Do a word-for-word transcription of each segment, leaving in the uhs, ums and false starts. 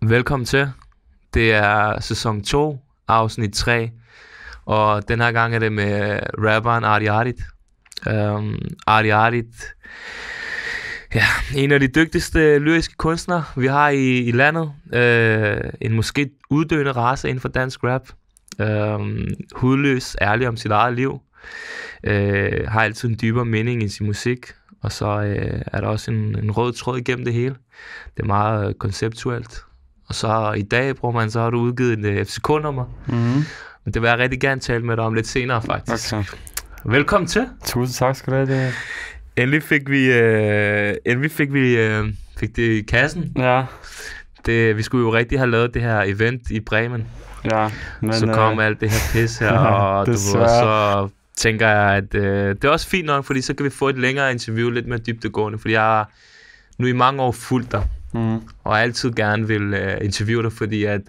Velkommen til. Det er sæson to, afsnit tre. Og den her gang er det med rapperen Artie Artit. Um, Artie Artit, ja, en af de dygtigste lyriske kunstnere, vi har i, i landet. Uh, en måske uddøende race inden for dansk rap. Uh, hudløs, ærlig om sit eget liv. Uh, har altid en dybere mening i sin musik. Og så uh, er der også en, en rød tråd igennem det hele. Det er meget uh, konceptuelt. Og så i dag, bror man, så har du udgivet et uh, F C K-nummer. Mm-hmm. Men det vil jeg rigtig gerne tale med dig om lidt senere, faktisk. Okay. Velkommen til. Tusind tak skal du have. Det. Endelig fik vi, øh, endelig fik vi øh, fik det i kassen. Ja. Det, vi skulle jo rigtig have lavet det her event i Bremen. Ja. Men, så kom øh... alt det her pis her, og, du, og så tænker jeg, at øh, det er også fint nok, fordi så kan vi få et længere interview, lidt mere dybdegående. Fordi jeg har nu i mange år fulgt dig, mm. og altid gerne vil øh, interviewe dig, fordi at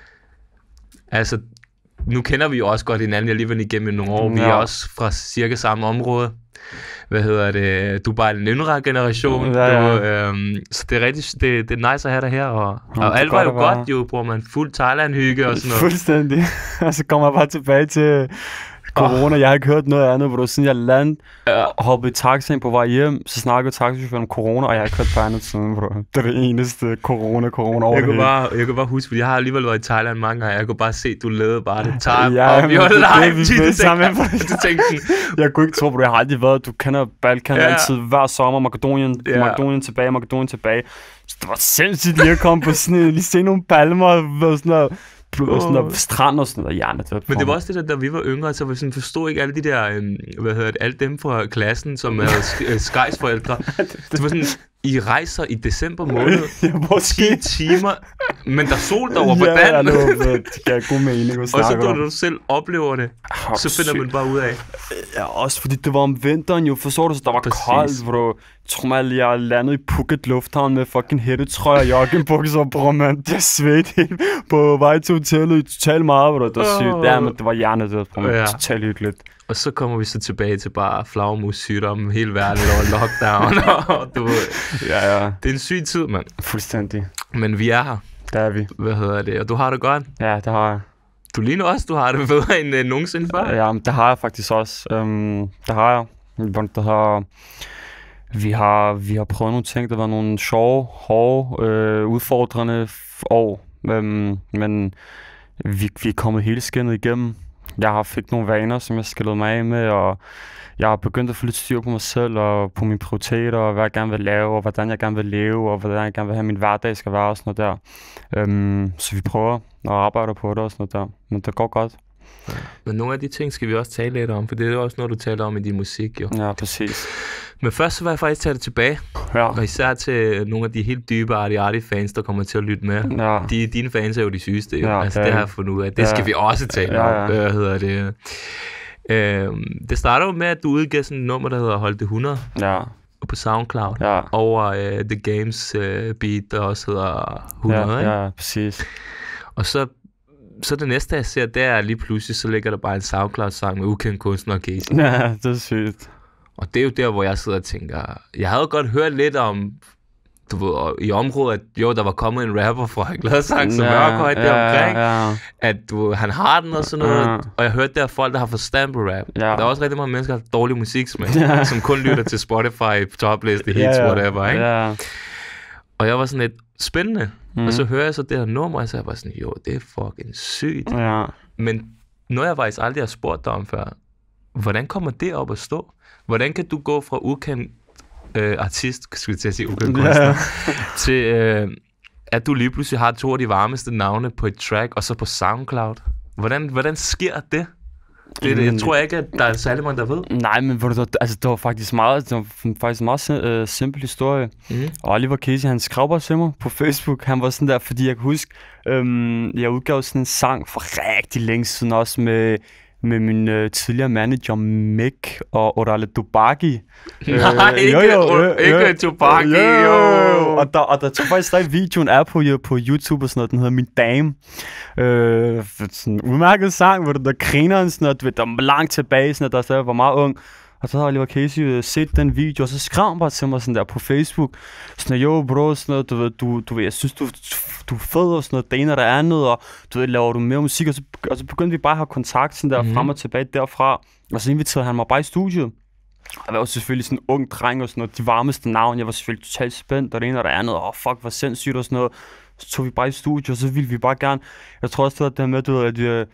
altså nu kender vi jo også godt hinanden alligevel igennem nogle år. Ja. Vi er også fra cirka samme område. Hvad hedder det? Du er bare en yngre generation. Ja, ja. Du, øhm, så det er rigtig det, det er nice at have dig her. Og, ja, og alt var jo godt, var... jo, bruger man fuld Thailand-hygge og sådan noget. Fuldstændig. Og så kommer jeg bare tilbage til corona. Oh. Jeg har ikke hørt noget andet, hvor siden jeg landede ja. og hoppede i taxaen på vej hjem, så snakkede taxichaufføren om corona, og jeg har ikke hørt på andet siden, bro. Det er det eneste corona, corona over jeg det kunne bare, Jeg kunne bare huske, fordi jeg har alligevel været i Thailand mange gange, jeg kunne bare se, du lavede bare det time, ja, og vi var live, det, det, sammen. Jeg kunne ikke tro på det, jeg har aldrig været, du kender Balkan ja. altid, hver sommer, Makedonien, ja. Makedonien tilbage, Makedonien tilbage. Så det var sindssygt lige at komme på sådan, lige se nogle palmer, og sådan noget. Og sådan noget strand og sådan noget, ja, det men det var også det der, da vi var yngre, så vi sådan forstod ikke alle de der, øhm, hvad hedder det, alle dem fra klassen, som havde sk- skejsforældre. Det var sådan, I rejser i december måned, ja, ti timer, men der er sol derovre, hvordan? Ja, det, var, det gav god mening at snakke og så om. når du selv oplever det, oh, så finder sygt. Man bare ud af. Ja, også fordi det var om vinteren jo, forstår du, så der var præcis. Koldt, bro. Jeg tror mig, jeg landede i Phuket Lufthavn med fucking hættetrøje og joggingbukser, bror, man. Jeg svedte helt på vej til hotellet i totalt meget, bro. Det var sygt. Ja, men det var hjernedødt, bror, man. Ja. Totalt hyggeligt. Og så kommer vi så tilbage til bare flagmus-sygdom, hele verden over lockdown. Og du, ja, ja. Det er en syg tid, mand. Fuldstændig. Men vi er her. Der er vi. Hvad hedder det? Og du har det godt? Ja, det har jeg. Du ligner også, du har det bedre end uh, nogensinde før. Ja, men det har jeg faktisk også. Um, det har jeg. Det har... Vi har, vi har prøvet nogle ting, der var nogle sjove, hårde, øh, udfordrende år, øhm, men vi, vi er kommet hele skinnet igennem. Jeg har fik nogle vaner, som jeg skillede mig af med, og jeg har begyndt at få lidt styr på mig selv, og på mine prioriteter, og hvad jeg gerne vil lave, og hvordan jeg gerne vil leve, og hvordan jeg gerne vil have min hverdag skal være, og sådan noget der. Øhm, så vi prøver at arbejde på det og sådan noget der, men det går godt. Ja. Men nogle af de ting skal vi også tale lidt om, for det er også noget, du taler om i din musik, jo. Ja, præcis. Men først så vil jeg faktisk tage det tilbage, ja. Og især til nogle af de helt dybe Artie Artit-fans, der kommer til at lytte med. Ja. De, dine fans er jo de sygeste, jo. Ja, altså det, det har jeg fundet ud af. Det ja. skal vi også tale ja, om. ja. Hvad hedder det? Øhm, det starter jo med, at du udgiver sådan et nummer, der hedder Hold det hundrede. Ja. På SoundCloud. Ja. Over uh, The Games uh, beat, der også hedder hundrede, ja, ikke? Ja, præcis. Og så Så det næste, jeg ser, det er lige pludselig, så ligger der bare en SoundCloud-sang med ukendt kunstner og Casey. Ja, det er sygt. Og det er jo der, hvor jeg sidder og tænker, jeg havde godt hørt lidt om, du ved, i området, at jo, der var kommet en rapper fra Gladsang, som ja, Mørkhøj ja, deromkring, ja. at du, han har den og sådan noget, ja. og jeg hørte der folk, der har forstand på rap. Ja. Der er også rigtig mange mennesker, der har dårlig musiksmag, ja. som kun lytter til Spotify, topliste, hits, ja, ja. whatever, ikke? Ja. Og jeg var sådan lidt spændende, mm. og så hører jeg så det her nummer, og så er jeg bare sådan, jo, det er fucking sygt. Ja. Men noget jeg faktisk aldrig har spurgt dig om før, hvordan kommer det op at stå? Hvordan kan du gå fra ukendt øh, artist, skulle jeg til at sige ukendt kunstner, yeah. til øh, at du lige pludselig har to af de varmeste navne på et track, og så på SoundCloud? Hvordan, hvordan sker det? Det, det? Jeg tror ikke, at der er særlig mange, der ved. Nej, men altså, det var faktisk meget, det var faktisk en meget uh, simpel historie. Mm-hmm. Og Oliver Casey, han skrev bare til mig på Facebook. Han var sådan der, fordi jeg kan huske, øhm, jeg udgav sådan en sang for rigtig længe siden også med... med min øh, tidligere manager Mick og Orale Tubaki. Nej, øh, ikke, jo, jo, øh, ikke øh, Tubaki, jo. jo. Og der, og der tror faktisk, at videoen er på, jo, på YouTube og sådan noget, den hedder Min Dame. Øh, sådan en udmærket sang, hvor der griner sådan noget, der er langt tilbage, sådan noget, der stadig var meget ung. Og så havde Oliver Casey øh, set den video, og så skrev han bare til mig sådan der på Facebook, sådan jo bro, sådan noget, du ved, du, du ved, jeg synes, du, du er fed og sådan noget, det ene og det andet, og du ved, laver du mere musik, og så, og så begyndte vi bare at have kontakt sådan der mm-hmm. frem og tilbage derfra, og så inviterede han mig bare i studiet. Jeg var jo selvfølgelig sådan en ung dreng og sådan noget, de varmeste navn, jeg var selvfølgelig totalt spændt, og det ene og det andet, og fuck, hvor sindssygt og sådan noget. Så tog vi bare i studiet, og så ville vi bare gerne, jeg tror også, det var det her med, du ved, at vi,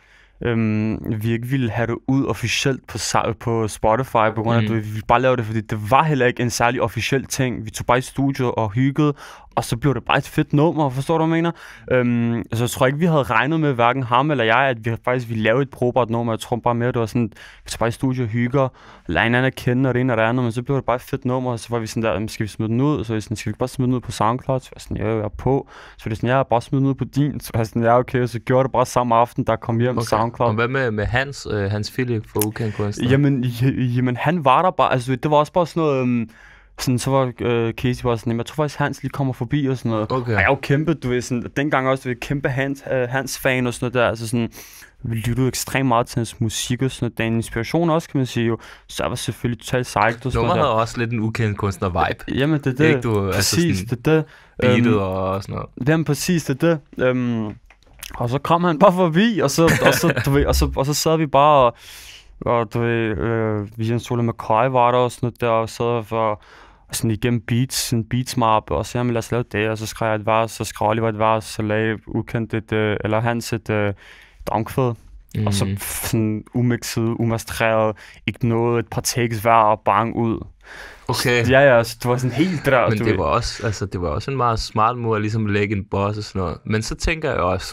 øhm, vi ikke ville have det ud officielt på, på Spotify, på grund af, mm. at vi ville bare lave det, fordi det var heller ikke en særlig officiel ting. Vi tog bare i studiet og hyggede, og så blev det bare et fedt nummer, forstår du, hvad jeg mener? Øhm, så jeg tror ikke, vi havde regnet med, hverken ham eller jeg, at vi faktisk ville lave et brugbart nummer. Jeg tror bare mere, det var sådan, vi tog bare i studiet og hygger, lade hinanden at kende, og det ene og det andet, men så blev det bare et fedt nummer, og så var vi sådan der, skal vi smide den ud? Så var vi sådan, skal vi bare smide den ud på SoundCloud? Så var jeg sådan, ja, jeg er på. Så var det sådan, jeg har bare smidt den ud på din. Så var jeg sådan, ja, okay, så gjorde det bare samme aften, der kom hjem okay. SoundCloud. Og hvad med, med Hans, øh, Hans Philip for Ukendt Kunstner? Jamen, jamen, han var der bare, altså det var også bare sådan noget, um, sådan, så var øh, Casey bare sådan, jeg tror faktisk Hans lige kommer forbi og sådan noget. Okay. Og jeg er jo kæmpe, du ved, sådan, dengang også, du ved, kæmpe Hans, øh, Hans fan og sådan noget der, altså sådan, vi lyttede ekstremt meget til hans musik og sådan noget, der er en inspiration også, kan man sige jo, så jeg var selvfølgelig totalt psyched og sådan noget. Nummer havde også lidt en Ukendt Kunstner vibe. Jamen, det er det, ikke, du, præcis, altså det er det. Beatet um, og sådan noget. Jamen, præcis, det er det. Um, og så kom han bare forbi, og så, og så, du ved, og så, og så sad vi bare og, og du ved, øh, Vision Solo McCoy var der og sådan noget der, og sad for sådan igennem beats, en beatsmap, og så jamen, lad os lave det, og så skrev jeg et vers, så skrev Oliver et vers, så lagde Ukendt et, øh, eller Hans et øh, omkvæd, mm. og så sådan umixet, umastreret, ikke noget, et par takes hver, og bang ud. Okay. Ja, ja, så det var sådan helt der. Men du det ved. var også, altså det var også en meget smart måde at ligesom lægge en boss og sådan noget. Men så tænker jeg også,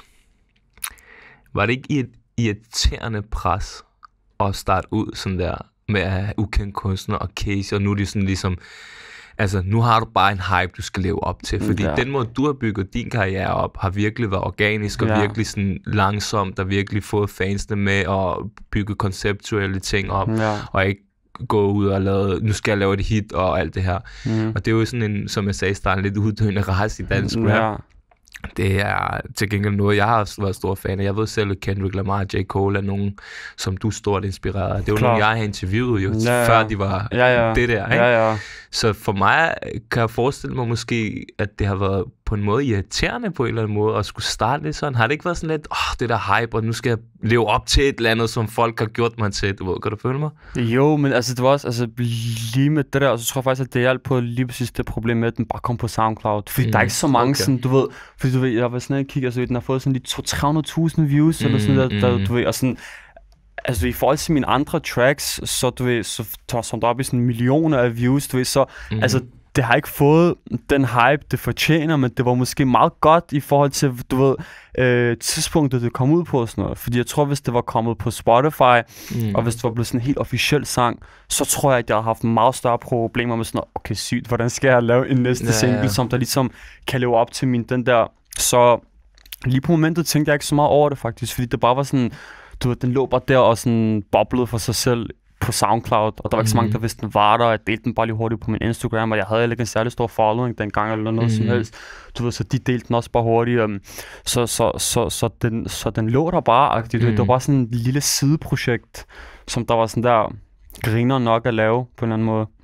var det ikke et irriterende pres at starte ud sådan der, med at have Ukendt Kunstner og Casey, og nu er det sådan ligesom, altså nu har du bare en hype, du skal leve op til, fordi ja. Den måde, du har bygget din karriere op, har virkelig været organisk, og ja. Virkelig sådan langsomt, der virkelig fået fansene med at bygge konceptuelle ting op, ja. Og ikke gå ud og lave, nu skal jeg lave et hit og alt det her. Mm. Og det er jo sådan en, som jeg sagde i starten, lidt uddøende race i dansk rap. Ja. Det er til gengæld noget, jeg har været stor fan af. Jeg ved selv, at Kendrick Lamar og J. Cole er nogen, som du er stort inspireret af. Det er jo nogen, jeg har interviewet jo, ja, ja. Før de var ja, ja. Det der. Ikke? Ja, ja. Så for mig kan jeg forestille mig måske, at det har været på en måde irriterende på en eller anden måde, at skulle starte lidt sådan. Har det ikke været sådan lidt, åh, oh, det der hype, og nu skal jeg leve op til et eller andet, som folk har gjort mig til? Du ved, kan du følge mig? Jo, men altså, det var også, altså, lige med det der, og så tror jeg faktisk, at det hjalp på lige præcis det problem med, at den bare kom på SoundCloud. Fordi mm, der er ikke så mange okay. sådan, du ved, fordi du ved, jeg var sådan, jeg kigger, altså, den har fået sådan lige to til tre hundrede tusind views, mm, eller sådan der, der, du ved, og sådan, altså i forhold til mine andre tracks, så du ved, så som der op i sådan millioner af views, du ved, så, mm. altså, det har ikke fået den hype, det fortjener, men det var måske meget godt i forhold til, du ved, øh, tidspunktet, det kom ud på og sådan noget. Fordi jeg tror, hvis det var kommet på Spotify, mm. og hvis det var blevet sådan en helt officiel sang, så tror jeg, at jeg har haft meget større problemer med sådan noget, okay, sygt, hvordan skal jeg lave en næste ja, single, ja. Som der ligesom kan leve op til min, den der. Så lige på momentet tænkte jeg ikke så meget over det faktisk, fordi det bare var sådan, du ved, den lå bare der og sådan boblede for sig selv på SoundCloud, og der var ikke mm. så mange, der vidste, den var der, og jeg delte den bare lige hurtigt på min Instagram, og jeg havde ikke en særlig stor following dengang, eller noget mm. som helst. Du ved, så de delte den også bare hurtigt, um, så, så, så, så, den, så den lå der bare, mm. det var bare sådan et lille sideprojekt, som der var sådan der griner nok at lave, på en eller anden måde.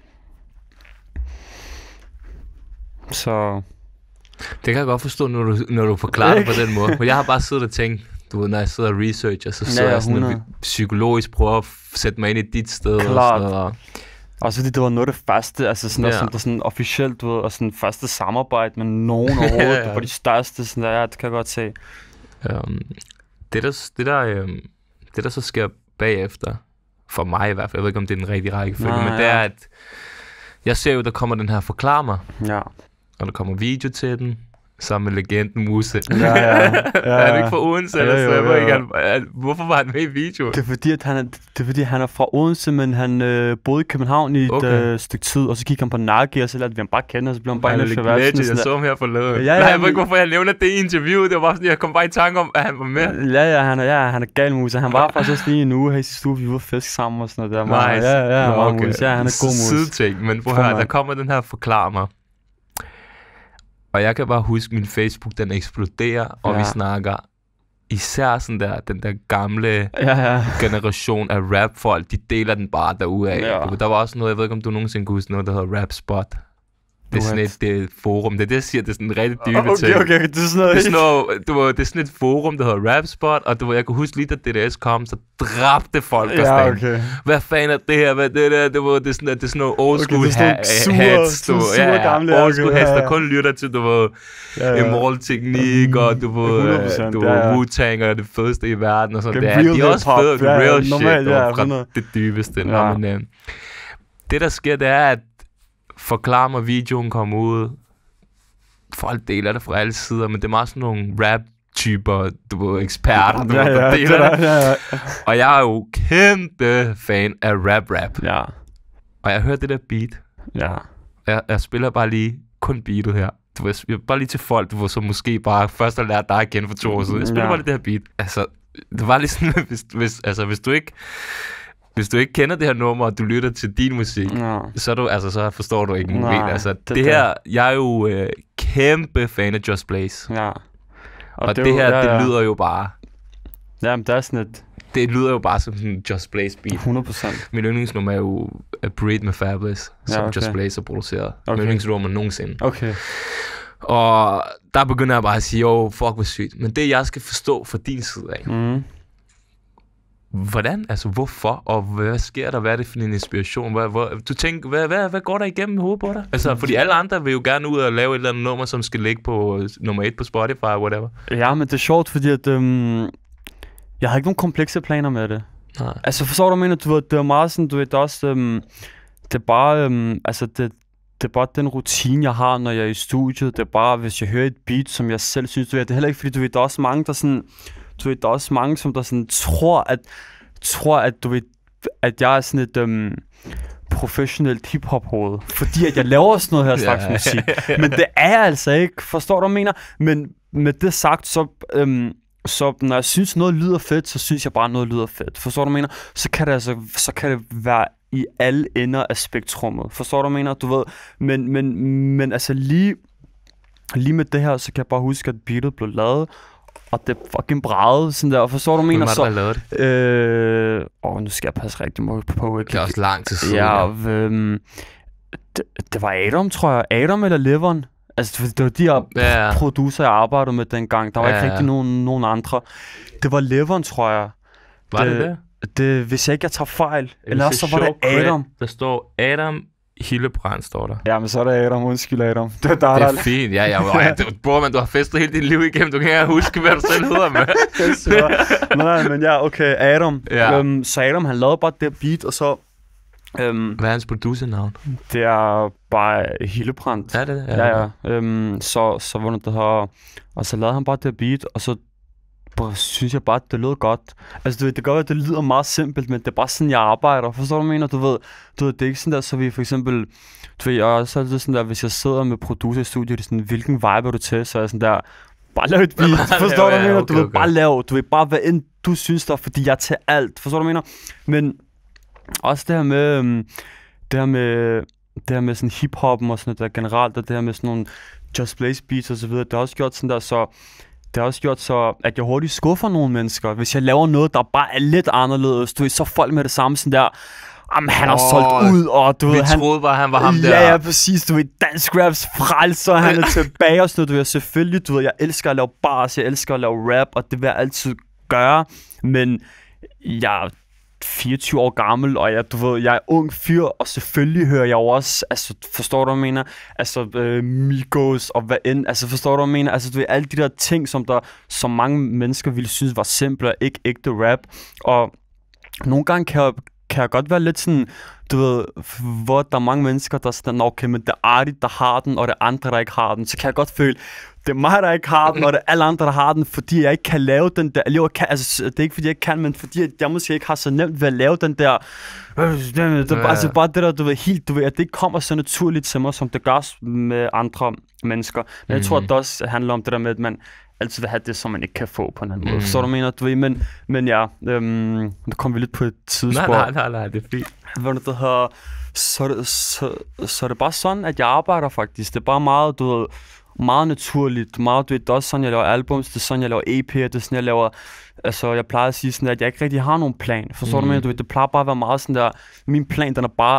Så det kan jeg godt forstå, når du, når du forklarer det på den måde, for jeg har bare siddet og tænkt, du ved, når jeg sidder og researcher, så sidder ja, jeg sådan og psykologisk prøver at sætte mig ind i dit sted. Klart. Og sådan noget. Også fordi det var noget af det første, altså sådan noget, ja. Som der sådan officielt, du ved, og sådan første samarbejde med nogen overhovedet, ja, ja. Det var de største, sådan der, ja, det kan jeg godt se. Um, det, der, det, der, um, det der så sker bagefter, for mig i hvert fald, jeg ved ikke, om det er den rigtige rækkefølge, men ja. Det er, at jeg ser jo, der kommer den her Forklar mig, ja. Og der kommer video til den, sammen med legenden Muse. Ja, ja, ja, ja. Er det ikke fra Odense? Ja, eller så? Jo, jo, jo. Ikke, han, hvorfor var han med i videoen? Det er fordi, at han er, det er, fordi, han er fra Odense, men han øh, boede i København i okay. et øh, stykke tid, og så gik han på Nagi, og så lærte vi ham bare kende, og så blev han bare en af legend. Jeg så ham her forleden. Ja, ja, Nej, jeg ved ikke, hvorfor jeg nævner det i interviewet. Det var bare sådan, jeg kom bare i tanke om, at han var med. Ja, ja, han er, ja, han er gal Muse. Han var faktisk også lige en uge her i sidste uge, vi var fisk sammen og sådan noget der. Nice. Ja, ja, Nå, okay. Muse. Ja, han er god Muse. Sideting, men prøv at høre, der kommer den her Forklar mig. Og jeg kan bare huske, min Facebook, den eksploderer, og ja. Vi snakker især sådan der, den der gamle Ja, ja. generation af rap-folk, de deler den bare derudad. Ja. Der var også noget, jeg ved ikke, om du nogensinde kunne huske noget, der hedder Rap Spot. Det er sådan et, det er et forum. Det er det, jeg siger, det er sådan en rigtig dybe okay, ting. Okay, okay, det er sådan noget... Det er sådan, noget, du ved, det er sådan et forum, der hedder Rap Spot, og du ved, jeg kunne huske lige, da D D S kom, så dræbte folk os Ja, derinde. okay. Hvad fanden er det her? Hvad det der? Det, var, det, er, sådan, det er sådan noget old school Okay, det er sådan nogle ha- hats. sure- Du, sure ja, ja, gamle, old school okay, hats, ja, der ja. kun lytter til, du ved, Ja, ja. Immoral Teknik, og du ved, hundrede procent, du ved, ja, ja. Wu-Tang er det fedeste i verden, og sådan. Det Det er er, real de er også hip-hop, fede, ja, ja, real shit, normalt, du ved, ja, fra hundrede. det dybeste. Nå, Ja. men, øh, det, der sker, det er, at forklar mig, videoen kommer ud. Folk deler det fra alle sider, men det er meget sådan nogle rap-typer, du ved, eksperter, du Ja, ved, der ja, deler det det. er, ja, ja. Og jeg er jo kæmpe fan af rap-rap. Ja, Og jeg hører det der beat. ja. Jeg, jeg spiller bare lige kun beatet her. Du ved, jeg, bare lige til folk, du ved, som måske bare først har lært dig igen for to år siden. Jeg spiller Ja. bare lige det her beat. Altså, det var lige sådan, hvis, hvis, altså, hvis du ikke... Hvis du ikke kender det her nummer, og du lytter til din musik, Ja. så, er du, altså, så forstår du ikke en Nej, del. Altså, det, det det der. her, jeg er jo øh, kæmpe fan af Just Blaze. Ja. Og, og det, er jo- her, ja, ja. det lyder jo bare... Jamen, det er sådan et Det lyder jo bare som sådan en Just Blaze beat. hundrede procent. Min yndlingsnummer er jo A Breed med Fabulous, som Ja, okay. Just Blaze har produceret. Okay. Min yndlingsnummer nogensinde. Okay. Og der begynder jeg bare at sige, jo, fuck, hvor sygt. Men det, jeg skal forstå fra din side af, Mm. hvordan, altså hvorfor, og hvad sker der, hvad er det for en inspiration, hvad, hvor, du tænker, hvad, hvad, hvad går der igennem hovedet på dig? Altså, fordi alle andre vil jo gerne ud og lave et eller andet nummer, som skal ligge på uh, nummer et på Spotify, whatever. Ja, men det er sjovt, fordi at, øhm, jeg har ikke nogen komplekse planer med det. Nej. Altså, forstår du, hvad jeg mener? Du ved, det er meget sådan, du ved, det er også, øhm, det er bare, øhm, altså, det, det er bare den rutine, jeg har, når jeg er i studiet. Det er bare, hvis jeg hører et beat, som jeg selv synes, du ved, det er heller ikke, fordi du ved, der er også mange, der sådan, du ved, der er også mange, som der sådan tror, at, tror, at du ved, at jeg er sådan et, øhm, professionelt hiphop-hoved, fordi at jeg laver sådan noget her slags Ja. musik. Men det er jeg altså ikke, forstår du, hvad jeg mener? Men med det sagt, så, øhm, så når jeg synes noget lyder fedt, så synes jeg bare noget lyder fedt. Forstår du, hvad jeg mener? Så kan det altså, så kan det være i alle ender af spektrummet. Forstår du, hvad jeg mener? Du ved, men, men, men altså lige, lige med det her, så kan jeg bare huske, at beatet blev lavet, og det fucking bragede sådan der, og forstår du, hvad jeg Hvem mener? var det, Så, der lavede det? øh, åh, nu skal jeg passe rigtig meget på, ikke? Det er også lang tid siden. Ja, øhm, det, det var Adam, tror jeg. Adam eller Leveren. Altså, det var de her Ja, ja. producer, jeg arbejdede med dengang. Der var Ja, ikke ja. rigtig nogen, nogen andre. Det var Leveren, tror jeg. Var det det- det? Det, hvis jeg ikke jeg tager fejl. Eller også så var det Show Adam. Cred. Der står Adam Hillebrand, står der. Ja, men så er det Adam. Undskyld, Adam. Det er der, Det er fint, ja, ja. ja det, bror, man, du har festet hele dit liv igennem. Du kan ikke huske, hvad du selv hedder, med. Nej, men ja, okay. Adam. Ja. Øhm, så Adam, han lavede bare det beat, og så... Øhm, Hvad er hans producernavn? det er bare Hillebrand. Ja, det er det. Ja, ja. Øhm, så, så var det her... Og så lavede han bare det beat, og så bare, synes jeg bare, at det lød godt. Altså, du ved, det gør, at det lyder meget simpelt, men det er bare sådan, jeg arbejder. Forstår du, hvad jeg mener? Du ved, du ved, det er ikke sådan der, så vi for eksempel... Du ved, jeg er også altid sådan der, hvis jeg sidder med producer i studiet, det er sådan, hvilken vibe er du til? Så er jeg sådan der, bare lav et beat. Forstår du, hvad jeg mener? Du ved, bare lav. Du ved, bare hvad end du synes der, fordi jeg er til alt. Forstår du, hvad jeg mener? Men også det her med... Øhm, det her med... Det her med sådan hiphoppen og sådan noget der generelt, og det her med sådan nogle Just Blaze beats og så videre, det har også gjort sådan der, så det har også gjort så, at jeg hurtigt skuffer nogle mennesker. Hvis jeg laver noget, der bare er lidt anderledes, du ved, så folk med det samme sådan der, jamen han har Åh, solgt ud, og du Vi ved, han... troede bare, han var ham der. Ja, ja, præcis, du ved, dansk raps frelser, han er tilbage og sådan noget, du ved, selvfølgelig, du ved, jeg elsker at lave bars, jeg elsker at lave rap, og det vil jeg altid gøre, men jeg fireogtyve år gammel, og jeg, du ved, jeg er ung fyr, og selvfølgelig hører jeg jo også, altså, forstår du, hvad jeg mener? Altså, øh, Migos og hvad end, altså, forstår du, hvad jeg mener? Altså, du ved, alle de der ting, som der, som mange mennesker ville synes var simple, og ikke ægte rap, og nogle gange kan jeg, kan jeg godt være lidt sådan, du ved, hvor der er mange mennesker, der er sådan, okay, men det er Artie, der har den, og det er andre, der ikke har den, så kan jeg godt føle, det er mig, der ikke har den, og det er alle andre, der har den, fordi jeg ikke kan lave den der, eller kan, altså, det er ikke fordi jeg ikke kan, men fordi jeg måske ikke har så nemt ved at lave den der, øh, det, det, Ja. altså bare det der, du ved, helt, du ved, at det ikke kommer så naturligt til mig, som det gør med andre mennesker. Men jeg tror, at det også handler om det der med, at man altid vil have det, som man ikke kan få på en anden måde. Mm. Så du mener, du ved, men, men ja, øhm, nu kommer vi lidt på et tidsspor. Nej, nej, nej, nej, det er fint. Hvad det hedder, så, er det, så, så er det bare sådan, at jeg arbejder faktisk. Det er bare meget, du ved, meget naturligt, meget, du ved, det er også sådan, jeg laver albums, det er sådan, jeg laver E P'er, det er sådan, jeg laver, altså, jeg plejer at sige sådan, at jeg ikke rigtig har nogen plan, forstår mm. du, men du ved, det plejer bare at være meget sådan der, min plan, den er bare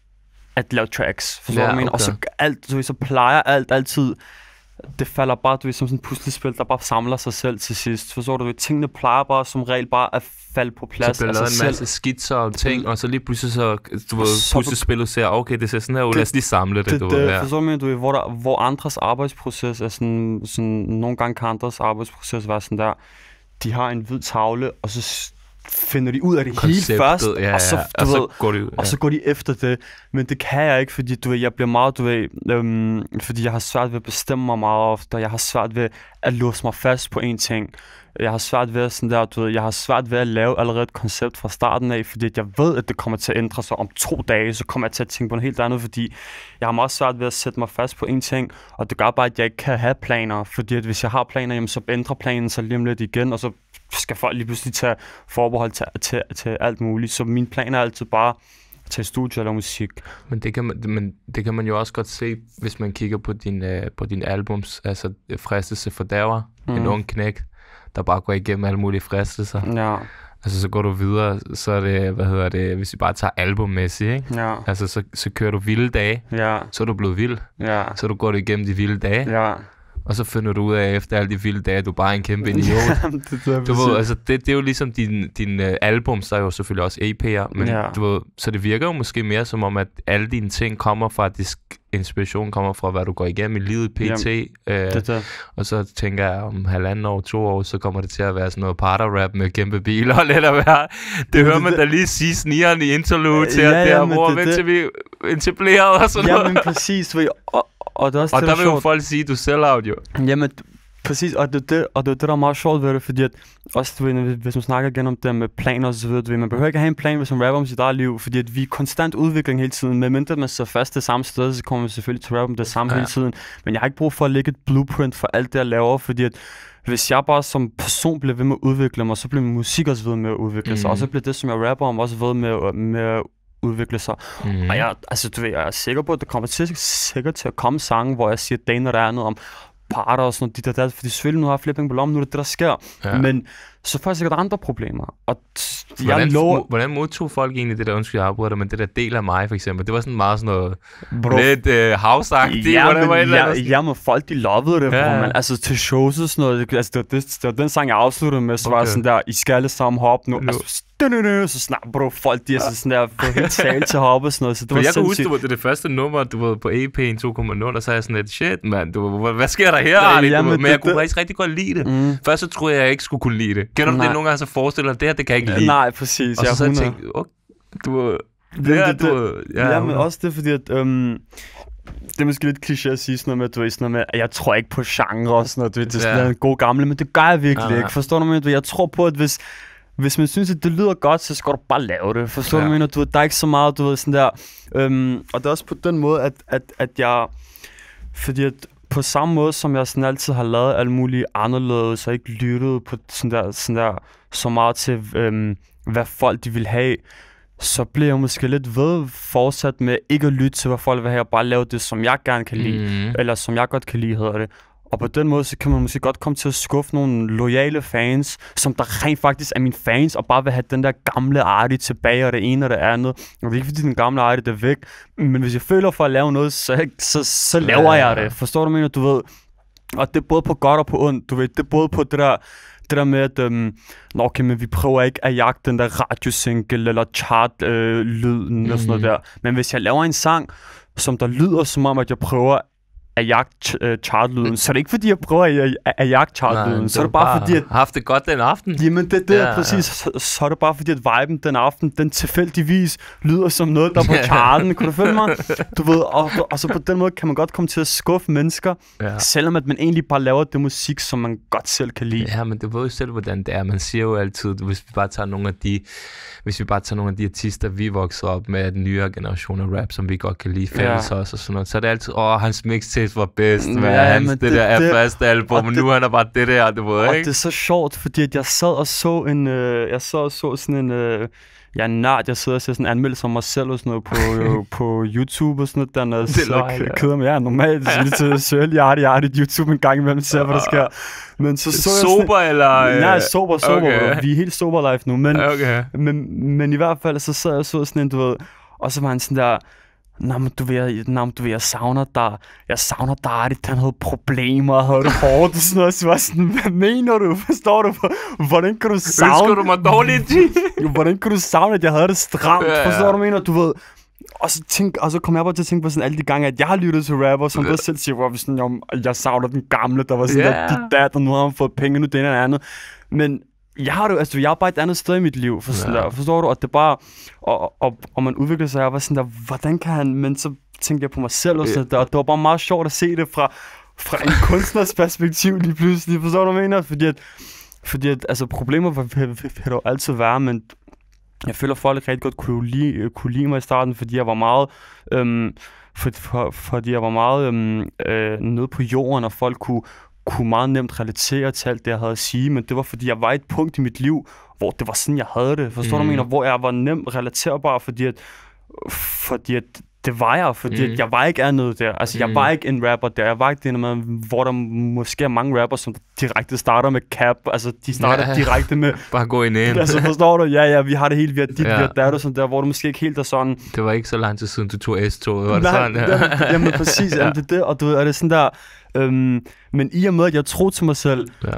at lave tracks, forstår ja, du, men, okay. og så alt, du ved, så plejer alt altid, det falder bare, du ved, som sådan et puslespil, der bare samler sig selv til sidst, forstår du, tingene plejer bare som regel bare at falde på plads. Så bliver lavet en masse skitser og ting, og så lige pludselig så, du ved, puslespillet ser, okay, det ser sådan her ud, lad os lige samle det, det, du det, ved. Ja. Forstår du, du ved, hvor, der, hvor andres arbejdsproces er sådan, sådan, nogle gange kan andres arbejdsproces være sådan der, de har en hvid tavle, og så finder de ud af det konceptet, hele først, ja, ja. og, så, og, så ved, går de, ja. og så går de efter det. Men det kan jeg ikke, fordi du ved, jeg bliver meget, du ved, øhm, fordi jeg har svært ved at bestemme mig meget ofte, og jeg har svært ved at låse mig fast på en ting. Jeg har svært ved at sådan der, du ved, jeg har svært ved at lave allerede et koncept fra starten af, fordi jeg ved, at det kommer til at ændre sig om to dage, så kommer jeg til at tænke på noget helt andet, fordi jeg har meget svært ved at sætte mig fast på en ting, og det gør bare, at jeg ikke kan have planer, fordi at hvis jeg har planer, jamen, så ændrer planen sig lige om lidt igen, og så skal folk lige pludselig tage forbehold til, til, til alt muligt. Så min plan er altid bare at tage studie eller musik. Men det, kan man, men det kan man jo også godt se, hvis man kigger på din, øh, på din albums, altså Fristelse Fordærver, mm. en ung knægt, der bare går igennem alle mulige fristelser. Ja. Altså så går du videre, så er det, hvad hedder det, hvis vi bare tager albummæssigt, ikke? Ja. Altså så, så kører du vilde dage, Ja. så er du blevet vild, Ja. så du går du igennem de vilde dage. Ja. Og så finder du ud af, efter alle de vilde dage, at du bare er en kæmpe idiot. det, det du ved, altså det, det er jo ligesom din, din uh, album, så er jo selvfølgelig også E P'er, men ja. du ved, så det virker jo måske mere som om, at alle dine ting kommer fra, at inspiration kommer fra, hvad du går igennem i livet, P T. Jamen, øh, det, det. Og så tænker jeg, om halvanden år, to år, så kommer det til at være sådan noget parter-rap med kæmpe biler og lidt at være. Det, det hører man da lige sige snigeren i interlude til, ja, at ja, der, hvor vent til vi etableret og sådan ja, noget. Jamen præcis, og, og det er også og det, der der vil jo folk sige, du sælger out jo. Jamen præcis, og det, det, og det er det, der er meget sjovt ved det, fordi at også, du ved, hvis man snakker igen om det med planer og så videre, du ved, man behøver ikke have en plan, hvis man rapper om sit eget liv, fordi at vi er konstant udvikling hele tiden, medmindre man så fast det samme sted, så kommer man selvfølgelig til at rappe om det samme ja. hele tiden, men jeg har ikke brug for at lægge et blueprint for alt det, jeg laver, fordi at hvis jeg bare som person bliver ved med at udvikle mig, så bliver min musik også ved med at udvikle mm. sig, og så bliver det, som jeg rapper om, også ved med, med at udvikle sig. Mm. Og jeg, altså, du ved, jeg er sikker på, at det kommer til, sikkert til at komme sange, hvor jeg siger, det når der er noget om parter og sådan noget, de der, der, fordi selvfølgelig nu har jeg flere penge på lommen, nu er det det, der sker. Ja. Men så får jeg sikkert andre problemer. Og t- hvordan, jeg lover... hvordan modtog folk egentlig det der, undskyld jeg afbryder, men det der del af mig for eksempel, det var sådan meget sådan noget bro, lidt uh, house-agtigt. Ja, men, var ja, ja, men folk de lovede det, ja. bro, man. Altså til shows og sådan noget, altså det var, det, det var den sang, jeg afsluttede med, så okay. var sådan der, I skal alle sammen hoppe nu. Altså, så snart, bro, folk de er så sådan der, få helt tale til at hoppe og sådan noget. Så det var jeg kan huske, det var det, det første nummer, du var på E P'en to komma nul, og så er jeg sådan lidt, shit, mand, du, hvad sker der her, ja, Arne? Ja, men, men det, jeg kunne det... faktisk rigtig godt lide det. Mm. Først så troede jeg, jeg ikke skulle kunne lide det. Kender du det nogle gange, så forestiller det her, det kan jeg ikke lide. Nej, præcis. Og så, så jeg tænkte, okay, du det, det, her, du, ja, ja, men også det, fordi at, øhm, det er måske lidt kliché at sige sådan noget med, du ved, sådan noget med, at jeg tror ikke på genre og sådan noget, du ved, det er sådan ja. en god gamle, men det gør jeg virkelig ja, ikke. Forstår du mig? Jeg tror på, at hvis, hvis man synes, at det lyder godt, så skal du bare lave det. Forstår ja. du mig? Du ved, der er ikke så meget, du ved, sådan der. Øhm, og det er også på den måde, at, at, at jeg, fordi at på samme måde, som jeg sådan altid har lavet alt muligt anderledes, og ikke lyttet på sådan der, sådan der så meget til, øhm, hvad folk de vil have, så bliver jeg måske lidt ved fortsat med ikke at lytte til, hvad folk vil have, og bare lave det, som jeg gerne kan lide, mm. eller som jeg godt kan lide, hedder det. Og på den måde, så kan man måske godt komme til at skuffe nogle loyale fans, som der rent faktisk er mine fans, og bare vil have den der gamle Artie tilbage, og det ene og det andet. Og det er ikke fordi, den gamle Artie er væk, men hvis jeg føler for at lave noget, så, så, så laver jeg det. Forstår du, mener du ved? Og det er både på godt og på ondt, du ved. Det er både på det der, det der med, at øhm, okay, men vi prøver ikke at jagte den der radiosingle, eller chart-lyden, øh, og sådan noget der. Men hvis jeg laver en sang, som der lyder som om, at jeg prøver at jagte uh, chartlyden, så er det ikke fordi, jeg prøver at, at, at jagte chartlyden, så er det bare, bare fordi, at... haft det godt den aften. Jamen, det, det ja, er præcis, ja. så, så er det bare fordi, at viben den aften, den tilfældigvis lyder som noget, der er på charten. Kunne du følge mig? Du ved, og, og så på den måde kan man godt komme til at skuffe mennesker, ja. selvom at man egentlig bare laver det musik, som man godt selv kan lide. Ja, men du ved jo selv, hvordan det er. Man siger jo altid, hvis vi bare tager nogle af de, hvis vi bare tager nogle af de artister, vi vokser op med, den nyere generation af rap, som vi godt kan lide, fælles ja. også og sådan noget, så er det altid, åh, hans mixtape Face var bedst med Ja, hans, men det, det- der er det- første album, og og det- nu er han bare det der, du ved, Og ikke? det er så sjovt, fordi at jeg sad og så en, øh, jeg sad og så sådan en, øh, ja, nart, jeg sidder og ser sådan en anmeldelse om mig selv og sådan noget på, øh, på YouTube og sådan noget, der når jeg Det er sidder og løgn, k- ja. keder mig. Ja, normalt, så lige til søge lige artigt, artigt YouTube en gang imellem, ser hvad der sker. Men så så jeg sådan... Sober, eller? øh, Nej, sober, sober. okay. Vi er helt sober life nu, men, Okay. men, men i hvert fald, så sad jeg og så sådan en, du ved, og så var han sådan der, Nå, men du ved, jeg, nå, men du ved, jeg savner dig. Jeg savner dig, det han havde problemer, havde det hårdt og sådan noget. Så var jeg sådan, hvad mener du? Forstår du? Hvordan kan du savne... Ønsker du mig dårligt? Hvordan kan du savne, at jeg havde det stramt? Ja, ja. Forstår du, hvad jeg mener? Du ved... Og så, tænk, og så kom jeg bare til at tænke på sådan alle de gange, at jeg har lyttet til rapper, som der selv siger, hvor vi sådan, om, jeg savner den gamle, der var sådan Ja. yeah. der, dit dat, og nu har han fået penge, nu det ene og andet. Men jeg har det, altså, jeg er bare et andet sted i mit liv, for sådan Ja. der, forstår du? Og det er bare, og, og, og man udvikler sig, og jeg var sådan der, hvordan kan han, men så tænkte jeg på mig selv og sådan der, og det var bare meget sjovt at se det fra, fra en kunstners perspektiv lige pludselig, forstår du, hvad jeg mener? Fordi at, fordi at, altså, problemer vil, vil, vil, vil der jo altid være, men jeg føler, at folk rigtig godt kunne lide, kunne lide mig i starten, fordi jeg var meget, øhm, for, for, fordi jeg var meget øhm, øh, nede på jorden, og folk kunne, kunne meget nemt relatere til alt det, jeg havde at sige, men det var, fordi jeg var i et punkt i mit liv, hvor det var sådan, jeg havde det. Forstår mm. du, hvad jeg mener? Hvor jeg var nemt relaterbar, fordi at, fordi at det var jeg, fordi mm. at jeg var ikke andet der. Altså, jeg mm. var ikke en rapper der. Jeg var ikke det, med, hvor der måske er mange rapper, som direkte starter med cap. Altså, de starter Ja. direkte med... Bare gå ind ind. altså, forstår du? Ja, ja, vi har det helt, vi har dit, Ja. vi har dat og sådan der, hvor du måske ikke helt er sådan... Det var ikke så lang tid siden, du tog S-toget, var det Nej, sådan? jamen, jamen præcis, jamen, det er det, og du ved, er det sådan der... Øhm, men i og med, at jeg tror til mig selv, Ja.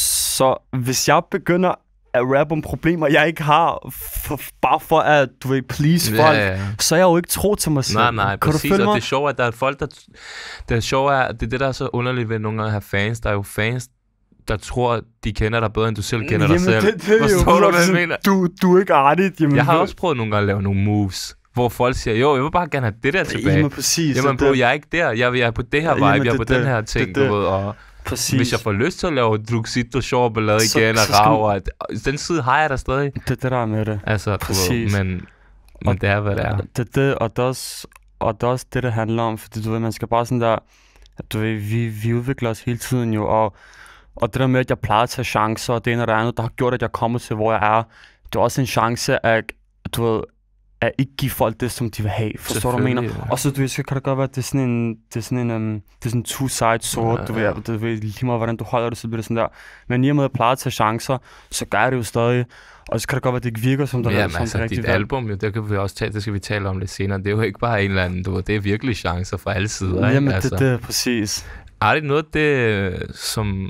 så hvis jeg begynder at rappe om problemer, jeg ikke har, for, bare for at, du ved, please folk, Ja, ja. så er jeg jo ikke tro til mig selv. Nej, nej, kan præcis, du følge og mig? det er sjovt, at der er folk, der... Det er sjovt, at det er det, der er så underligt ved nogle gange at have fans. Der er jo fans, der tror, de kender dig bedre, end du selv kender Jamen, dig selv. det, det er jo Forstår du, hvad jeg sådan, mener? Du, du er ikke artigt. Jamen, Jeg har ved- også prøvet nogle gange at lave nogle moves, hvor folk siger, jo, jeg vil bare gerne have det der tilbage. Jamen, præcis. Jamen, og bro, det- jeg er ikke der. Jeg, jeg er på det her vibe, Jamen, jeg er det- på det- den her det- ting, det- du ved, og... Præcis. Hvis jeg får lyst til at lave Druxito sjov ballade Så- igen, og så skal rav, og at- den side har jeg der stadig. Det er det, der er med det. Altså, du ved, Præcis. men, men det er, hvad det er. Det er det, og det er også, og det er også det, det handler om, fordi du ved, man skal bare sådan der, du ved, vi, vi udvikler os hele tiden jo, og, og det der med, at jeg plejer at tage chancer, og det ene og det andet, der har gjort, at jeg er kommet til, hvor jeg er, det er også en chance at, du ved, at ikke give folk det, som de vil have. Forstår du, hvad jeg mener? Selvfølgelig, ja. Og så, du ved, så kan det godt være, at det er sådan en, det er sådan en, um, det er sådan en two-side sword, Ja, du ved, ja. du ved, lige meget, hvordan du holder det, så bliver det sådan der. Men i og med, at jeg plejer at tage chancer, så gør jeg det jo stadig. Og så kan det godt være, at det ikke virker, som der Ja, er, men som altså, det rigtige dit valg. album, jo, det kan vi også tale, det skal vi tale om lidt senere. Det er jo ikke bare en eller anden, du ved, det er virkelig chancer fra alle sider, ikke? Jamen, Altså, det, det er præcis. er det noget, det, som,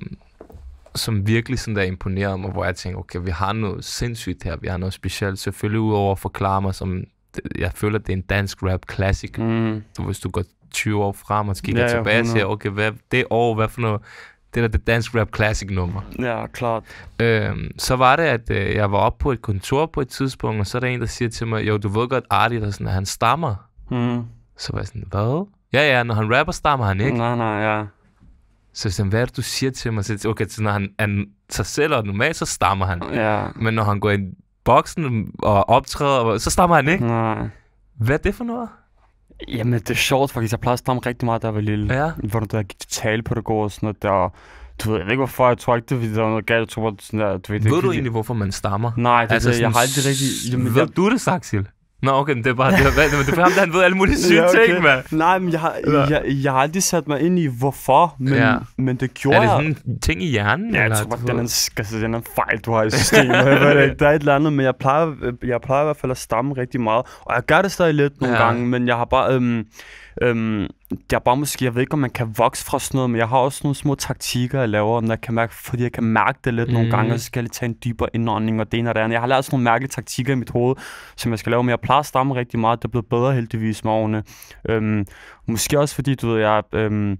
som virkelig sådan der imponerer mig, hvor jeg tænker, okay, vi har noget sindssygt her, vi har noget specielt, selvfølgelig udover at forklare mig, som jeg føler, det er en dansk rap classic. Mm. Så hvis du går tyve år frem og kigger Ja, ja, tilbage og siger, hundrede. okay, hvad, det år, hvad for noget, det der det dansk rap classic nummer. Ja, klart. Øhm, så var det, at øh, jeg var oppe på et kontor på et tidspunkt, og så er der en, der siger til mig, jo, du ved godt, Artie, der sådan, at han stammer. Mm. Så var jeg sådan, hvad? Ja, ja, når han rapper, stammer han ikke. Nej, nej, ja. Så jeg sådan, hvad er det, du siger til mig? Så jeg, okay, så når han er sig selv og normalt, så stammer han. Ja. Men når han går ind i boksen og optræder, så stammer han ikke. Nej. Hvad er det for noget? Jamen, det er sjovt, faktisk. Jeg plejede at stamme rigtig meget, da jeg var lille. Ja. Hvor du der gik til talepædagog og sådan noget der. Du ved, jeg ved ikke hvorfor, jeg tror ikke, det er, fordi der var noget galt. Jeg tror, bare, sådan der, du ved, det er Ved ikke, du fordi- egentlig, hvorfor man stammer? Nej, det, altså, det, jeg sådan har aldrig rigtig... Jamen, Ved jeg, du det, Saxil? Nå, okay, men det er bare det, er, det er for ham, der han ved alle mulige syge Ja, okay. ting, mand. Nej, men jeg har, jeg, jeg har aldrig sat mig ind i, hvorfor, men, Ja. ja. men det gjorde Er det jeg. sådan en ting i hjernen? Ja, jeg eller? tror bare, Du den er, ved- en, altså, den er en fejl, du har i systemet. Jeg ved det ikke. Der er et eller andet, men jeg plejer, jeg plejer i hvert fald at stamme rigtig meget. Og jeg gør det stadig lidt nogle Ja. gange, men jeg har bare... Øhm, øhm, jeg er bare måske, jeg ved ikke, om man kan vokse fra sådan noget, men jeg har også nogle små taktikker, jeg laver, om jeg kan mærke, fordi jeg kan mærke det lidt mm. nogle Mhm. gange, og så skal jeg lige tage en dybere indånding, og det ene og det andet. Jeg har lært sådan nogle mærkelige taktikker i mit hoved, som jeg skal lave, men jeg plejer at stamme rigtig meget. Det er blevet bedre heldigvis med årene. Øhm, måske også fordi, du ved, jeg... Øhm,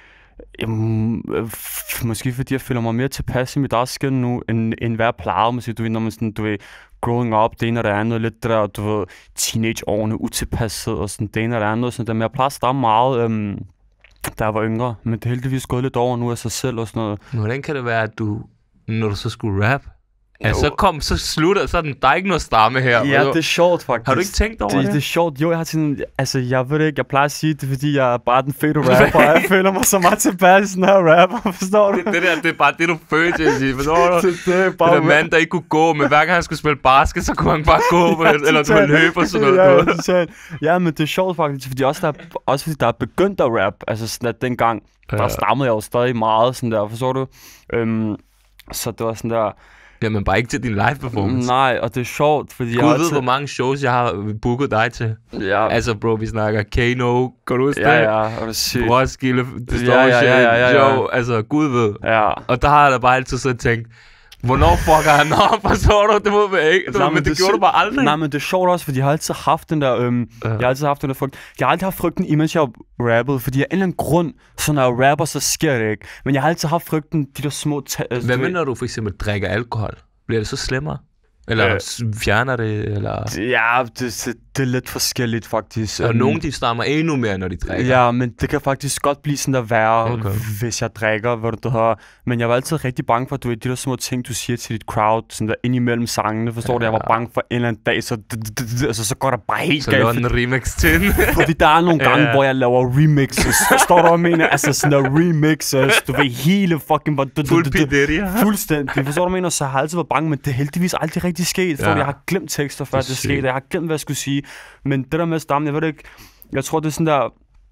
Jamen, øh, f- måske fordi jeg føler mig mere tilpas i mit eget skin nu, end, end hvad jeg plejede. Måske, du ved, når man sådan, du ved, growing up, det ene og det andet, lidt det der, du ved, teenageårene, utilpasset og sådan, det ene og det andet, og sådan der. Men jeg plejede at stamme meget, øhm, da jeg var yngre, men det er heldigvis gået lidt over nu af sig selv og sådan noget. Men hvordan kan det være, at du, når du så skulle rap, Ja, så kom, så slutter, så er den, der er ikke noget stamme her. Ja, det er sjovt faktisk. Har du ikke tænkt over det? det? Det er sjovt. Jo, jeg har sådan, altså jeg ved det ikke, jeg plejer at sige det, fordi jeg er bare den fede rapper, og jeg føler mig så meget tilbage i sådan her rapper, forstår du? Det, det der, det er bare det, du føler til at sige, forstår du? det, det er bare... Det der mand, der ikke kunne gå, men hver gang han skulle spille basket, så kunne han bare gå, ja, eller du ville løbe og sådan noget. ja, ja, men det er sjovt faktisk, fordi også, der, også fordi der er begyndt at rap, altså sådan at dengang, der ja. stammede jeg jo stadig meget, sådan der, forstår du? Øhm, så det var sådan der... Jamen bare ikke til din live performance. Nej, og det er sjovt, fordi Gud jeg ved, altid... hvor mange shows jeg har booket dig til. Ja. Altså bro, vi snakker Kano, kan du huske ja, det? Ja, og det er sygt. Roskilde, Distortion, ja, ja, ja, ja, ja. Joe, altså Gud ved. Ja. Og der har jeg da bare altid så tænkt, hvornår fucker han op, forstår du? Det må man ikke. Nej, men, men det, det gjorde du bare aldrig. Nej, men det er sjovt også, fordi jeg har altid haft den der, øhm, ja. jeg har altid haft den der frygt. Jeg har aldrig haft frygten, imens jeg rappede, fordi af en eller anden grund, så når jeg rapper, så sker det ikke. Men jeg har altid haft frygten, de der små... Altså, hvad mener du for eksempel drikker alkohol? Bliver det så slemmere? Eller øh, fjerner det, eller... Ja, det, det, det er lidt forskelligt, faktisk. Og um, nogle, de stammer endnu mere, når de drikker. Ja, men det kan faktisk godt blive sådan der værre, okay. hvis jeg drikker, hvad du har. Men jeg var altid rigtig bange for, at du ved, de der små ting, du siger til dit crowd, sådan der ind imellem sangene, forstår ja. du? Jeg var bange for en eller anden dag, så, altså, så går der bare helt så galt. Så laver en remix til den. Fordi der er nogle gange, ja. hvor jeg laver remixes. Forstår du, hvad jeg mener? Altså sådan der remixes, du ved, hele fucking... Fuld pideri, ja. Fuldstændig. Forstår du, hvad jeg mener? Så har jeg altid været bange, men det er heldigvis aldrig rigtig sket. For jeg har glemt tekster, før det, det skete. Jeg har glemt, hvad jeg skulle sige. Men det der med stammen, jeg ved det ikke... Jeg tror, det er sådan der...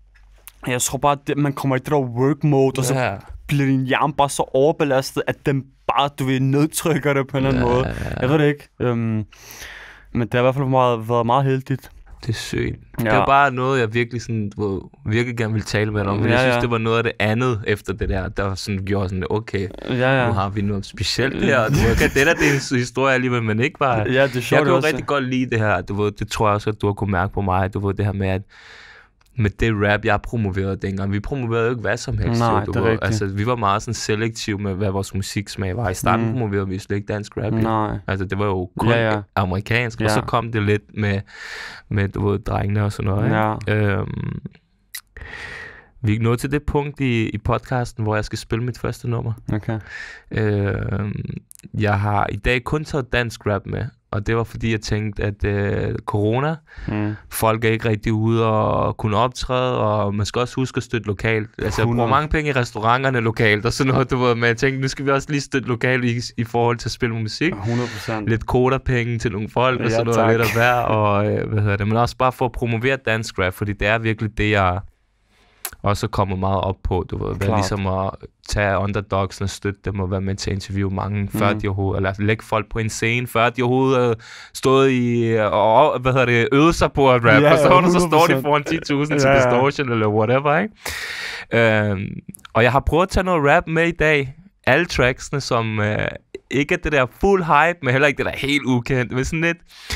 Jeg tror bare, at man kommer i det der work mode, og så ja. bliver din hjerne bare så overbelastet, at den bare, du ved, nedtrykker det på en eller anden ja, måde. Ja. Jeg ved det ikke. Um, men det har i hvert fald meget, været meget heldigt. Det er sygt. Ja. Det var bare noget, jeg virkelig sådan, hvor, virkelig gerne ville tale med dig om. Men ja, jeg synes, ja. det var noget af det andet efter det der, der sådan gjorde sådan, okay, ja, ja. nu har vi noget specielt her. Du ved, det der, det er en historie alligevel, men ikke bare... Ja, det er sjovt. Jeg kan jo rigtig godt lide det her. Du ved, det tror jeg også, at du har kunne mærke på mig. Du ved, det her med, at med det rap, jeg promoverede dengang. Vi promoverede jo ikke hvad som helst. Nej, du det er ved. Altså, vi var meget sådan selektive med, hvad vores musiksmag var. I starten mm. promoverede vi slet ikke dansk rap. Nej. Altså, det var jo kun ja, ja. amerikansk. Ja. Og så kom det lidt med, med du ved, drengene og sådan noget. Ja. Øhm, vi er nået til det punkt i, i podcasten, hvor jeg skal spille mit første nummer. Okay. Øhm, jeg har i dag kun taget dansk rap med. Og det var fordi, jeg tænkte, at øh, corona, mm. folk er ikke rigtig ude og kunne optræde, og man skal også huske at støtte lokalt. Altså, jeg bruger mange penge i restauranterne lokalt, og sådan noget, du ved, men jeg tænkte, nu skal vi også lige støtte lokalt i, i forhold til at spille musik. hundrede procent. Lidt kodapenge til nogle folk, og ja, sådan noget, lidt at være, og øh, hvad hedder det, men også bare for at promovere dansk rap, fordi det er virkelig det, jeg også kommer meget op på, du ved, være ligesom at tage underdogsene, støtte dem og være med til at interviewe mange, mm. før de overhovedet, eller lægge folk på en scene, før de overhovedet øh, stod i, og hvad hedder det, øvede sig på at rap, ja, og så, så står de foran ti tusind til ja, ja. Distortion, eller whatever, ikke? Øhm, og jeg har prøvet at tage noget rap med i dag, alle tracksene, som øh, ikke er det der full hype, men heller ikke det der helt ukendt, men sådan lidt.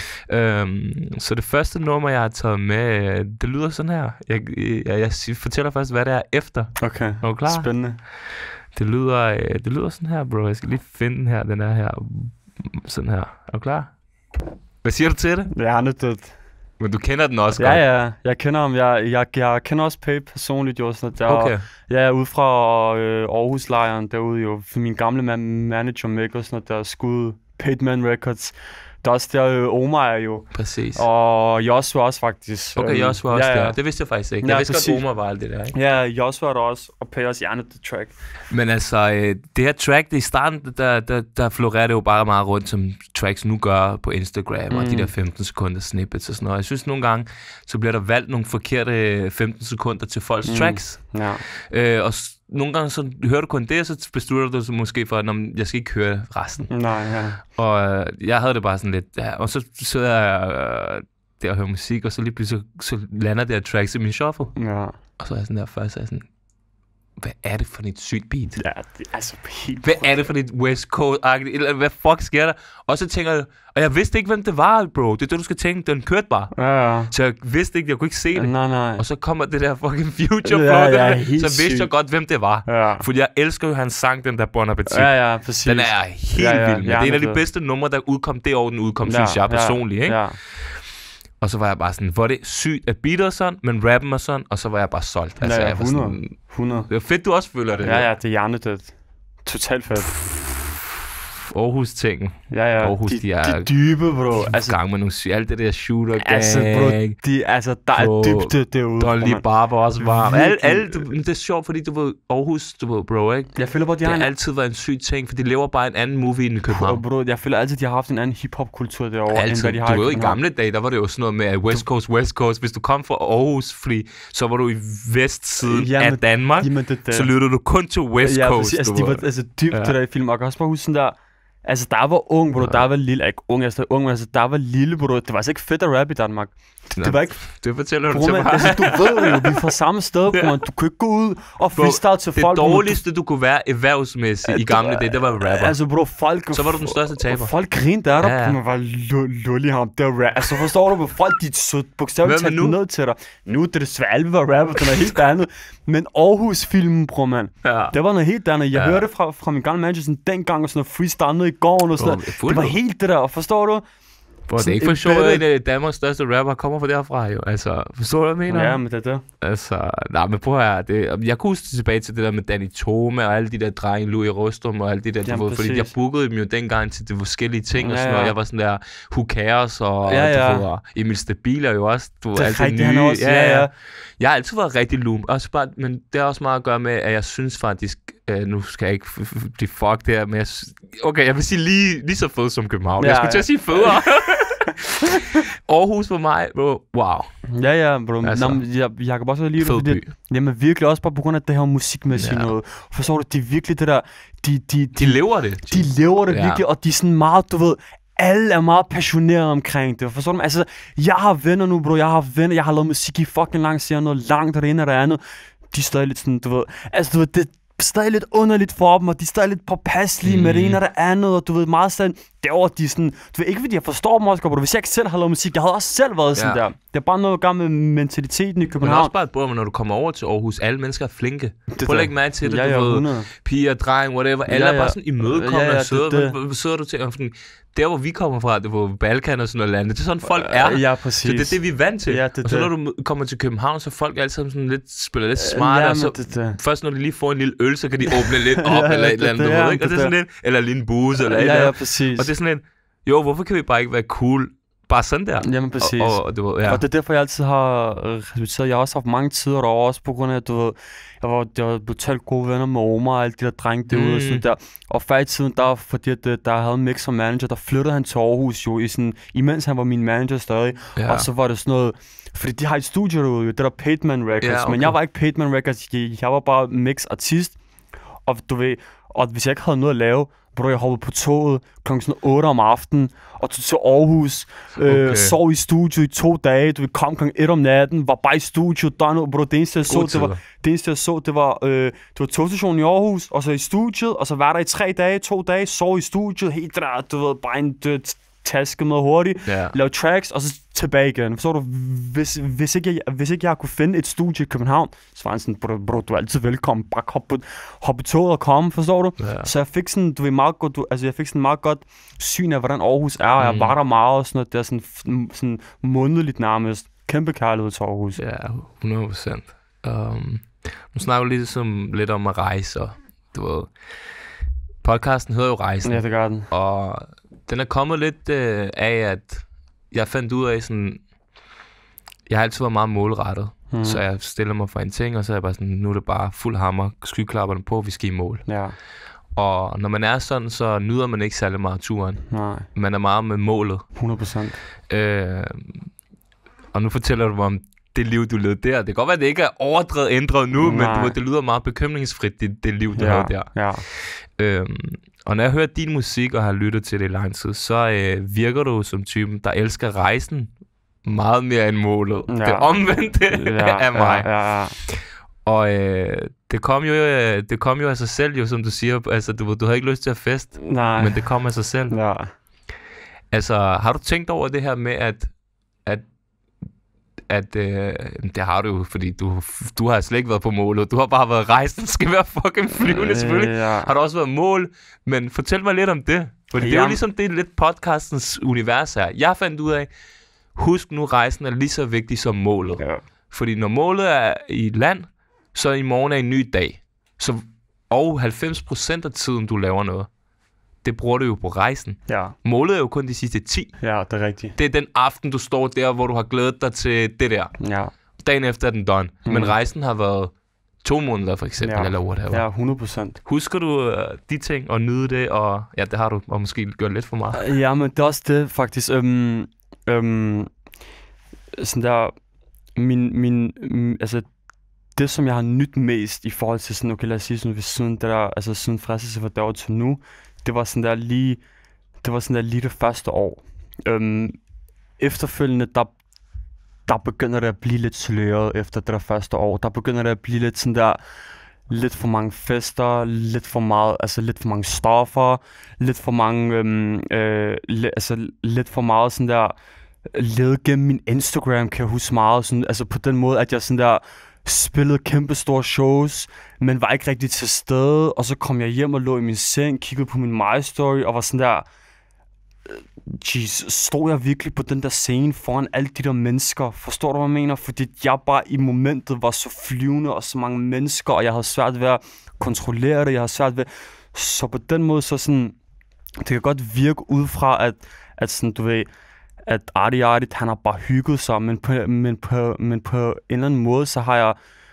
Øhm, så det første nummer, jeg har taget med, det lyder sådan her. Jeg, jeg, jeg fortæller først, hvad det er efter. Okay, er du klar? Spændende. Det lyder, øh, det lyder sådan her, bro. Jeg skal lige finde den her, den er her. Sådan her. Er du klar? Hvad siger du til det? Jeg er nødt. Men du kender den også ja, godt? Ja, ja. Jeg kender ham. Jeg, jeg, jeg kender også Pape personligt, jo. Så der, okay. Jeg er ude fra øh, Aarhus-lejren derude, jo. For min gamle man, manager Mikkel, sådan der skud Pateman Records. Der er også der øh, Omar er jo. Præcis. Og Joshua også, faktisk. Okay, Joshua også ja, ja. der. Det vidste jeg faktisk ikke. Ja, jeg vidste præcis. godt, Omar var alt det der, ikke? Ja, Joshua er der også. Og Pape også hjernet det track. Men altså, øh, det her track, det i starten, der, der, der florerer det jo bare meget rundt, som tracks nu gør på Instagram, mm. og de der femten sekunder snippets og sådan noget. Jeg synes nogle gange, så bliver der valgt nogle forkerte femten sekunder til folks mm. tracks. Ja. Øh, og s- nogle gange så hører du kun det, og så beslutter du så måske for, at jeg skal ikke høre resten. Nej, ja. Og øh, jeg havde det bare sådan lidt, ja, og så sidder jeg øh, der og hører musik, og så lige pludselig så, så lander der tracks i min shuffle. Ja. Og så er jeg sådan der først, så er jeg sådan, hvad er det for et sygt beat? Ja, det er altså helt... Hvad er det for et West Coast-agtigt? Eller hvad fuck sker der? Og så tænker jeg, og jeg vidste ikke, hvem det var, bro. Det er det, du skal tænke. Den kørte bare. Ja, ja. Så jeg vidste ikke, jeg kunne ikke se det. Nej, nej. Og så kommer det der fucking Future, ja, bro. ja, der, så vidste sygt. jeg godt, hvem det var. Ja. Fordi jeg elsker jo hans sang, den der Bon Appetit. Ja, ja, præcis. Den er helt ja, ja, vild. Men det er en af de bedste numre, der udkom det år, den udkom, ja, synes jeg personligt, ikke? Ja. Og så var jeg bare sådan, hvor det sygt at beatet sådan, men rappen og sådan, og så var jeg bare solgt. Altså, ja, jeg var hundrede. Sådan, hundrede. Det er fedt, du også føler det. Ja, ja, det er hjernedødt. Totalt fedt. Aarhus-ting. Ja, ja. Aarhus, de, de er... de dybe, bro. Altså, gang med nogle syge, alt det der shooter gang. Altså, bro, de, altså, der bro, er dybde derude. Dolly Barber også varm. Alle, alle, du, det er sjovt, fordi du ved, Aarhus, du ved, bro, ikke? Jeg føler bare, de det har har altid været en syg ting, for de lever bare en anden movie end i København. Bro, jeg føler altid, de har haft en anden hip-hop-kultur derovre, altid. end hvad de har du i ved, i København. gamle dage, der var det jo sådan noget med West Coast, West Coast. Hvis du kom fra Aarhus, fordi så var du i vestsiden Jamen, af Danmark, jamen, det, det. så lyttede du kun til West ja, Coast. Altså, de var altså, dybt ja. Det der i film. Og jeg kan også bare huske sådan der... Altså, der var ung, bro. Ja. Der var lille... Ikke ung, altså ung, men altså, der var lille, bro. Det var altså ikke fedt at rappe i Danmark. Det, det var ikke... Det fortæller du bro, til man, mig. Altså, du ved jo, vi er fra samme sted, bro. Ja. Du kunne ikke gå ud og freestyle til det folk. Det dårligste, du kunne være erhvervsmæssigt i gamle dage, det var rapper. Altså, bro, folk... Så var du den største taber. Folk grinte der, der. Ja, ja. Man var lullig ham. Det var rap. Altså, forstår du, folk, de så bogstaveligt taget ned til dig. Nu er det desværre alle, var rapper. Det er noget helt andet. Men Aarhus-filmen, bro, man. Ja. Det var noget helt andet. Jeg ja. hørte fra, fra min gamle manager sådan dengang, og sådan noget freestyle ned i gården og sådan noget. Det var helt det der, forstår du? Bro, det er ikke for sjovt, at en af Danmarks største rapper kommer fra derfra, jo. Altså, forstår du, hvad jeg mener? Ja, men det er det. Altså, nej, men prøv her. Det, jeg kunne huske tilbage til det der med Danny Tome og alle de der drenge, Louis Rostum og alle de der, jamen, du ved, fordi jeg bookede dem jo dengang til de forskellige ting ja, og sådan noget. Jeg var sådan der, Who Cares og, ja, ja. du ved, Emil Stabil er jo også, du ved, alt det nye. Han også, ja, ja. Jeg har altid været rigtig loom, også bare, men det har også meget at gøre med, at jeg synes faktisk, øh, nu skal jeg ikke blive fucked her, men jeg, okay, jeg vil sige lige, lige så fed som København. Ja, jeg skulle til at sige federe. Aarhus for mig, bro, wow. Ja, ja, bro. Altså, Nå, jeg, jeg kan bare så lide det, fordi det, jamen virkelig også bare på grund af det her musikmæssigt ja. noget. Forstår du, det er virkelig det der, de, de, de, de lever det. De lever det ja. virkelig, og de er sådan meget, du ved, alle er meget passionerede omkring det. Forstår du? Altså, jeg har venner nu, bro. Jeg har venner, jeg har lavet musik i fucking lang tid, noget langt der ene og det andet. De er stadig lidt sådan, du ved, altså du ved, det stadig lidt underligt for dem, og de er stadig lidt påpasselige mm. med det ene og det andet, og du ved, meget sådan, derovre, de er sådan, du ved, ikke fordi jeg forstår dem også, bro, hvis jeg ikke selv har lavet musik, jeg havde også selv været sådan ja. der. Det er bare noget at gøre med mentaliteten i København. Men også bare et bord, når du kommer over til Aarhus, alle mennesker er flinke. Prøv at lægge mærke til det, ja, du ja, ved, hundrede. piger, dreng, whatever, alle ja, ja. er bare sådan imødekommende ja, ja, og søde. Hvad sidder du til? Der, hvor vi kommer fra, det var Balkan og sådan noget land, det er sådan, folk er. Ja, præcis. Så det er det, vi er vant til. Ja, det, og så når du kommer til København, så folk altid sådan lidt, spiller lidt smart, ja, og så det, det. først når de lige får en lille øl, så kan de åbne lidt op, ja, eller et eller andet, du ved, ikke? Og det er sådan lidt, eller en lille booze, eller et eller andet. Ja, præcis. Og det er sådan lidt, jo, hvorfor kan vi bare ikke være cool? Bare sådan der. Jamen præcis. Og, og, du ved, ja. og det er derfor, jeg altid har respekteret. Jeg har også haft mange tider derovre, også på grund af, at du ved, jeg var, jeg var totalt gode venner med Omar og alle de der drenge derude mm. og sådan der. Og før i tiden, der, fordi at, der havde Mix som manager, der flyttede han til Aarhus jo, i sådan, imens han var min manager stadig. Ja. Og så var det sådan noget, fordi de har et studie derude, jo, det der Paidman Records, ja, okay. men jeg var ikke Paidman Records, jeg, jeg var bare Mix artist. Og du ved, og hvis jeg ikke havde noget at lave, bro, jeg hoppede på toget klokken sådan otte om aftenen, og tog til Aarhus, øh, okay. sov i studio i to dage, du kom klokken et om natten, var bare i studio, døgnet, bro, det eneste jeg så, det var, det eneste jeg så, det var, øh, det var togstationen i Aarhus, og så i studiet, og så var der i tre dage, to dage, sov i studiet, helt der, du ved, bare en død taske med hurtigt, yeah. lave tracks, og så tilbage igen. Forstår du? Hvis, hvis, ikke jeg, hvis ikke jeg kunne finde et studie i København, så var han sådan, bro, bro du er altid velkommen, bare hoppe hop på toget og komme, forstår du? Yeah. Så jeg fik sådan, du ved, meget godt, du, altså jeg fik sådan meget godt syn af, hvordan Aarhus er, og mm. jeg var der meget og sådan noget, det er sådan, sådan månedligt nærmest. Kæmpe kærlighed til Aarhus. Ja, hundrede procent. Um, nu snakker vi ligesom lidt om at rejse, og du ved, podcasten hedder jo Rejsen. Ja, det gør den. Og den er kommet lidt øh, af, at jeg fandt ud af sådan, jeg har altid været meget målrettet, mm. så jeg stiller mig for en ting, og så er jeg bare sådan, nu er det bare fuld hammer, skyklapperne på, vi skal i mål. Ja. Og når man er sådan, så nyder man ikke særlig meget turen. Nej. Man er meget med målet. hundrede procent. Øh, og nu fortæller du mig om det liv, du levede der. Det kan godt være, at det ikke er overdrevet ændret nu, Nej. men du, det lyder meget bekymringsfrit, det, det liv, du ja. havde der. Ja. Øhm, og når jeg hører din musik og har lyttet til det i lang tid, så øh, virker du som typen, der elsker rejsen meget mere end målet. Ja. Det omvendte ja, af mig. Ja, ja, ja. Og øh, det, kom jo, øh, det kom jo af sig selv, jo, som du siger. Altså, du, du har ikke lyst til at feste, Nej. men det kom af sig selv. Ja. Altså, har du tænkt over det her med, at, at at øh, det har du jo, fordi du, du har slet ikke været på målet. Du har bare været rejsen, skal være fucking flyvende øh, selvfølgelig. Ja. Har du også været mål, men fortæl mig lidt om det. For ja. det er jo ligesom det lidt podcastens univers her. Jeg fandt ud af, husk nu, rejsen er lige så vigtig som målet. Ja. Fordi når målet er i land, så i morgen er en ny dag. Så, og halvfems procent af tiden, du laver noget, det bruger du jo på rejsen. Ja. Målet er jo kun de sidste ti. Ja, det er rigtigt. Det er den aften, du står der, hvor du har glædet dig til det der. Ja. Dagen efter er den done. Mm. Men rejsen har været to måneder, for eksempel, ja. eller whatever. Ja, hundrede procent. Husker du uh, de ting og nyde det, og ja, det har du og måske gjort lidt for meget. Ja, men det er også det, faktisk. Øhm, øhm, sådan der, min, min, min, altså, det, som jeg har nydt mest i forhold til sådan, okay, lad os sige sådan, ved siden det der, altså siden fristelse for dag til nu, det var sådan der lige, det var sådan der lige det første år. Øhm, efterfølgende, der, der begynder det at blive lidt sløret efter det der første år. Der begynder det at blive lidt sådan der, lidt for mange fester, lidt for meget, altså lidt for mange stoffer, lidt for mange, øhm, øh, le, altså lidt for meget sådan der, levet gennem min Instagram, kan jeg huske meget, sådan, altså på den måde, at jeg sådan der, spillede kæmpe store shows, men var ikke rigtig til stede, og så kom jeg hjem og lå i min seng, kiggede på min My Story, og var sådan der, jeez, stod jeg virkelig på den der scene foran alle de der mennesker? Forstår du, hvad jeg mener? Fordi jeg bare i momentet var så flyvende, og så mange mennesker, og jeg havde svært ved at kontrollere det, jeg havde svært ved, så på den måde, så sådan, det kan godt virke ud fra, at, at sådan, du ved, at Artie Artie, han har bare hygget sig, men på, men, på, men på en eller anden måde, så har jeg,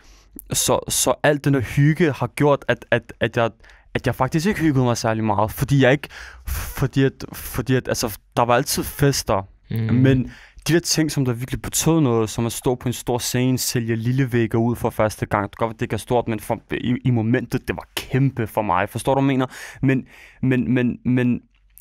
så, så alt den der hygge har gjort, at, at, at, jeg, at jeg faktisk ikke hyggede mig særlig meget, fordi jeg ikke, fordi at, fordi at, altså, der var altid fester, mm. men de der ting, som der virkelig betød noget, som at stå på en stor scene, sælge lillevægger ud for første gang, det kan godt være, det ikke er stort, men for, i, i momentet, det var kæmpe for mig, forstår du, hvad jeg mener? Men, men, men, men,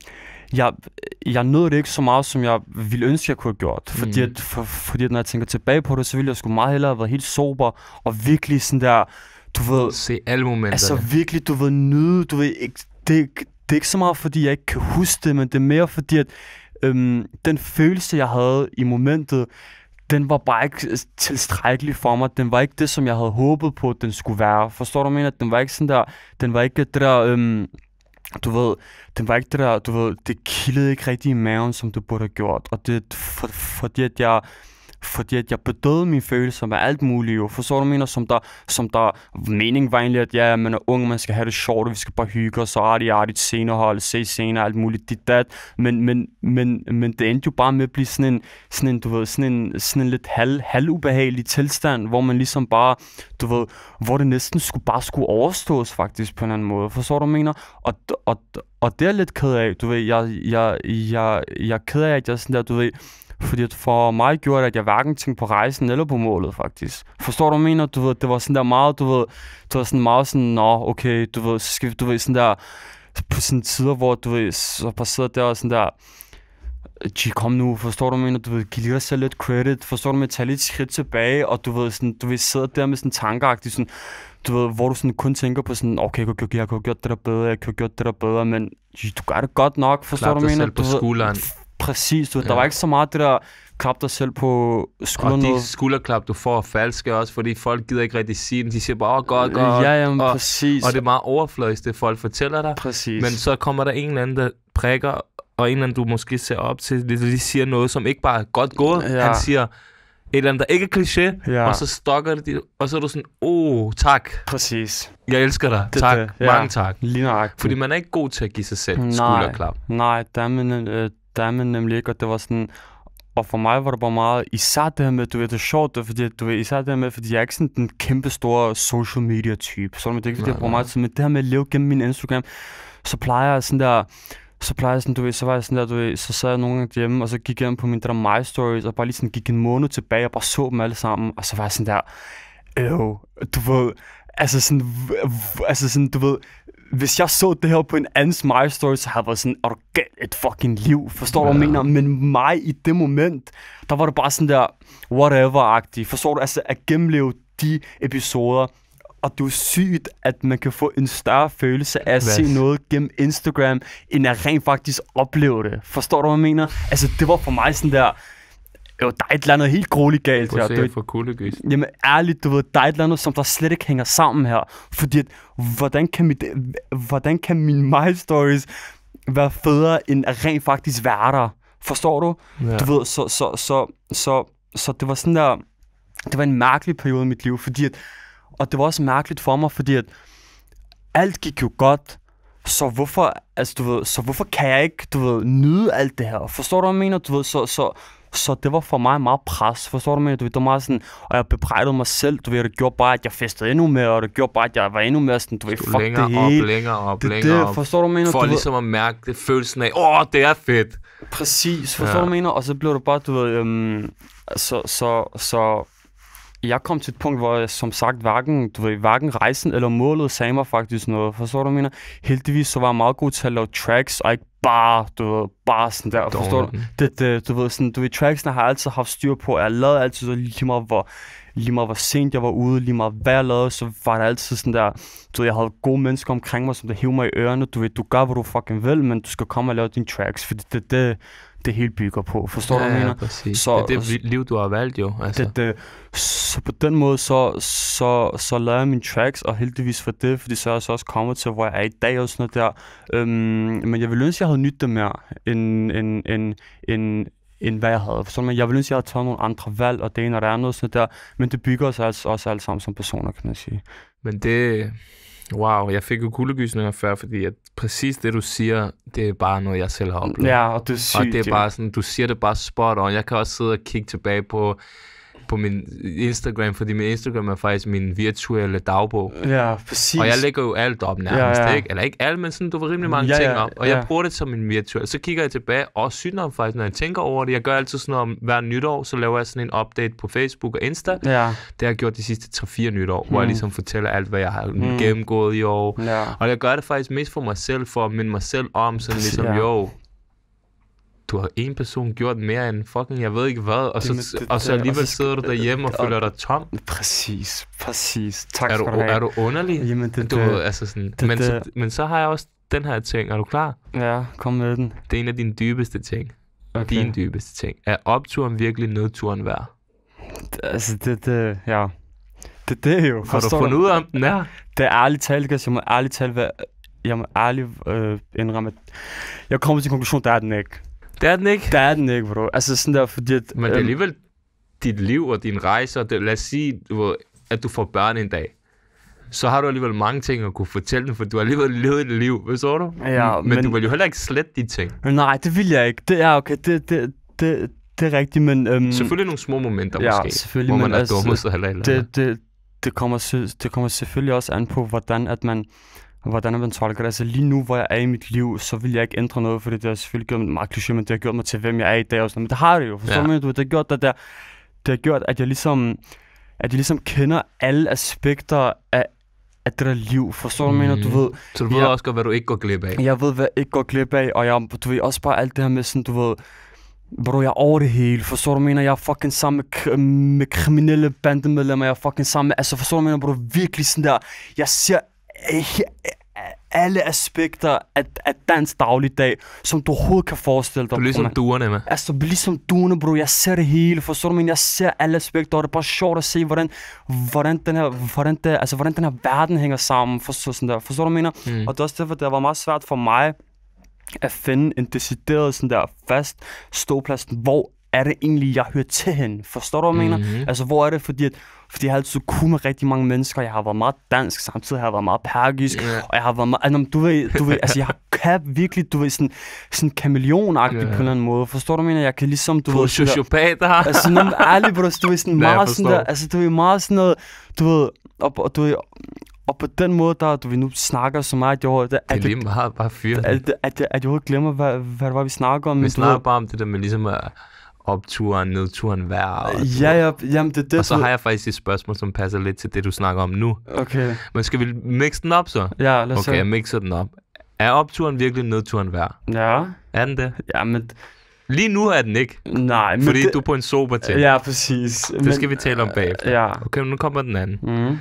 Jeg, jeg nåede det ikke så meget, som jeg ville ønske, jeg kunne have gjort. Fordi, mm. at, for, fordi at når jeg tænker tilbage på det, så ville jeg sgu meget hellere have været helt sober. Og virkelig sådan der, du ved... Se alle momenter. Altså virkelig, du ved, nyde, du ved, ikke, det, det er ikke så meget, fordi jeg ikke kan huske det, men det er mere fordi, at øhm, den følelse, jeg havde i momentet, den var bare ikke tilstrækkelig for mig. Den var ikke det, som jeg havde håbet på, den skulle være. Forstår du, hvad jeg mener? Den var ikke sådan der, den var ikke det der... Øhm, Du ved, den var ikke det der, du ved, det kildede ikke rigtig i maven, som det burde have gjort. Og det for, fordi, at jeg, fordi at jeg bedøvede mine følelser med alt muligt, jo. For så du mener, som der, som der mening var egentlig, at ja, man er ung, man skal have det sjovt, og vi skal bare hygge os, så artigt, artigt, scenehold, se scener, alt muligt, dit dat. Men, men, men, men det endte jo bare med at blive sådan en, sådan en, du ved, sådan en, sådan en lidt halv, halvubehagelig tilstand, hvor man ligesom bare, du ved, hvor det næsten skulle, bare skulle overstås faktisk på en anden måde. Forstår du, mener? Og, og, og det er lidt ked af, du ved, jeg, jeg, jeg, jeg er ked af, at jeg sådan der, du ved, fordi for mig gjorde det, at jeg hverken tænkte på rejsen eller på målet, faktisk. Forstår du, mener? Du ved, det var sådan der meget, du ved, det var sådan meget sådan, nå, okay, du ved, så skal vi, du ved, sådan der, på sådan tider, hvor, du ved, så passerede der og sådan der, gee, kom nu, forstår du, mener? Du ved, giv lige dig selv lidt credit, forstår du, med at tage lidt skridt tilbage, og du ved, sådan, du ved, sidder der med sådan tankeagtigt, sådan, du ved, hvor du sådan kun tænker på sådan, okay, jeg kunne have gjort det der bedre, jeg kunne have gjort det der bedre, men gee, du gør det godt nok, forstår Klap du, mener? Klap dig selv på skulderen. Præcis, du, ja. Der var ikke så meget det der klap dig selv på skulderen. Og de skulderklap, du får, er falske også, fordi folk gider ikke rigtig sige den. De siger bare, åh, oh, godt, godt. Ja, jamen, og, præcis. Og det er meget overfladisk, det folk fortæller dig. Præcis. Men så kommer der en eller anden, der prikker, og en eller anden, du måske ser op til, de siger noget, som ikke bare er godt gået. Ja. Han siger et eller andet, der ikke er kliché, ja. Og så stokker det, og så er du sådan, åh, oh, tak. Præcis. Jeg elsker dig. Det, tak. Det. Ja. Mange tak. Lige nøjagtigt. Fordi man er ikke god til at give sig selv nej, skulderklap. Nej, der er man, øh, der er man nemlig ikke, og det var sådan... Og for mig var det bare meget, især det her med, du ved, det er sjovt, det, fordi, du ved, især det her med, fordi jeg er ikke sådan den kæmpe store social media type, så det er ikke, fordi jeg bruger meget tid, men det her med at leve gennem min Instagram, så plejer jeg sådan der, så plejer jeg sådan, du ved, så var jeg sådan der, du ved, så sad jeg nogle gange hjemme, og så gik jeg ind på min der My Stories, og bare lige sådan gik en måned tilbage, og bare så dem alle sammen, og så var jeg sådan der, øv, du ved, altså sådan, altså sådan, du ved, hvis jeg så det her på en andens My Story, så havde jeg været sådan, er du galt et fucking liv, forstår du, hvad jeg mener? Men mig i det moment, der var det bare sådan der, whatever-agtigt, forstår du, altså at gennemleve de episoder, og det er sygt, at man kan få en større følelse af at Hvad? se noget gennem Instagram, end at rent faktisk opleve det, forstår du, hvad jeg mener? Altså det var for mig sådan der, jo, der er et eller andet helt grueligt galt her. Du for kuldegys. Jamen ærligt, du ved, der er et eller andet, som der slet ikke hænger sammen her. Fordi at, hvordan kan, mit, hvordan kan mine My Stories være federe, end at rent faktisk være der? Forstår du? Ja. Du ved, så, så, så, så, så det var sådan der, det var en mærkelig periode i mit liv, fordi at, og det var også mærkeligt for mig, fordi at alt gik jo godt, Så hvorfor, altså du ved, så hvorfor kan jeg ikke, du ved, nyde alt det her? Forstår du, hvad jeg mener? Du ved, så, så, så det var for mig meget pres. Forstår du, hvad jeg mener? Du ved, det var meget sådan, og jeg bebrejdede mig selv. Du ved, det gjorde bare, at jeg festede endnu mere, og det gjorde bare, at jeg var endnu mere sådan, du ved, fuck længere det hele. Op, længere op, det, længere det, op. Forstår du, hvad jeg mener? For du ligesom ved, at mærke det følelsen af, åh, oh, det er fedt. Præcis, forstår Ja. du, hvad jeg mener? Og så blev det bare, du ved, øhm, så, så, så jeg kom til et punkt, hvor jeg som sagt hverken, du ved, hverken rejsen eller målet sagde mig faktisk noget. Forstår du, hvad jeg mener? Heldigvis så var jeg meget god til at lave tracks, og ikke bare, du ved, bare sådan der. Forstår du? Det, det, du ved, sådan, du ved, tracksene har jeg altid haft styr på. Jeg lavede altid så lige meget, hvor, lige meget hvor sent jeg var ude, lige meget hvad jeg lavede, så var det altid sådan der, du ved, jeg havde gode mennesker omkring mig, som der hiver mig i ørerne. Du ved, du gør, hvad du fucking vil, men du skal komme og lave dine tracks, fordi det, det, det hele bygger på. Forstår ja, du, hvad jeg ja, mener? præcis. Så, det er det liv, du har valgt jo. Altså. Det, det, så på den måde, så, så, så lavede jeg mine tracks, og heldigvis for det, fordi så er jeg så også kommet til, hvor jeg er i dag og sådan noget der. Øhm, men jeg ville ønske, jeg havde nydt det mere, end, end, end, end, end hvad jeg havde. Så, men jeg ville ønske, jeg havde taget nogle andre valg, og det ene og det andet og sådan noget der. Men det bygger os altså også alle sammen som personer, kan man sige. Men det... Wow, jeg fik jo kuldegysninger før, fordi at præcis det, du siger, det er bare noget, jeg selv har oplevet. Ja, og det er sygt. Og det er bare sådan, du siger det bare spot on. Jeg kan også sidde og kigge tilbage på, på min Instagram, fordi min Instagram er faktisk min virtuelle dagbog. Ja, præcis. Og jeg lægger jo alt op nærmest, ja, ja. ikke? Eller ikke alt, men sådan, du var rimelig mange ja, ting ja, op. Og ja. jeg bruger det som min virtuelle. Så kigger jeg tilbage, og sygt nok faktisk, når jeg tænker over det. Jeg gør altid sådan noget om hver nytår, så laver jeg sådan en update på Facebook og Insta. Ja. Det har jeg gjort de sidste tre fire nytår, mm. hvor jeg ligesom fortæller alt, hvad jeg har Mm. gennemgået i år. Ja. Og jeg gør det faktisk mest for mig selv, for at minde mig selv om, sådan ligesom, Ja. jo, du har en person gjort mere end fucking, jeg ved ikke hvad, og så, Det- det- og så det- alligevel og så- sidder du derhjemme og og- føler dig tom. Præcis, præcis. Tak Er du, skal du have. er du underlig? Jamen, det, Du det, ved, altså sådan, det- men, så, det- men så har jeg også den her ting, er du klar? Ja, kom med den. Det er en af dine dybeste ting. Okay. Dine dybeste ting. Er opturen virkelig nedturen værd? Altså, det, det, ja. Det, det er jo. Har du forstår fundet ud af, om den er? Det er ærligt talt, Gas. Jeg må ærligt talt være, jeg må ærligt øh, indrømme, at jeg kommer til konklusion, der er den ikke. Det er den ikke. Der er den ikke, bro. Altså sådan der, fordi at... Men det er alligevel dit liv og din rejse, og det, lad os sige, du ved, at du får børn en dag. Så har du alligevel mange ting at kunne fortælle dem, for du har alligevel levet et liv, forstår du? Ja, men, men- men du vil jo heller ikke slette de ting. Nej, det vil jeg ikke. Det er okay. Det, det, det, det er rigtigt, men... Øhm, Selvfølgelig nogle små momenter ja, måske, selvfølgelig, hvor man men er altså, dummet sig eller eller andet. det, det, det, kommer, se- det kommer selvfølgelig også an på, hvordan at man... Hvordan man tolker det. Altså lige nu, hvor jeg er i mit liv, så vil jeg ikke ændre noget, fordi det har selvfølgelig gjort mig meget kliché, men det har gjort mig til, hvem jeg er i dag og sådan noget. Men det har det jo, forstår Ja. du? Det har gjort, det, der, det har gjort, at jeg ligesom, at jeg ligesom kender alle aspekter af, af det der liv. Forstår du, mm. mener? Du ved, Så du ved ja. også godt, hvad du ikke går glip af. jeg ved, hvad jeg ikke går glip af, og jeg, du ved, også bare alt det her med sådan, du ved, bro, jeg er over det hele, forstår du, mener? Jeg er fucking sammen med, k- med kriminelle bandemedlemmer, jeg er fucking sammen med, altså forstår du, mener, bro, virkelig sådan der, jeg ser eh, alle aspekter af, af dans dagligdag, som du overhovedet kan forestille dig. Du er ligesom bro, duerne med. Altså, ligesom duene, bro. Jeg ser det hele, forstår du, men jeg ser alle aspekter, og det er bare sjovt at se, hvordan, hvordan, den, her, hvordan, det, altså, hvordan den her verden hænger sammen, forstår, sådan der. Forstår du, hvad jeg mener? Mm. Og det er også derfor, det var meget svært for mig at finde en decideret sådan der fast ståplads, hvor er det egentlig, jeg hører til hende? Forstår du, hvad jeg Mhm. mener? Altså, hvor er det, fordi, at, fordi jeg har altid kunne med rigtig mange mennesker, jeg har været meget dansk, samtidig har jeg været meget pergisk, Ja. og jeg har været meget, altså, du ved, du ved, altså, jeg kan virkelig, du ved, sådan, sådan kameleonagtig Ja. på en eller anden måde. Forstår du, hvad jeg mener? Jeg kan ligesom, du Du er ved, sådan der- sociopater. altså, når man er ærlig, bro, du ved, sådan Ja, jeg meget sådan der, forstår. altså, du ved, meget sådan noget, du ved, og, og du ved, og på den måde, der, du ved, nu snakker så meget, at jeg, at, Det er at, lige meget, bare fyr. at, at, at, jeg, at jeg overhovedet glemmer, hvad, hvad det var, vi snakker om. Vi men du snakker ved- bare om det der med ligesom at opturen, nedturen hver. Og, Ja, ja, jamen det er det. og så du- har jeg faktisk et spørgsmål, som passer lidt til det, du snakker om nu. Okay, Men skal vi mixe den op så? ja, lad os Okay, jeg mixer den op. Er opturen virkelig nedturen værd? se. Ja, Er den det? ja, men... Lige nu er den ikke, Nej, men fordi det, du er på en sober ting. Ja, præcis. Det skal vi tale om bagefter. Ja. Okay, men nu kommer den anden. Mm.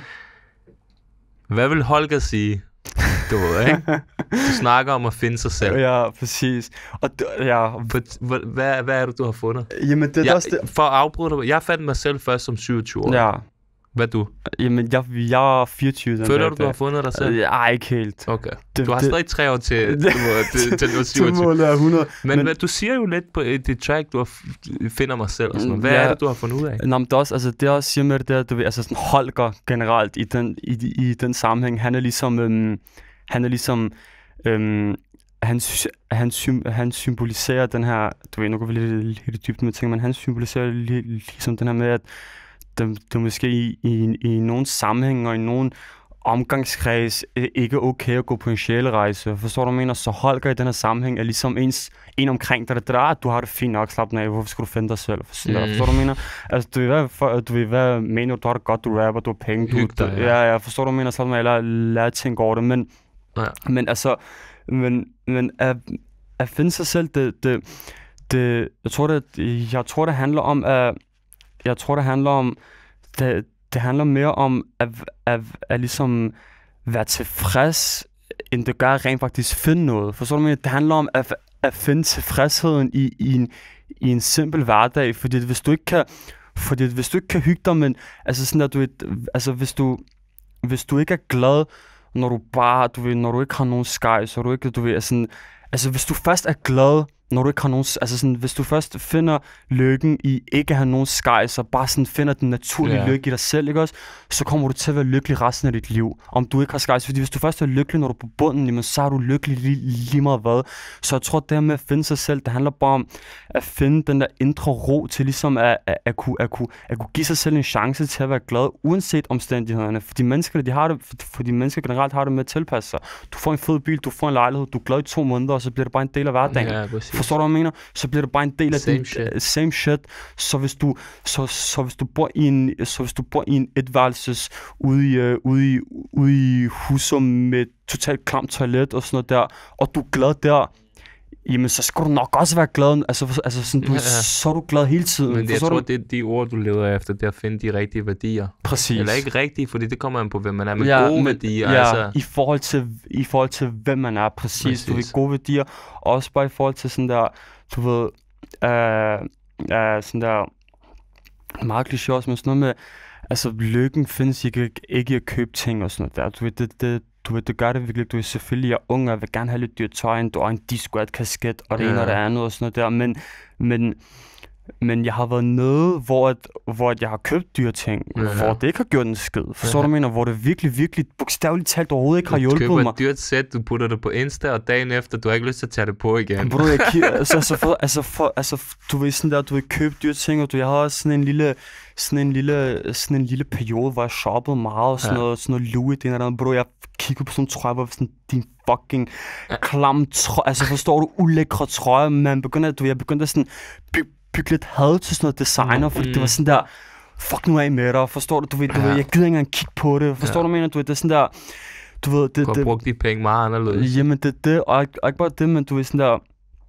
Hvad vil Holger sige? Du ved, ikke? Du snakker om at finde sig selv. Ja, præcis. Og det, ja, Hvad, hvad, hvad er det, du har fundet? jamen det er Jeg, også det. for at afbryde dig, jeg fandt mig selv først som syvogtyve år. Ja, Hvad er du? jamen jeg, jeg er fireogtyve den Føler dag du, i du har dag. fundet dig selv? Ja, ikke helt. Okay. Det- Du har det- stadig tre år til, du, må- til, til du er Til syvogtyve. målet er hundrede. Men, Men- men du siger jo lidt på i dit track, du har, f- finder mig selv og sådan noget. Hvad Ja. er det, du har fundet ud af? Nå, men det er også, altså det jeg også siger med det der, du ved, altså sådan Holger generelt i den, i, i den sammenhæng, han er ligesom, øhm, han er ligesom, Øhm, han, han, sym, han symboliserer den her, du ved, nu går vi lidt, lidt dybt med ting, men han symboliserer li, ligesom den her med, at det, det måske i, i, i nogle sammenhæng og i nogle omgangskreds ikke er okay at gå på en sjælerejse. Forstår du, hvad jeg mener? Så Holger i den her sammenhæng er ligesom ens, en omkring dig, der er, du har det fint nok, slap af, hvorfor skal du finde dig selv? Forstår, mm. forstår du, hvad jeg mener? Altså, du ved, hvad, for, du ved, hvad mener du, har det godt, du rapper, du har penge, du, dig, du ja. ja, ja, forstår du, hvad jeg mener? Slap af, eller lad at tænke over det, men, ja. men altså, men, men at, at finde sig selv, det, det, det, jeg tror, det, jeg tror, det handler om, at, jeg tror, det handler om, det, det handler mere om at, at, at ligesom være tilfreds, end det gør at rent faktisk finde noget. Forstår du mig? Det handler om at, at finde tilfredsheden i, i, en, i en simpel hverdag, fordi hvis du ikke kan, fordi hvis du ikke kan hygge dig, men altså sådan der, du ved, altså hvis du, hvis du ikke er glad, når du bare, du ved, når du ikke har nogen skej, så du ikke, du ved, altså, altså hvis du først er glad, når du ikke har nogen, altså sådan, hvis du først finder lykken i ikke at have nogen skej, så bare sådan finder den naturlige yeah. lykke i dig selv, ikke også? Så kommer du til at være lykkelig resten af dit liv, om du ikke har skej. Fordi hvis du først er lykkelig, når du er på bunden, jamen, så er du lykkelig lige, lige meget hvad. Så jeg tror, det her med at finde sig selv, det handler bare om at finde den der indre ro til ligesom at, at, at, kunne, at, kunne, at kunne give sig selv en chance til at være glad, uanset omstændighederne. Fordi mennesker, de har det, fordi mennesker generelt har det med at tilpasse sig. Du får en fed bil, du får en lejlighed, du er glad i to måneder, og så bliver det bare en del af hverdagen. Ja, forstår du, hvad jeg mener? Så bliver det bare en del af same din shit. same shit. Så hvis du så, så hvis du bor i en så hvis du bor i en etværelses ude i uh, ude i ude i Husum med totalt klamt toilet og sådan noget der, og du er glad der, jamen så skal du nok også være glad. Altså, altså sådan, du, ja, ja. Så er du glad hele tiden. Men det, jeg tror, du? det er de ord, du leder efter, det er at finde de rigtige værdier. Præcis. Eller ikke rigtige, fordi det kommer an på, hvem man er. Men ja, gode men, værdier. Ja, altså. i forhold til i forhold til hvem man er. Præcis. Præcis. Du ved, gode værdier. Også bare i forhold til sådan der, du ved, øh, øh, sådan der meget kliché også, men sådan noget med, altså lykken findes ikke, ikke i at købe ting og sådan noget der. Du ved, det, det, du ved, det gør det virkelig. Du ved, selvfølgelig, jeg er ung, og jeg vil gerne have lidt dyrt tøj, og en disco-kasket, og det ja. ene og det andet og sådan noget der, men, men, men jeg har været nede, hvor, at, hvor at jeg har købt dyre ting, ja. hvor det ikke har gjort en skid. Forstår ja. du, mener? Hvor det virkelig, virkelig, bogstaveligt talt overhovedet ikke har hjulpet mig. Du køber et dyrt sæt, du putter det på Insta, og dagen efter, du har ikke lyst til at tage det på igen. Bro, jeg kigger, altså, altså, for, altså, for, altså, du ved sådan der, du vil købe dyre ting, og du, jeg har også sådan en lille, sådan en lille, sådan en lille periode, hvor jeg shoppede meget, og sådan, ja. noget, sådan noget Louis, det eller andet. Bro, jeg kigger på sådan en trøje, hvor sådan, din fucking klam trøje, altså forstår du, ulækre trøje, man begynder, du, jeg begyndte at sådan by, bygge lidt had til sådan noget designer, fordi mm. det var sådan der, fuck nu af med dig, forstår du, du ved, du ja. ved, jeg gider ikke engang kigge på det, forstår ja. du, mener, du ved, det er sådan der, du ved, det, du har det, brugt de penge meget anderledes. Jamen, det er det, og ikke, og ikke bare det, men du ved, sådan der,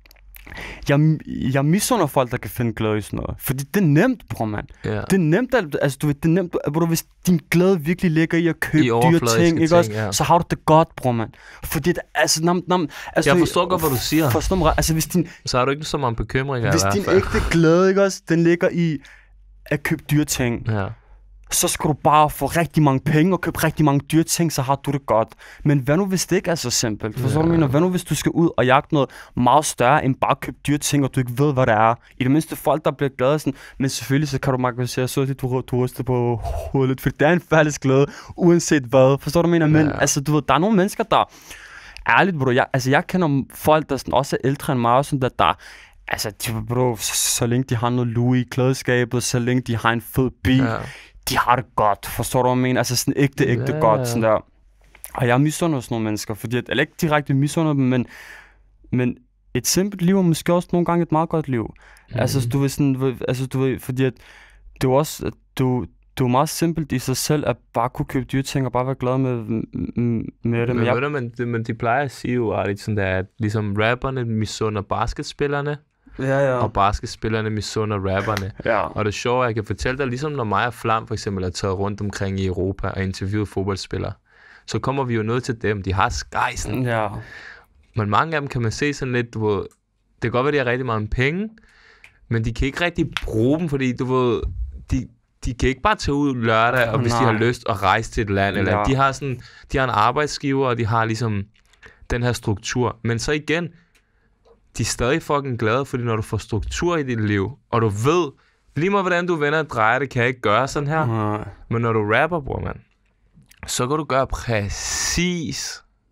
Jeg, jeg misunder folk, der kan finde glæde i sådan noget. Fordi det er nemt, bror, mand. Yeah. Det er nemt, altså du ved, det er nemt, bror, hvis din glæde virkelig ligger i at købe dyre ting, ikke også, ja. så har du det godt, bror, mand. Fordi det, altså, nam, nam, altså jeg forstår godt, hvad du siger. Forstår mig, altså hvis din... Så har du ikke så mange bekymringer. Hvis din ægte glæde, ikke også, den ligger i at købe dyre ting. Ja. Så skal du bare få rigtig mange penge og købe rigtig mange dyre ting, så har du det godt. Men hvad nu, hvis det ikke er så simpelt? Forstår du, mener? Hvad nu, hvis du skal ud og jagte noget meget større, end bare købe dyre ting, og du ikke ved, hvad det er? I det mindste folk, der bliver glade sådan, men selvfølgelig så kan du markedsere, så at du, du ryster på hovedet, for det er en fælles glæde, uanset hvad. Forstår du, mener? Men ja. altså, du ved, der er nogle mennesker, der... Ærligt, bro, jeg, altså, jeg kender folk, der sådan, også er ældre end mig, og sådan, der, der altså, de, bro, så, så længe de har noget Louis i klædeskabet, så længe de har en fed bil, ja. de har det godt, forstår du, hvad jeg mener? Altså sådan ægte, ægte yeah. godt, sådan der. Og jeg misunder også nogle mennesker, fordi at, eller ikke direkte misunder dem, men, men et simpelt liv er måske også nogle gange et meget godt liv. Mm. Altså, du ved sådan, altså, du ved, fordi at det er også, du, det er meget simpelt i sig selv, at bare kunne købe dyre ting og bare være glad med, med det. Men, men, jeg... du, men, de, men de plejer at sige jo, at, sådan der, at ligesom rapperne misunder basketspillerne, ja, ja. og basketspillerne misunder rapperne. Ja. Og det sjove er, jeg kan fortælle dig, ligesom når mig og Flam for eksempel er taget rundt omkring i Europa og interviewet fodboldspillere, så kommer vi jo ned til dem. De har skejsen. Ja. Men mange af dem kan man se sådan lidt, du ved, det kan godt være, de har rigtig mange penge, men de kan ikke rigtig bruge dem, fordi du ved, de, de kan ikke bare tage ud lørdag, og hvis Nej. de har lyst at rejse til et land, eller ja. de har sådan, de har en arbejdsgiver, og de har ligesom den her struktur. Men så igen, de er stadig fucking glade, fordi når du får struktur i dit liv, og du ved, lige meget hvordan du vender og drejer det, kan jeg ikke gøre sådan her. Nej. Men når du rapper, bror, man, så kan du gøre præcis,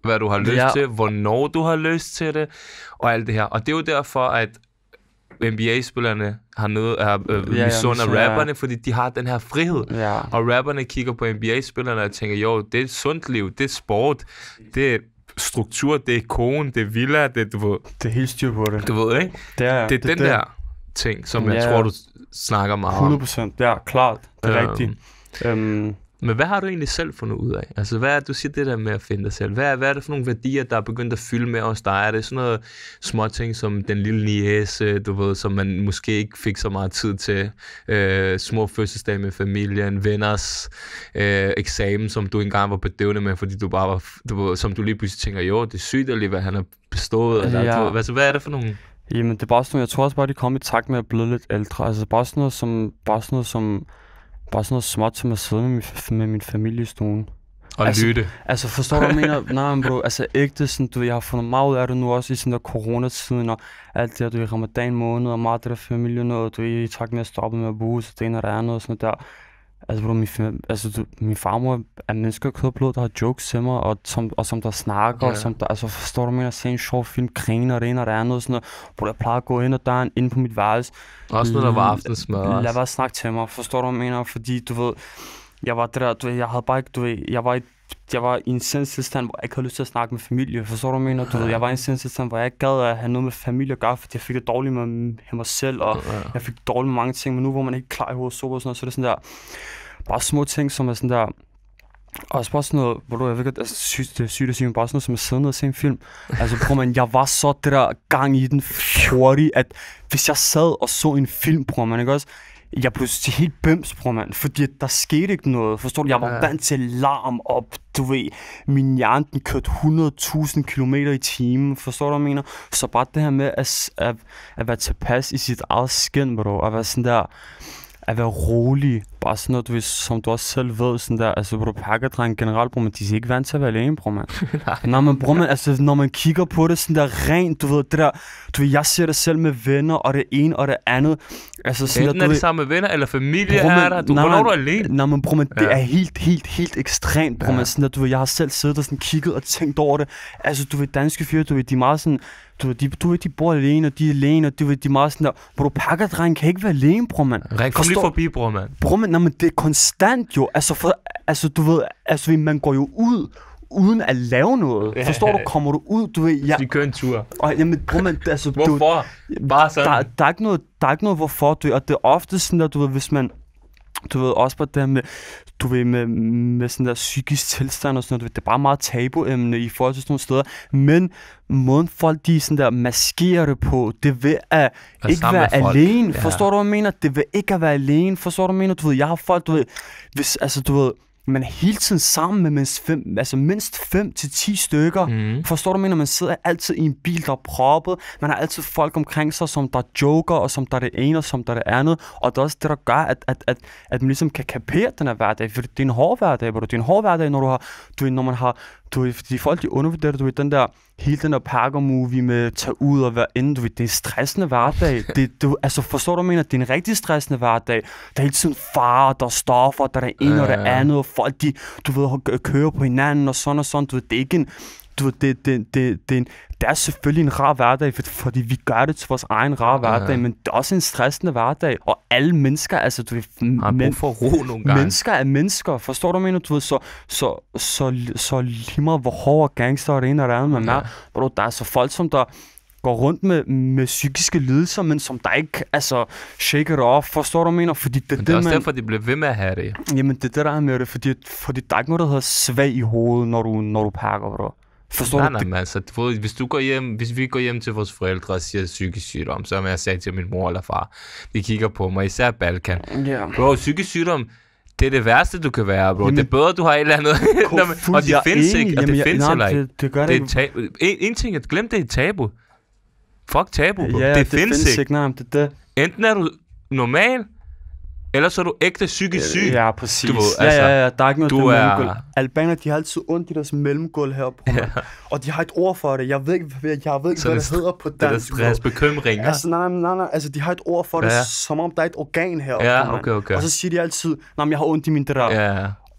hvad du har lyst Ja. til, hvornår du har lyst til det, og alt det her. Og det er jo derfor, at N B A-spillerne har noget, er øh, ja, misunder ja. rapperne, fordi de har den her frihed. Ja. Og rapperne kigger på N B A-spillerne og tænker, jo, det er et sundt liv, det er sport, det er struktur, det er kone, det er villa, det er, du ved, Det er helt styr på det. du ved, ikke? Det er, Det er den det. der ting, som jeg Ja. tror, du snakker meget om. hundrede procent, ja, klart. Det er Øhm, rigtigt. Øhm, Men hvad har du egentlig selv fundet ud af? Altså, hvad er, du siger det der med at finde dig selv. Hvad er, hvad er det for nogle værdier, der er begyndt at fylde med hos dig? Er det sådan noget små ting som den lille niece, du ved, som man måske ikke fik så meget tid til? Øh, små fødselsdage med familien, venners øh, eksamen, som du engang var bedøvende med, fordi du bare var, du ved, som du lige pludselig tænker, jo, det er sygt alligevel, han har bestået. Eller, Ja. du ved, altså, hvad er det for nogle... Jamen, det er bare sådan noget, jeg tror også bare, de kommer i takt med at blive lidt ældre. Altså, bare sådan noget som, bare sådan noget som, bare sådan noget småt som at sidde med min, med min familie i stuen. Og Altså- lytte. Altså, forstår du, hvad jeg mener? Nej, men bro, altså ægte, sådan, du ved, jeg har fundet meget ud af det nu også i sådan der coronatiden, og alt det der, du ved, ramadan måned, og meget af det der familie noget, du ved, i takt med at stoppe med at bruge, så det ene og det andet, og sådan noget der. Altså, bro, min, fam- altså, du, min farmor er mennesker af kød og blod, der har jokes til mig, og som, og som der snakker, Ja. og som der, altså, forstår du, hvad jeg mener? Se en sjov film, griner, og det ene og det andet, og sådan noget. Bro, jeg plejer at gå ind ad døren, ind på mit værelse, Også noget, der var aftensmad. lad også. være snakke til mig, forstår du, hvad jeg mener? Fordi, du ved, jeg var det der, du ved, jeg havde bare ikke, du ved, jeg var i, jeg var i en sindstilstand, hvor jeg ikke havde lyst til at snakke med familie, forstår du, hvad jeg mener? Du ved, jeg var i en sindstilstand, hvor jeg ikke gad at have noget med familie at gøre, fordi jeg fik det dårligt med, med mig selv, og Ja. jeg fik det dårligt med mange ting, men nu hvor man ikke er klar i hovedet, sober og sådan noget, så er det sådan der, bare små ting, som er sådan der, også bare sådan noget, hvor du, jeg ved godt, altså, sygt, det er sygt at sige, men bare sådan noget, som at sidde ned og se en film. Altså, bror man, jeg var så det der gang i den hurtigt, at hvis jeg sad og så en film, bror man, ikke også, jeg blev til helt bims, bror man, fordi der skete ikke noget, forstår du? Jeg var Ja. vant til larm op, du ved, min hjerne, den kørte hundrede tusind kilometer i timen, forstår du, hvad jeg mener? Så bare det her med at, at, at være tilpas i sit eget skin, bro, at være sådan der, at være rolig, bare sådan noget, du ved, som du også selv ved, sådan der, altså, bro, pakkerdreng generelt, bro, men de er ikke vant til at være alene, bro, man. Nej, men bror, man, altså, når man kigger på det, sådan der rent, du ved, det der, du ved, jeg ser det selv med venner, og det ene og det andet, altså sådan Enten der, er du det ved, sammen med venner, eller familie Bror, er man, der. Du, nej, hvornår er nej, du alene? nej, men bror, man, det Ja. er helt, helt, helt ekstremt, bror, Ja. man, sådan der, du ved, jeg har selv siddet og sådan kigget og tænkt over det, altså, du ved, danske fyre, du ved, de er meget sådan, du ved, de, du ved, de bor alene, og de er alene, og du ved, de er meget sådan der, bro, pakkerdreng kan ikke være alene, bror, man. Ring, kom lige Forstår- forbi, bror, mand. Bror, men, nej, men det er konstant jo. Altså, for, altså du ved, altså, man går jo ud uden at lave noget. Ja. Forstår du? Kommer du ud, du ved, ja. Vi kører en tur. Og, jamen, bror, men, altså, du, Hvorfor? Bare sådan. der, der, er ikke noget, der er ikke noget hvorfor, du ved, og det er ofte sådan der, du ved, hvis man, du ved, også på det her med, du ved, med, med sådan der psykisk tilstand og sådan noget, du ved, det er bare meget tabuemne i forhold til sådan nogle steder, men måden folk, de sådan der maskerer det på, det vil at Være ikke sammen være med folk. alene, Ja. forstår du, hvad jeg mener? Det vil ikke at være alene, forstår du, hvad jeg mener? Du ved, jeg har folk, du ved, hvis, altså, du ved, man er hele tiden sammen med mindst fem, altså mindst fem til ti stykker. Mm. Forstår du, mener, man sidder altid i en bil, der er proppet. Man har altid folk omkring sig, som der joker, og som der er det ene, og som der er det andet. Og det er også det, der gør, at, at, at, at man ligesom kan kapere den her hverdag. For det er en hård hverdag, bro. Det er en hård hverdag, når du har, du ved, når man har, du ved, fordi folk, de undervurderer, du ved, den der, hele den der Parker-movie med at tage ud og være inde, du ved, det er en stressende hverdag. Det, du, altså, forstår du, mener, det er en rigtig stressende hverdag. Der er hele tiden farer, der er stoffer, der er det ene Ja, og det ja. andet, og folk, de, du ved, kører på hinanden, og sådan og sådan, du ved, det er ikke en, du ved, det, det, det, det, er en, det er selvfølgelig en rar hverdag, for- fordi vi gør det til vores egen rar hverdag, Ja. men det er også en stressende hverdag, og alle mennesker, altså, du ved, Har men, brug for ro nogle gange. mennesker er mennesker, forstår du, hvad jeg mener, du ved, så, så, så, så lige meget, hvor hård og gangster og det ene og det andet, man Ja. er, bro, der er så folk, som der går rundt med, med psykiske lidelser, men som der ikke, altså, shake it off, forstår du, hvad jeg mener, fordi det er Men det, det er også man, derfor, de bliver ved med at have det. jamen, det er det, der er med det, fordi, fordi der er ikke noget, der hedder svag i hovedet, når du, når du pakker, bro. Forstår Nej, du? nej, Det, men altså, du ved, hvis, du går hjem, hvis vi går hjem til vores forældre og siger psykisk sygdom, så har jeg sagt til min mor eller far, de kigger på mig, især Balkan. ja. Bro, psykisk sygdom, det er det værste, du kan være, bro. Jamen, det er bedre, du har et eller andet. Nå, men- og det Jeg er findes enig. ikke, og Jamen, det jeg- findes nej, heller ikke. Det, det gør det, Det er ikke. tabu. En, en ting, at glem det er et tabu. Fuck tabu, bro. Ja, det, det findes, findes ikke. ikke. Nej, men det er det. Enten er du normal, eller så er du ægte psykisk syg. Ja, præcis. Du ved, ja, altså, ja, ja, der er ikke noget du der er- mellemgulv. Albaner, de har altid ondt i deres mellemgulv heroppe. Ja. Og de har et ord for det. Jeg ved ikke, hvad, jeg ved ikke, Så hvad det- det hedder på Det er der dansk. stress, bekymringer. Altså, nej, nej, nej, nej, altså, de har et ord for det, Ja. som om der er et organ heroppe. Ja, mand. okay, okay. Og så siger de altid, nej, men jeg har ondt i min det der. Ja,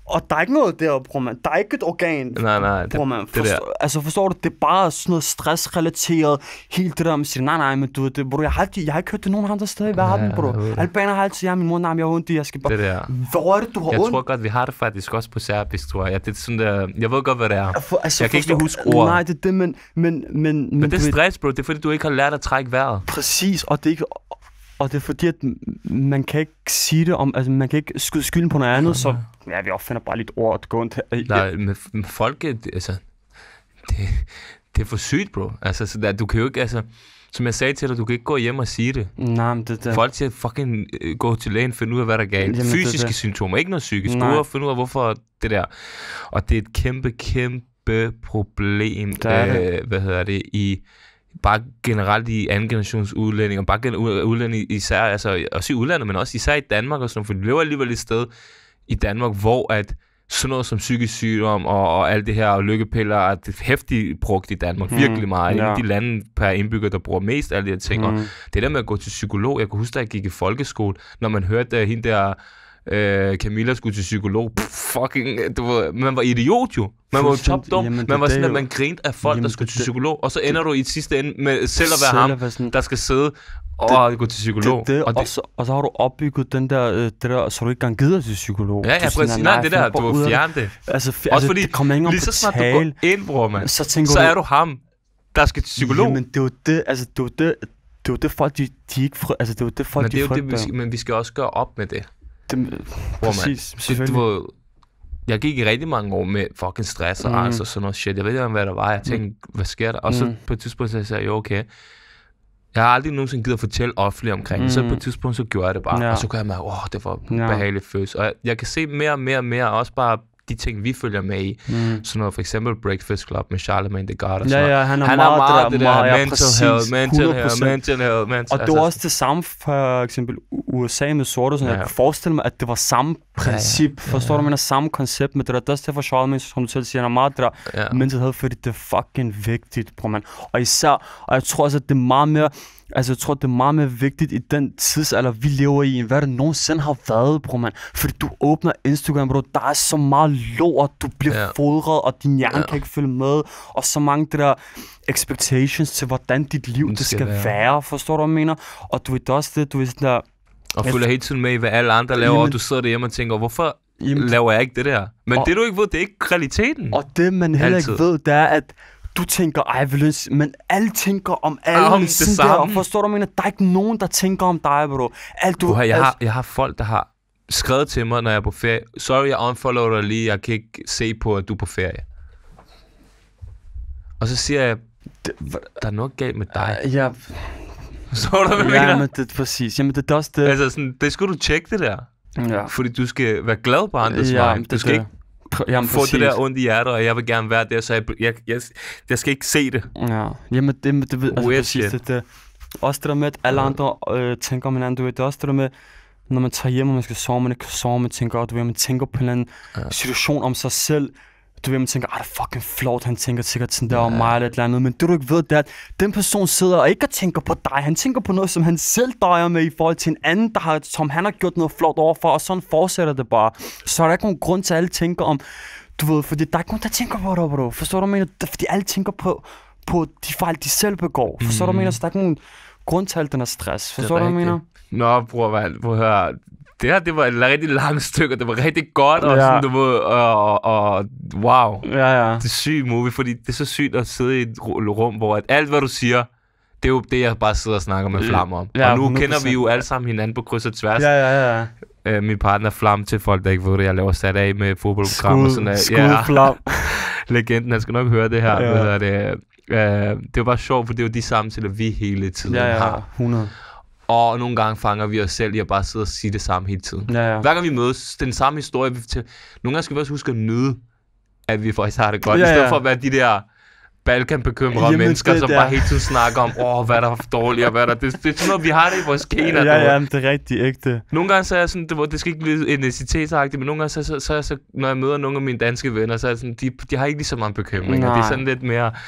Og der er ikke noget der, bror man. Der er ikke et organ, nej, nej, bror man. det, Forstår, det der. altså forstår du, det er bare sådan noget stressrelateret. Helt det der, man siger, nej, nej, men du det, bro, jeg har, altid, jeg har ikke hørt det nogen andre steder i verden, ja, bro. Albaner har altid, ja, min mor, nej, jeg har ondt i, jeg skal bare... Det der. Hvor er det, du har jeg ondt? Jeg tror godt, vi har det faktisk også på serbisk, tror jeg. Det er sådan der, jeg ved godt, hvad det er. For, altså, jeg kan forstår, ikke huske ordet. Nej, det er det, men... Men, men, men, men det er stress, bro. Det er fordi, du ikke har lært at trække vejret. Præcis, og det er ikke... Og det er fordi, at man kan ikke sige det om... Altså, man kan ikke skyde skylden på noget andet, ja, så... Ja, vi opfinder bare lidt ord at gå ind til. Nej, med, med folket, altså... Det, det er for sygt, bro. Altså, så der, du kan jo ikke, altså... Som jeg sagde til dig, du kan ikke gå hjem og sige det. Nej, men det der... Folk siger, fucking uh, gå til lægen, finde ud af, hvad der er galt. Jamen, fysiske det, det. symptomer, ikke noget psykisk. Du har fundet ud af, hvorfor det der. Og det er et kæmpe, kæmpe problem, øh, hvad hedder det, i... Bare generelt i anden generations udlænding, og bare udlænding især, altså også i udlandet, men også især i Danmark og sådan, for vi lever alligevel et sted i Danmark, hvor at sådan noget som psykisk sygdom og, og alt det her og lykkepiller er det hæftigt brugt i Danmark, mm, virkelig meget. Ja. En af de lande per indbygger, der bruger mest af alle de her ting. Mm. Og det der med at gå til psykolog, jeg kan huske, da jeg gik i folkeskole, når man hørte at hende der Øh, Camilla skulle til psykolog. Pff, fucking, du ved, man var idiot jo. Man var jo topdum. Man var sådan, at man grinte af folk, jamen, der skulle til psykolog. Og så ender du i sidste ende med selv at være ham, sådan, der skal sidde og det, gå til psykolog. Det, det, og, det, og, så, og så har du opbygget den der, det der, så du ikke engang gider til psykolog. Ja, ja, præcis. Nej, det der, du har fjernet det. Altså, også altså, fordi, det kommer ikke lige så snart du går ind, bror, man, så, så er du ham, der skal til psykolog. Jamen, det er jo det, altså, det er jo det, det er jo det folk, de, de ikke fri, altså, det er jo det folk, men de det er frygter. Jo det, vi skal, men vi skal også gøre op med det. Det, præcis, selvfølgelig. Det, du, jeg gik i rigtig mange år med fucking stress og mm. angst og sådan noget shit. Jeg ved ikke, hvad der var. Jeg tænkte, mm. hvad sker der? Og så mm. på et tidspunkt så sagde jeg, jo okay. Jeg har aldrig nogensinde givet at fortælle offentligt omkring. Mm. Så på et tidspunkt så gjorde jeg det bare. Ja. Og så kunne jeg mærke, åh, oh, det var ja. behageligt følelse. Og jeg, jeg kan se mere og mere og mere, også bare de ting, vi følger med i. Mm. Sådan noget, for eksempel Breakfast Club med Charlemagne the God og sådan ja, ja, han er han meget, meget det der, meget, mental, ja, præcis, health, mental health, mental health, mental Og det var også det samme for eksempel U S A med sorte, sådan ja. Jeg kunne forestille mig, at det var samme princip, ja, ja. Forstår ja, ja. Du, man er samme koncept med det der. Det er også derfor Charlemagne, som du selv siger, han er meget det der ja. Mental health, fordi det er fucking vigtigt, bror man. Og især, og jeg tror også, at det er meget mere Altså, jeg tror, det er meget mere vigtigt i den tidsalder, vi lever i, end hvad det nogensinde har været, bror, man. Fordi du åbner Instagram, bro, der er så meget lort, du bliver yeah. fodret, og din hjerne yeah. kan ikke følge med. Og så mange det der expectations til, hvordan dit liv det skal, det skal være. være. Forstår du, hvad jeg mener? Og du ved også det, du ved sådan der... Og følger hele tiden med i, hvad alle andre laver, jamen, og du sidder derhjemme og tænker, hvorfor jamen, laver jeg ikke det der? Men og, det du ikke ved, det er ikke realiteten. Og det man heller altid. Ikke ved, det er, at du tænker, ej, vil du, men alle tænker om alle om det samme. Der, og forstår du, mener, der er ikke nogen, der tænker om dig, bro. Alt du, Uha, jeg, har, jeg har folk, der har skrevet til mig, når jeg er på ferie. Sorry, jeg unfollower dig lige, jeg kan ikke se på, at du er på ferie. Og så siger jeg, der er noget galt med dig. Uh, ja. Så du, hvad ja, men det er præcis. Jamen, det er også det. Altså, sådan, det skal du tjekke det der. Ja. Fordi du skal være glad på andres ja, vej. Du skal det. Ikke Jamen, få præcis. Det der ondt i hjertet, og jeg vil gerne være der, så jeg, jeg, jeg, jeg skal ikke se det. Ja, jamen det, det, det altså, præcis det, det. Også det der med, at alle andre øh, tænker om hinanden, du ved, det er også det der med, når man tager hjem, og man skal sove, man ikke kan sove, man tænker, du ved, man tænker på en eller anden ja. Situation om sig selv, du ved, man tænker, ah, det er fucking flot, han tænker sikkert sådan der ja. Om mig eller et eller andet, men det du ikke ved, det er, at den person sidder og ikke tænker på dig, han tænker på noget, som han selv døjer med i forhold til en anden, der har, som han har gjort noget flot overfor, og sådan fortsætter det bare. Så er der ikke nogen grund til, at alle tænker om, du ved, fordi der er ikke nogen, der tænker på dig, bro. Forstår du, mener? Fordi alle tænker på, på de fejl, de selv begår. Forstår mm. du, mener? Så der er ikke nogen grund til alt den her stress. Forstår du, hvad jeg mener? Nå, bror, hvad, prøv at høre. Det her, det var et rigtig langt stykke, og det var rigtig godt, og ja. Sådan, du ved, og, og wow. Ja, ja. Det er sygt movie, fordi det er så sygt at sidde i et rum, hvor at alt, hvad du siger, det er jo det, jeg bare sidder og snakker med Flam om. Ja, og nu hundrede procent. Kender vi jo alle sammen hinanden på kryds og tværs. Ja, ja, ja. Uh, min partner Flam, til folk, der ikke ved det, jeg laver sat af med fodboldprogram og sådan noget. Skud, ja. Flam. Legenden, han skal nok høre det her. Ja. Det, uh, det var bare sjovt, for det er jo de samtaler, vi hele tiden ja, ja, har. hundrede. Og nogle gange fanger vi os selv i at bare sidde og sige det samme hele tiden. Ja, ja. Hver gang vi mødes, den samme historie. Vi til... Nogle gange skal vi også huske at nyde, at vi faktisk har det godt. Ja, ja. I stedet for at være de der Balkan-bekymrede mennesker, det, som der. Bare hele tiden snakker om, åh, oh, hvad der er for dårligt, og hvad der... Det, det er sådan noget, vi har det i vores gener. Ja, ja, det er rigtig ægte. Nogle gange så er jeg sådan, det, det skal ikke blive etnicitetsagtigt, men nogle gange så, så, så, så, når jeg møder nogle af mine danske venner, så er jeg sådan, de, de har ikke lige så meget bekymringer. Det er sådan lidt mere...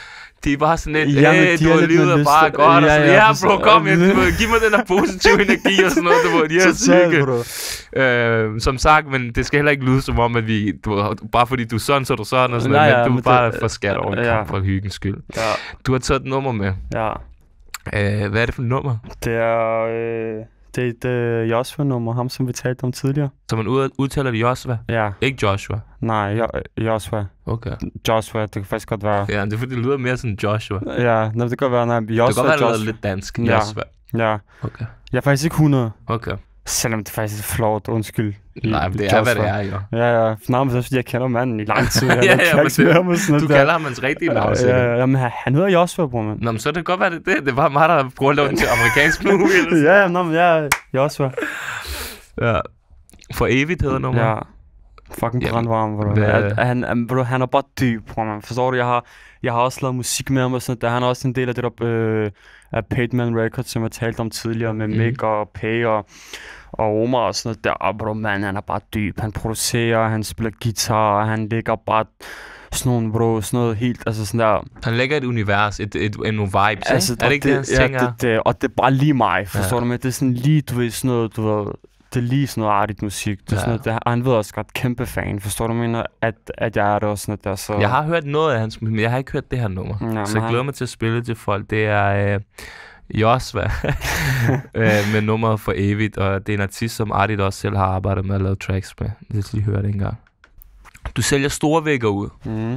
De er bare sådan lidt, Jamen, hey, de du er har lidt livet med er bare lyst- godt, og Ja, sådan, ja, ja, for- bro, kom igen, du, giv mig den der positive energi og sådan noget, du ved, de er syge. bro. Øh, som sagt, men det skal heller ikke lyde som om, at vi, du, bare fordi du er sådan, så er du sådan og sådan Nej, noget, ja, men du er men bare det- for skat over en ja. kamp for hyggens skyld. Ja, Du har taget et nummer med. ja. Øh, hvad er det for et nummer? Det er, øh, det er et øh, Joshua-nummer, ham som vi talte om tidligere. Så man ud, udtaler det Joshua, Ja, ikke Joshua. nej, jo, Joshua. Okay. Joshua, det kan faktisk godt være. Ja, det er fordi, det lyder mere sådan Joshua. Det Ja, nå, det kan godt være, nej, Joshua, kan godt være, det lyder Joshua. lidt dansk. Ja. Joshua. Ja, Okay. jeg er faktisk ikke hundrede, Okay. selvom det faktisk er flot, undskyld. Nej, men det er, hvad det er, jo. Ja, ja, nej, men det er fordi, jeg kender manden i lang tid. Jeg Ja, har ja, knækket men det- med ham og sådan Du noget kalder ham hans rigtige navn, der. siger du. Ja, ja, men han- han hedder Joshua, bror, mand. Nå, men så kan det godt være, det er det. Det var mig, der prøver at lave den til amerikansk movie. Eller sådan. Ja, ja, nå, men ja, Joshua. Ja. For evigt hedder nummer. Ja. Fucking Jamen, brandvarm, bro. hvad- At, han, han, bro. Han er bare dyb, bror, man. Forstår du? Jeg har, jeg har også lavet musik med ham og sådan noget. Han er også en del af det der øh, af Paid Man Records, som jeg talte om tidligere med Mhm. Mick og Pay og, og Omar og sådan noget der. Og bro, man, han er bare dyb. Han producerer, han spiller guitar, og han lægger bare sådan nogle, bro, sådan noget helt, altså sådan der. Han lægger et univers, et, et, en nogle vibes, altså, ikke? Er og det ikke det, hans ja, ting er? det, det, og det er bare lige mig, forstår Ja. du? Men det er sådan lige, du ved, sådan noget, du ved, det er lige sådan noget artigt musik. Det er Ja. sådan noget, det, og han ved også godt, kæmpe fan, forstår du, mener, at, at jeg er det også sådan noget der, så... Jeg har hørt noget af hans, men jeg har ikke hørt det her nummer. Ja, men så jeg han- glæder mig til at spille til folk. Det er øh, Joshua øh, med nummeret for evigt, og det er en artist, som Artit også selv har arbejdet med at lave tracks med. Lad os lige høre det engang. Du sælger store vægger ud, Mm.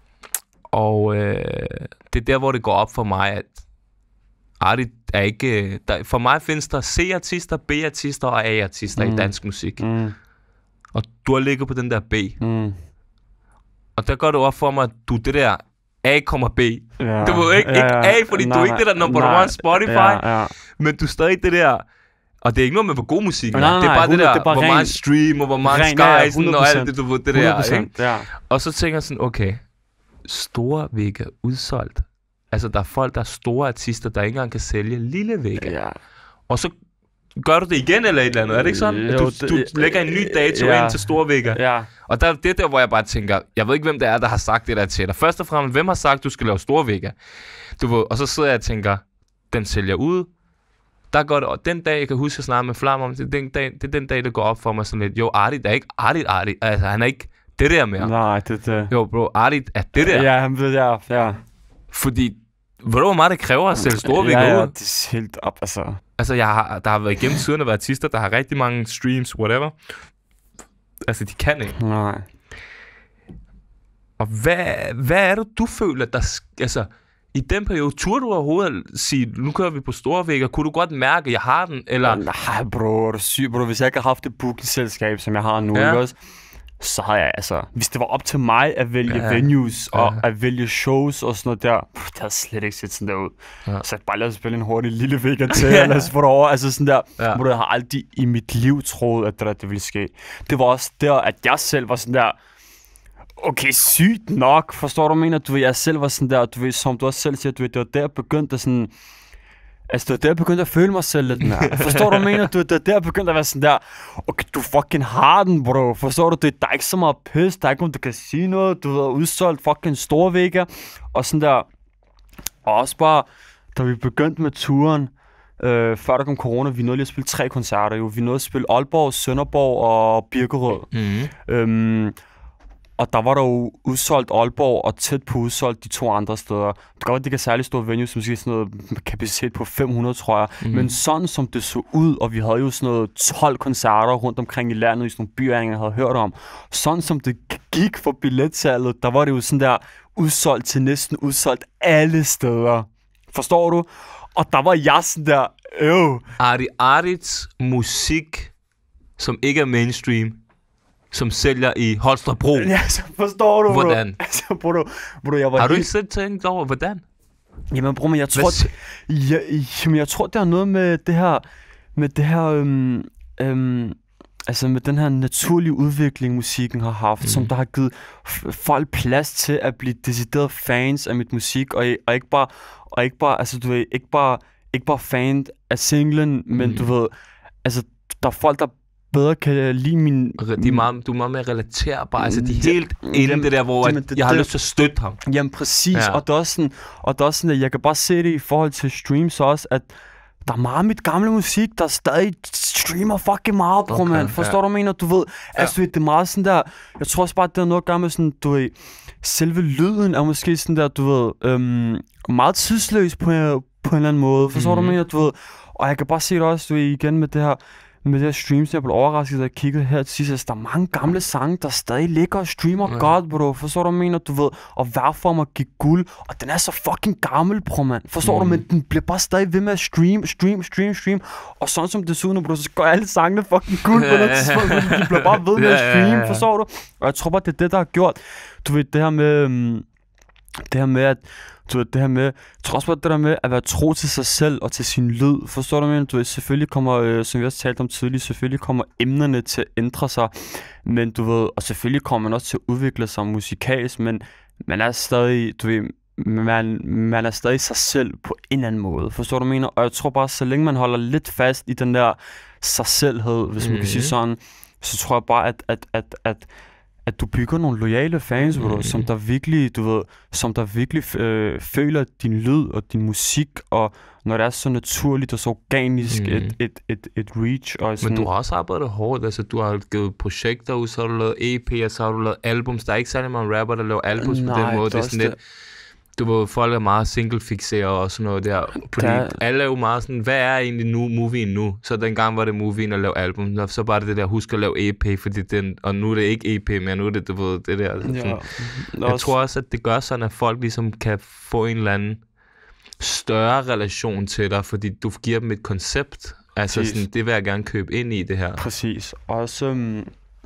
og øh, det er der, hvor det går op for mig, at Artit er ikke... øh, Der, for mig findes der C-artister, B-artister og A-artister mm. i Mm. dansk musik. Mm. Og du har ligget på den der B. Mm. Og der går det op for mig, at du er det der A, B. Ja. Du ved ikke, ikke A, fordi du er ikke det der number nej, one Spotify, Ja, ja. men du er stadig det der, og det er ikke noget med, hvor god musik er. Nej, nej, det er bare det hundrede der, det er bare hvor ren- meget stream, og hvor meget ren- ja, ja, skies, og hundrede alt procent. det, du ved, det hundrede der, procent, ikke? ja. Og så tænker jeg sådan, okay, store vægge udsolgt. Altså, der er folk, der er store artister, der ikke engang kan sælge lille vægge. Ja. Og så gør du det igen eller et eller andet, er det ikke sådan? Jo, Du, det- du lægger en ny dato ja. ind til store vægge. Ja. Og der, det er der, hvor jeg bare tænker, jeg ved ikke, hvem det er, der har sagt det der til dig. Først og fremmest, hvem har sagt, du skal lave store vægge? Du ved, og så sidder jeg og tænker, den sælger ud. Der går det, og den dag, jeg kan huske, at snakke med Flam om, det er den dag, det er den dag, der går op for mig sådan lidt. Jo, Artit er ikke Artit, Artit. Altså, han er ikke det der mere. Nej, det det. Jo, bro, Artit er det der. Ja, han ved, ja, ja. Fordi, ved du, hvor meget det kræver at sælge store vægge ja, ja, ud? det er helt op, altså. Altså, jeg har, der har været igennem tiderne været artister, der har rigtig mange streams, whatever. Altså, de kan ikke. Nej. Og hvad, hvad er det, du føler, der... sk- Altså, i den periode, turde du overhovedet at sige, nu kører vi på store vægge, kunne du godt mærke, at jeg har den? Eller... Nej, bro, er du syg, bro. Hvis jeg ikke havde haft det bookingselskab, som jeg har nu, Ja. ikke også? Så har jeg, altså... Hvis det var op til mig at vælge Ja. ja. venues og Ja. at vælge shows og sådan noget der, pff, det havde slet ikke set sådan der ud. Ja. Ja. Så jeg bare lad os spille en hurtig lille vægge til, ja. og lad os få det over. Altså sådan der, Ja. ja. bro, jeg har aldrig i mit liv troet, at det der, det ville ske. Det var også der, at jeg selv var sådan der... Okay, sygt nok, forstår du, hvad jeg mener? Du ved, jeg selv var sådan der, du ved, som du også selv siger, du ved, det var der, jeg begyndte at sådan... Altså, det var der, jeg begyndte at føle mig selv lidt mere. Forstår du, hvad jeg mener? Du ved, det var der, jeg begyndte at være sådan der, okay, du fucking har den, bro. Forstår du, det, der er ikke så meget pis, der er ikke nogen, der kan sige noget. Du ved, udsolgt fucking store vægge, og sådan der. Og også bare, da vi begyndte med turen, øh, før der kom corona, vi nåede lige at spille tre koncerter, jo. Vi nåede at spille Aalborg, Sønderborg og Birkerød. Mm-hmm. Øhm, og der var der jo udsolgt Aalborg og tæt på udsolgt de to andre steder. Det kan godt, det ikke er særlig store venues, måske sådan noget med kapacitet på fem hundrede, tror jeg. Mhm. Mm. Men sådan som det så ud, og vi havde jo sådan noget tolv koncerter rundt omkring i landet, i sådan nogle byer, jeg havde hørt om. Sådan som det gik for billetsalget, der var det jo sådan der udsolgt til næsten udsolgt alle steder. Forstår du? Og der var jeg sådan der, øv. Arti Artits musik, som ikke er mainstream, som sælger i Holstebro. Ja, så forstår du, bro. Hvordan? Altså, bro, du, bro, jeg var Har du helt... ikke selv tænkt over, hvordan? Jamen, bror, men jeg Hvad tror, s- ja, jamen, jeg tror, det har noget med det her, med det her, øhm, øhm, altså med den her naturlige udvikling, musikken har haft, mm. som der har givet f- folk plads til at blive decideret fans af mit musik, og, og ikke bare, og ikke bare, altså du ved, ikke bare, ikke bare fan af singlen, men Mm. du ved, altså der er folk, der bedre kan lide min... De er meget, du er meget mere relaterbar, altså de er helt inde det der, hvor jamen, at det, jeg har det, lyst til at støtte ham. Jamen præcis, Ja. og det er også sådan, og det er også sådan, at jeg kan bare se det i forhold til streams også, at der er meget af mit gamle musik, der stadig streamer fucking meget, bro, Okay, man. Forstår ja. du, mener? Du ved, Ja. altså, det er meget sådan der, jeg tror også bare, at det er noget at gøre med sådan, du ved, selve lyden er måske sådan der, du ved, øhm, meget tidsløs på, på en eller anden måde. Forstår Mhm. du, mener? Du ved, og jeg kan bare se det også, du ved, igen med det her, med det her streams, jeg blev overrasket, da jeg kiggede her til sidst. Altså, der er mange gamle sange, der stadig ligger og streamer Ja. godt, bro. Forstår du, hvad jeg mener? Du ved, og Værformer gik guld, og den er så fucking gammel, bro, mand. Forstår Mm. du, men den bliver bare stadig ved med at stream, stream, stream, stream. Og sådan som det ser ud nu, bro, så går alle sangene fucking guld på noget tidspunkt, fordi de bliver bare ved med at Ja, ja, streame, ja, ja. forstår du? Og jeg tror bare, det er det, der har gjort. Du ved, det her med... Um, det her med, at du ved, det her med, jeg tror også på det der med at være tro til sig selv og til sin lyd. Forstår du, hvad jeg mener? Du ved, selvfølgelig kommer, øh, som vi også talte om tidligere, selvfølgelig kommer emnerne til at ændre sig, men du ved, og selvfølgelig kommer man også til at udvikle sig musikalsk, men man er stadig, du ved, man, man er stadig sig selv på en eller anden måde. Forstår du, hvad jeg mener? Og jeg tror bare, så længe man holder lidt fast i den der sig selvhed, hvis man Mhm. kan sige sådan, så tror jeg bare, at, at, at, at at du bygger nogle loyale fans, bro, Mm. som der virkelig, du ved, som der virkelig øh, føler din lyd og din musik, og når det er så naturligt og så organisk Mm. et, et, et, et reach. Og sådan, Men du har også arbejdet hårdt, altså du har givet projekter ud, så har du lavet E P'er, så har du lavet albums. Der er ikke særlig mange rapper, der laver albums Nej, på den måde. det Det er er sådan også lidt, du ved, folk er meget single-fixeret og sådan noget der. Fordi Der- alle er jo meget sådan, hvad er egentlig nu, movien nu? Så dengang var det movien at lave album, og så bare det der, husk at lave E P, fordi den, og nu er det ikke E P mere, nu er det, du ved, det der. ja, Sådan. Jeg også, tror også, at det gør sådan, at folk ligesom kan få en eller anden større relation til dig, fordi du giver dem et koncept. Altså Præcis. sådan, det vil jeg gerne købe ind i det her. præcis. Også, øhm,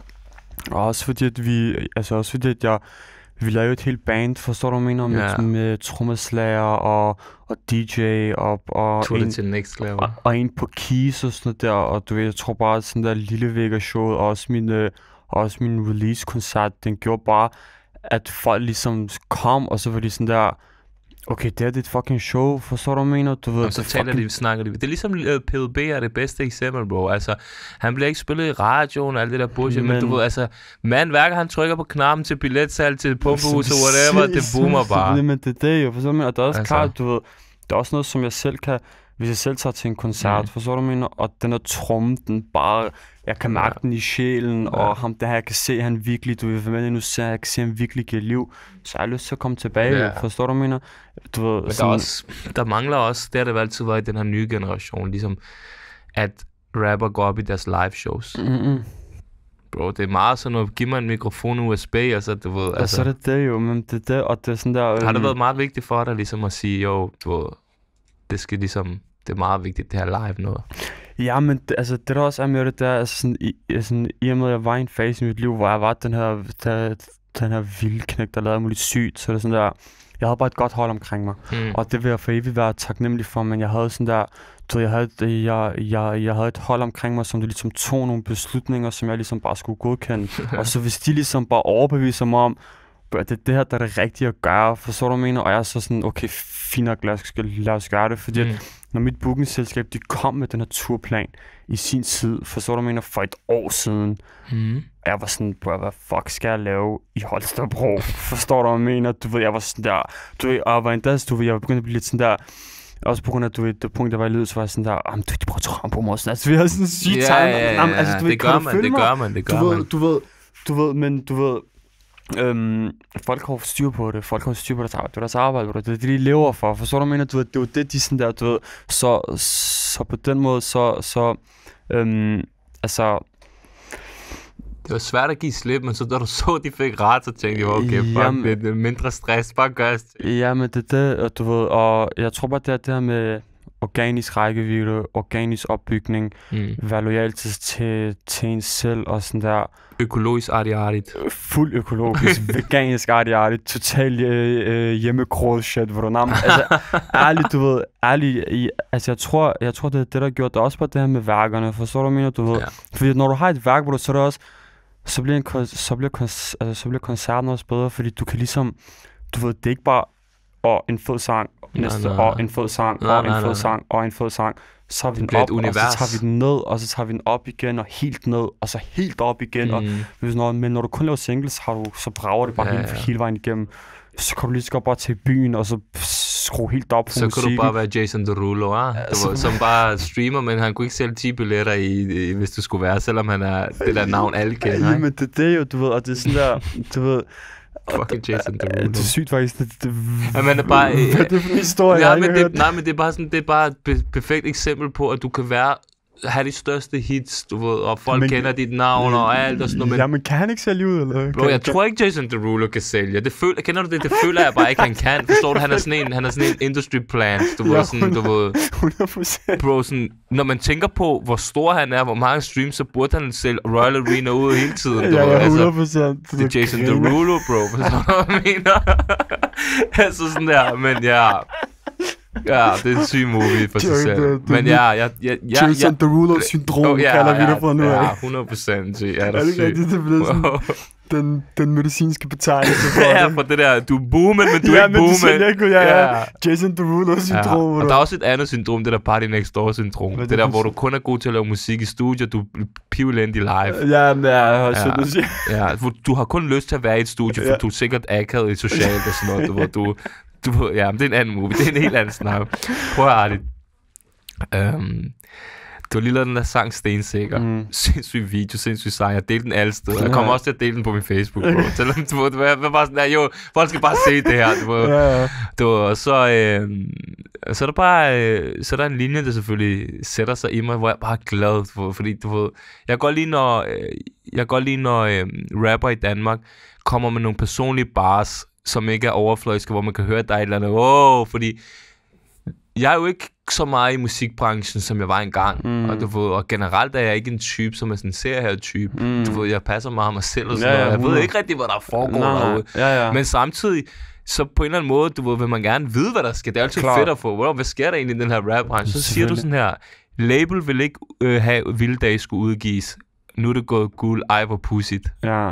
også fordi, at vi, altså også fordi, at jeg, vi lavede jo et helt band, forstår du, hvad jeg mener, med, Ja. med trommeslager og, og D J og, og Tog en, det til next level. og, og en på keys og sådan noget der, og du ved, jeg tror bare, at sådan der lille Vega-show, og også min, øh, også min release-koncert, den gjorde bare, at folk ligesom kom, og så var de sådan der, okay, det er dit fucking show, forstår du, hvad jeg mener? Du ved, Og så det taler fucking... de, snakker de. Det er ligesom uh, P L B er det bedste eksempel, bro. Altså, han bliver ikke spillet i radioen og alt det der bullshit, men, men du ved, altså, mand, hver gang han trykker på knappen til billetsalg, til pumpehus og whatever, det boomer bare. Jamen, det er det jo, forstår du, hvad jeg mener? Og det er også Altså. klart, du ved, det er også noget, som jeg selv kan, hvis jeg selv tager til en koncert, Mm. forstår du, hvad jeg mener? Og den er tromme, den bare, jeg kan mærke Ja. den i sjælen, Ja. og ham der her, jeg kan se, han virkelig, du ved, hvad jeg nu ser, jeg kan se, han virkelig giver liv, så jeg har lyst til at komme tilbage, Ja. jo, forstår du, hvad jeg mener? Du ved, Men der, er også, der mangler også, det har det altid været i den her nye generation, ligesom at rapper går op i deres live shows. Mm-mm. Bro, det er meget sådan noget, giv mig en mikrofon U S B, og så, du ved, Altså, altså, så er det det jo, men det er det, og det er sådan der... har det øhm, været meget vigtigt for dig, ligesom at sige, jo, du ved, det skal ligesom, det er meget vigtigt, det her live noget. Ja, men det, altså, det der også er med det der, altså sådan, i, sådan, i og med, at jeg var i en fase i mit liv, hvor jeg var den her, der, den her vilde knæk, der lavede muligt sygt, så det er sådan der, jeg havde bare et godt hold omkring mig, Mm. og det vil jeg for evigt være taknemmelig for, men jeg havde sådan der, du ved, jeg havde, et- jeg, jeg, jeg havde et hold omkring mig, som det ligesom tog nogle beslutninger, som jeg ligesom bare skulle godkende, og så hvis de ligesom bare overbeviser mig om, bro, det er det her, der er det rigtige at gøre, forstår du, hvad jeg mener? Og jeg er så sådan, okay, fint nok, lad os, lad os gøre det, fordi at, Mm. når mit bookingselskab, de kom med den her turplan i sin tid, forstår du, hvad jeg mener, for et år siden, Mm. og jeg var sådan, bro, hvad fuck skal jeg lave i Holstebro? Forstår du, hvad jeg mener? Du ved, jeg var sådan der, du ved, og jeg var endda, du ved, jeg var begyndt at blive lidt sådan der, også på grund af, du ved, det punkt, der var i livet, så var jeg sådan der, jamen, du, de prøver at træne på mig, sådan, altså, vi har sådan en syg Ja, tegn, ja, ja, Jamen, altså, du ved, det kan gør du man, følge det mig? gør man, det gør du ved, man. du ved, du ved, men du ved, øhm, folk har styr på det, folk har styr på deres arbejde, det er deres arbejde, bro. Det er det, de lever for, forstår du, hvad jeg mener? Du ved, det er jo det, de sådan der, du ved, så, så på den måde, så, så, øhm, altså, Det var svært at give slip, men så da du så, de fik ret, så tænkte jeg, okay, fuck, Jamen- det er mindre stress, bare gør det. ja, men det er det, og du ved, og jeg tror bare, det er det her med organisk rækkevidde, organisk opbygning, Mm. være lojal til, til, til en selv, og sådan der, Økologisk artigt. øh, fuld økologisk, veganisk artigt, total øh, øh, hjemmekråd shit, hvor du nærmest, altså, ærligt, du ved, ærligt, i, altså, jeg tror, jeg tror, det er det, der har gjort det, også bare det her med værkerne, forstår du, hvad jeg mener, du ved, Ja. fordi når du har et værk, hvor du, så er det også, så bliver, en, kon- så, bliver kon- altså, så bliver koncerten også bedre, fordi du kan ligesom, du ved, det er ikke bare og en fed sang, næste, nej. og en fed sang, Nej, og en nej, fed nej. sang, og en fed sang. Så tager vi den bliver op, et og univers. så tager vi den ned, og så tager vi den op igen, og helt ned, og så helt op igen. Mm. Og, hvis når, men når du kun laver singles, har du, så brager det bare Ja, hele, ja. hele vejen igennem. Så kan du lige så godt bare til byen, og så skrue helt op på Så musikken. kan du bare være Jason Derulo, ah? Ja, Du så- ved, som bare streamer, men han kunne ikke sælge ti billetter, i, i, hvis det skulle være, selvom han er det der navn, alle kender, Ja, ikke? men det, det er jo, du ved, og det er sådan der, du ved... Fucking Jason Ja, Derulo. det er sygt faktisk. Det, det, Ja, men det er bare- hvad er det for en historie, jeg Nej, har men ikke det, hørt? nej, men det er bare sådan, det er bare et be- perfekt eksempel på, at du kan være have de største hits, du ved, og folk Men- men, kender dit navn og alt og sådan noget, men Jamen, kan han ikke sælge ud, eller? bro, jeg tror ikke Jason Derulo kan sælge. Det føler, kender du det? Det føler jeg bare ikke, han kan. Forstår du? Han er sådan en, han er sådan en industry plant, du ved, Ja, sådan, du ved. hundrede procent. Bro, sådan, når man tænker på, hvor stor han er, hvor mange streams, så burde han sælge Royal Arena ud hele tiden, du Ja, ved. ja, Altså, hundrede procent. det er Jason Derulo, bro. Forstår du, hvad jeg mener? altså sådan der, men ja. Ja, det er en syg movie for sig Jason selv. Derulo. Men ja, jeg... jeg, jeg, Jason Derulo-syndrom, Oh, ja, kalder vi ja, det fra nu ja, af. hundrede procent. Ja, det Er er det ikke sygt. rigtigt, det bliver sådan Wow. den, den medicinske betegnelse for Ja, det? for det der, du er boomen, men du er Ja, ikke men du boomen. sælger ikke ud, ja, ja. Ja. Jason Ja, Derulo-syndrom. og der er også et andet syndrom, det der Party Next Door syndrom. Hvad er Det det der, for hvor sy- du kun er god til at lave musik i studiet, du er pivelendig live. Ja, men jeg har Ja. sødt at sige. Ja, hvor du har kun lyst til at være i et studie, for Ja. du er sikkert akavet i socialt og sådan noget. Du, hvor du, du, ja, men det er en anden movie. Det er en helt anden snak. Prøv at høre det. Um, du har lige lavet den der sang Stensikker. Mm. Sindssyg video, sindssyg sang. Jeg delte den alle steder. Jeg Ja. kommer også til at dele den på min Facebook, bro. Selvom du ved, du ved, jeg var bare sådan der, jo, folk skal bare se det her. Du ved. Ja, ja. Du ved, og så, øh, så er der bare øh, så er der en linje, der selvfølgelig sætter sig i mig, hvor jeg bare er glad, for, fordi du ved, jeg kan godt lide, når, øh, jeg kan godt lide, når øh, rapper i Danmark kommer med nogle personlige bars, som ikke er overfløjske, hvor man kan høre, at der er et eller andet, åh, fordi jeg er jo ikke så meget i musikbranchen, som jeg var engang, Mm. og du ved, og generelt er jeg ikke en type, som er sådan en serietype. Mm. Du ved, jeg passer meget af mig selv og sådan Ja, ja, noget. Jeg ved hundrede. ikke rigtig, hvad der foregår Nej, nej. derude. Ja, ja. Men samtidig, så på en eller anden måde, du ved, vil man gerne vide, hvad der sker. Det er altid Klart. fedt at få, wow, hvad sker der egentlig i den her rap-branche? Så siger du sådan Selvfølgelig. her, label vil ikke øh, have Vilde Dage skulle udgives. Nu er det gået guld, ej hvor pudsigt. Ja.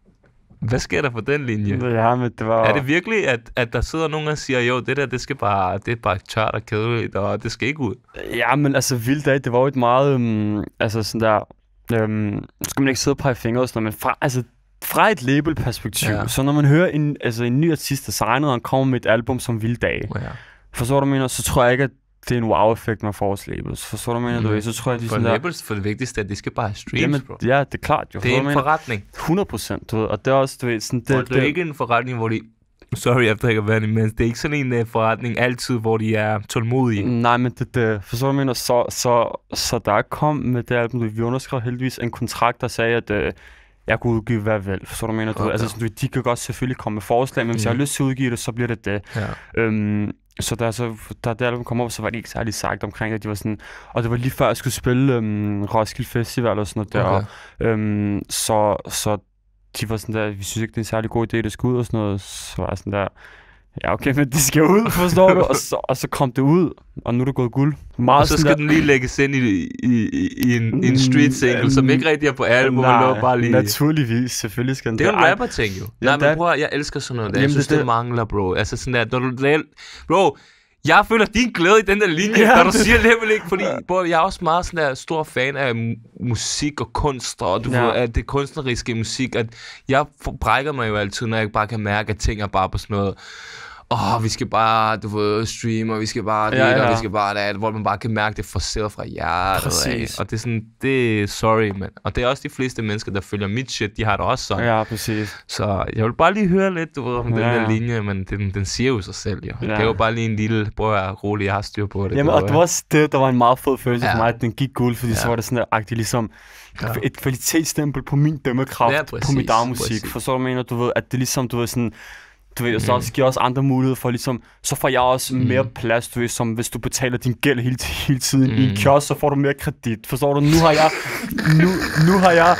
Hvad sker der for den linje? Ja, men det var... Er det virkelig, at, at der sidder nogen og siger, jo, det der, det skal bare, det er bare tørt og kedeligt, og det skal ikke ud? Ja, men altså, Vild Dag, det var jo et meget... Um, altså sådan der... Um, nu skal man ikke sidde og pege fingre og sådan noget, men fra, altså, fra et label-perspektiv, Ja. så når man hører en, altså, en ny artist, der signer, og han kommer med et album som Vild Dag, Ja. forstår du, hvad jeg mener? Så tror jeg ikke, at det er en wow-effekt, man får hos labels. Forstår du, hvad jeg mener? Mm. Du? Så tror jeg, de er For sådan der... labels, for det vigtigste er, at de skal bare have streams, Jamen, bro. ja, det er klart jo. Det er Forstår du, en hvad jeg mener? forretning. hundrede procent, du ved. Og det er også, du ved, sådan... Det, og det er ikke en forretning, hvor de... Sorry, jeg drikker vand imens. Det er ikke sådan en uh, forretning altid, hvor de er tålmodige. Nej, men det, det forstår du, hvad jeg mener? Så, så, så der kom med det album, du, vi underskrev heldigvis en kontrakt, der sagde, at øh, jeg kunne udgive hvad vel. Forstår du, hvad jeg mener? Du, Okay. altså, sådan, du, de kan godt selvfølgelig komme med forslag, men hvis Mm. jeg har lyst til at udgive det, så bliver det det. Ja. Øhm, så da, så da det album kom op, så var de ikke særlig sagt omkring det. De var sådan, og det var lige før, jeg skulle spille øhm, Roskilde Festival og sådan noget der. Okay. Og, øhm, så, så de var sådan der, vi synes ikke, det er en særlig god idé, det skal ud og sådan noget. Så var jeg sådan der, ja okay, men det skal ud, forstår du? Og så, og så kom det ud, og nu er det gået guld. Meget Og så sådan skal der- den lige lægges ind i, i, i, i en, en street single, som ikke rigtig er på album, men lå bare lige... naturligvis, selvfølgelig skal den Det er jo Ej, en rapper-ting jo. Ja, Nej, det men er- prøv at, jeg elsker sådan noget der. Jeg Jamen, synes, det er det, det. mangler, bro. Altså sådan der, når du reelt... Bro, jeg føler din glæde i den der linje, Ja, når du det- siger level ikke, fordi bro, jeg er også meget sådan der stor fan af mu- musik og kunst, og du Ja. ved, at det kunstneriske musik, at jeg for- brækker mig jo altid, når jeg bare kan mærke, at ting er bare på sådan noget, åh, oh, vi skal bare, du ved, streame, og vi skal bare det, Ja, ja. og vi skal bare det, hvor man bare kan mærke det forceret fra hjertet af. Præcis. Og det er sådan, det er sorry, man. Og det er også de fleste mennesker, der følger mit shit, de har det også sådan. Ja, præcis. Så jeg vil bare lige høre lidt, du ved, om den Ja, der ja. linje, men den, den siger jo sig selv, jo. Ja. Det er jo bare lige en lille, prøv at rolig, jeg har styr på det. Jamen, du og ved. det var også det, der var en meget fed følelse Ja. for mig, at den gik guld, fordi Ja. så var det sådan der agtigt ligesom Ja. et kvalitetsstempel på min dømmekraft, Ja, på præcis, mit dagmusik. præcis. Forstår du, hvad jeg mener? Du ved, at det ligesom, du ved, sådan, du ved, og så Mm. også giver også andre muligheder for ligesom, så får jeg også Mm. mere plads, du ved, som hvis du betaler din gæld hele, hele tiden mm. i en Mm. kiosk, så får du mere kredit. Forstår du? Nu har jeg, nu, nu har jeg,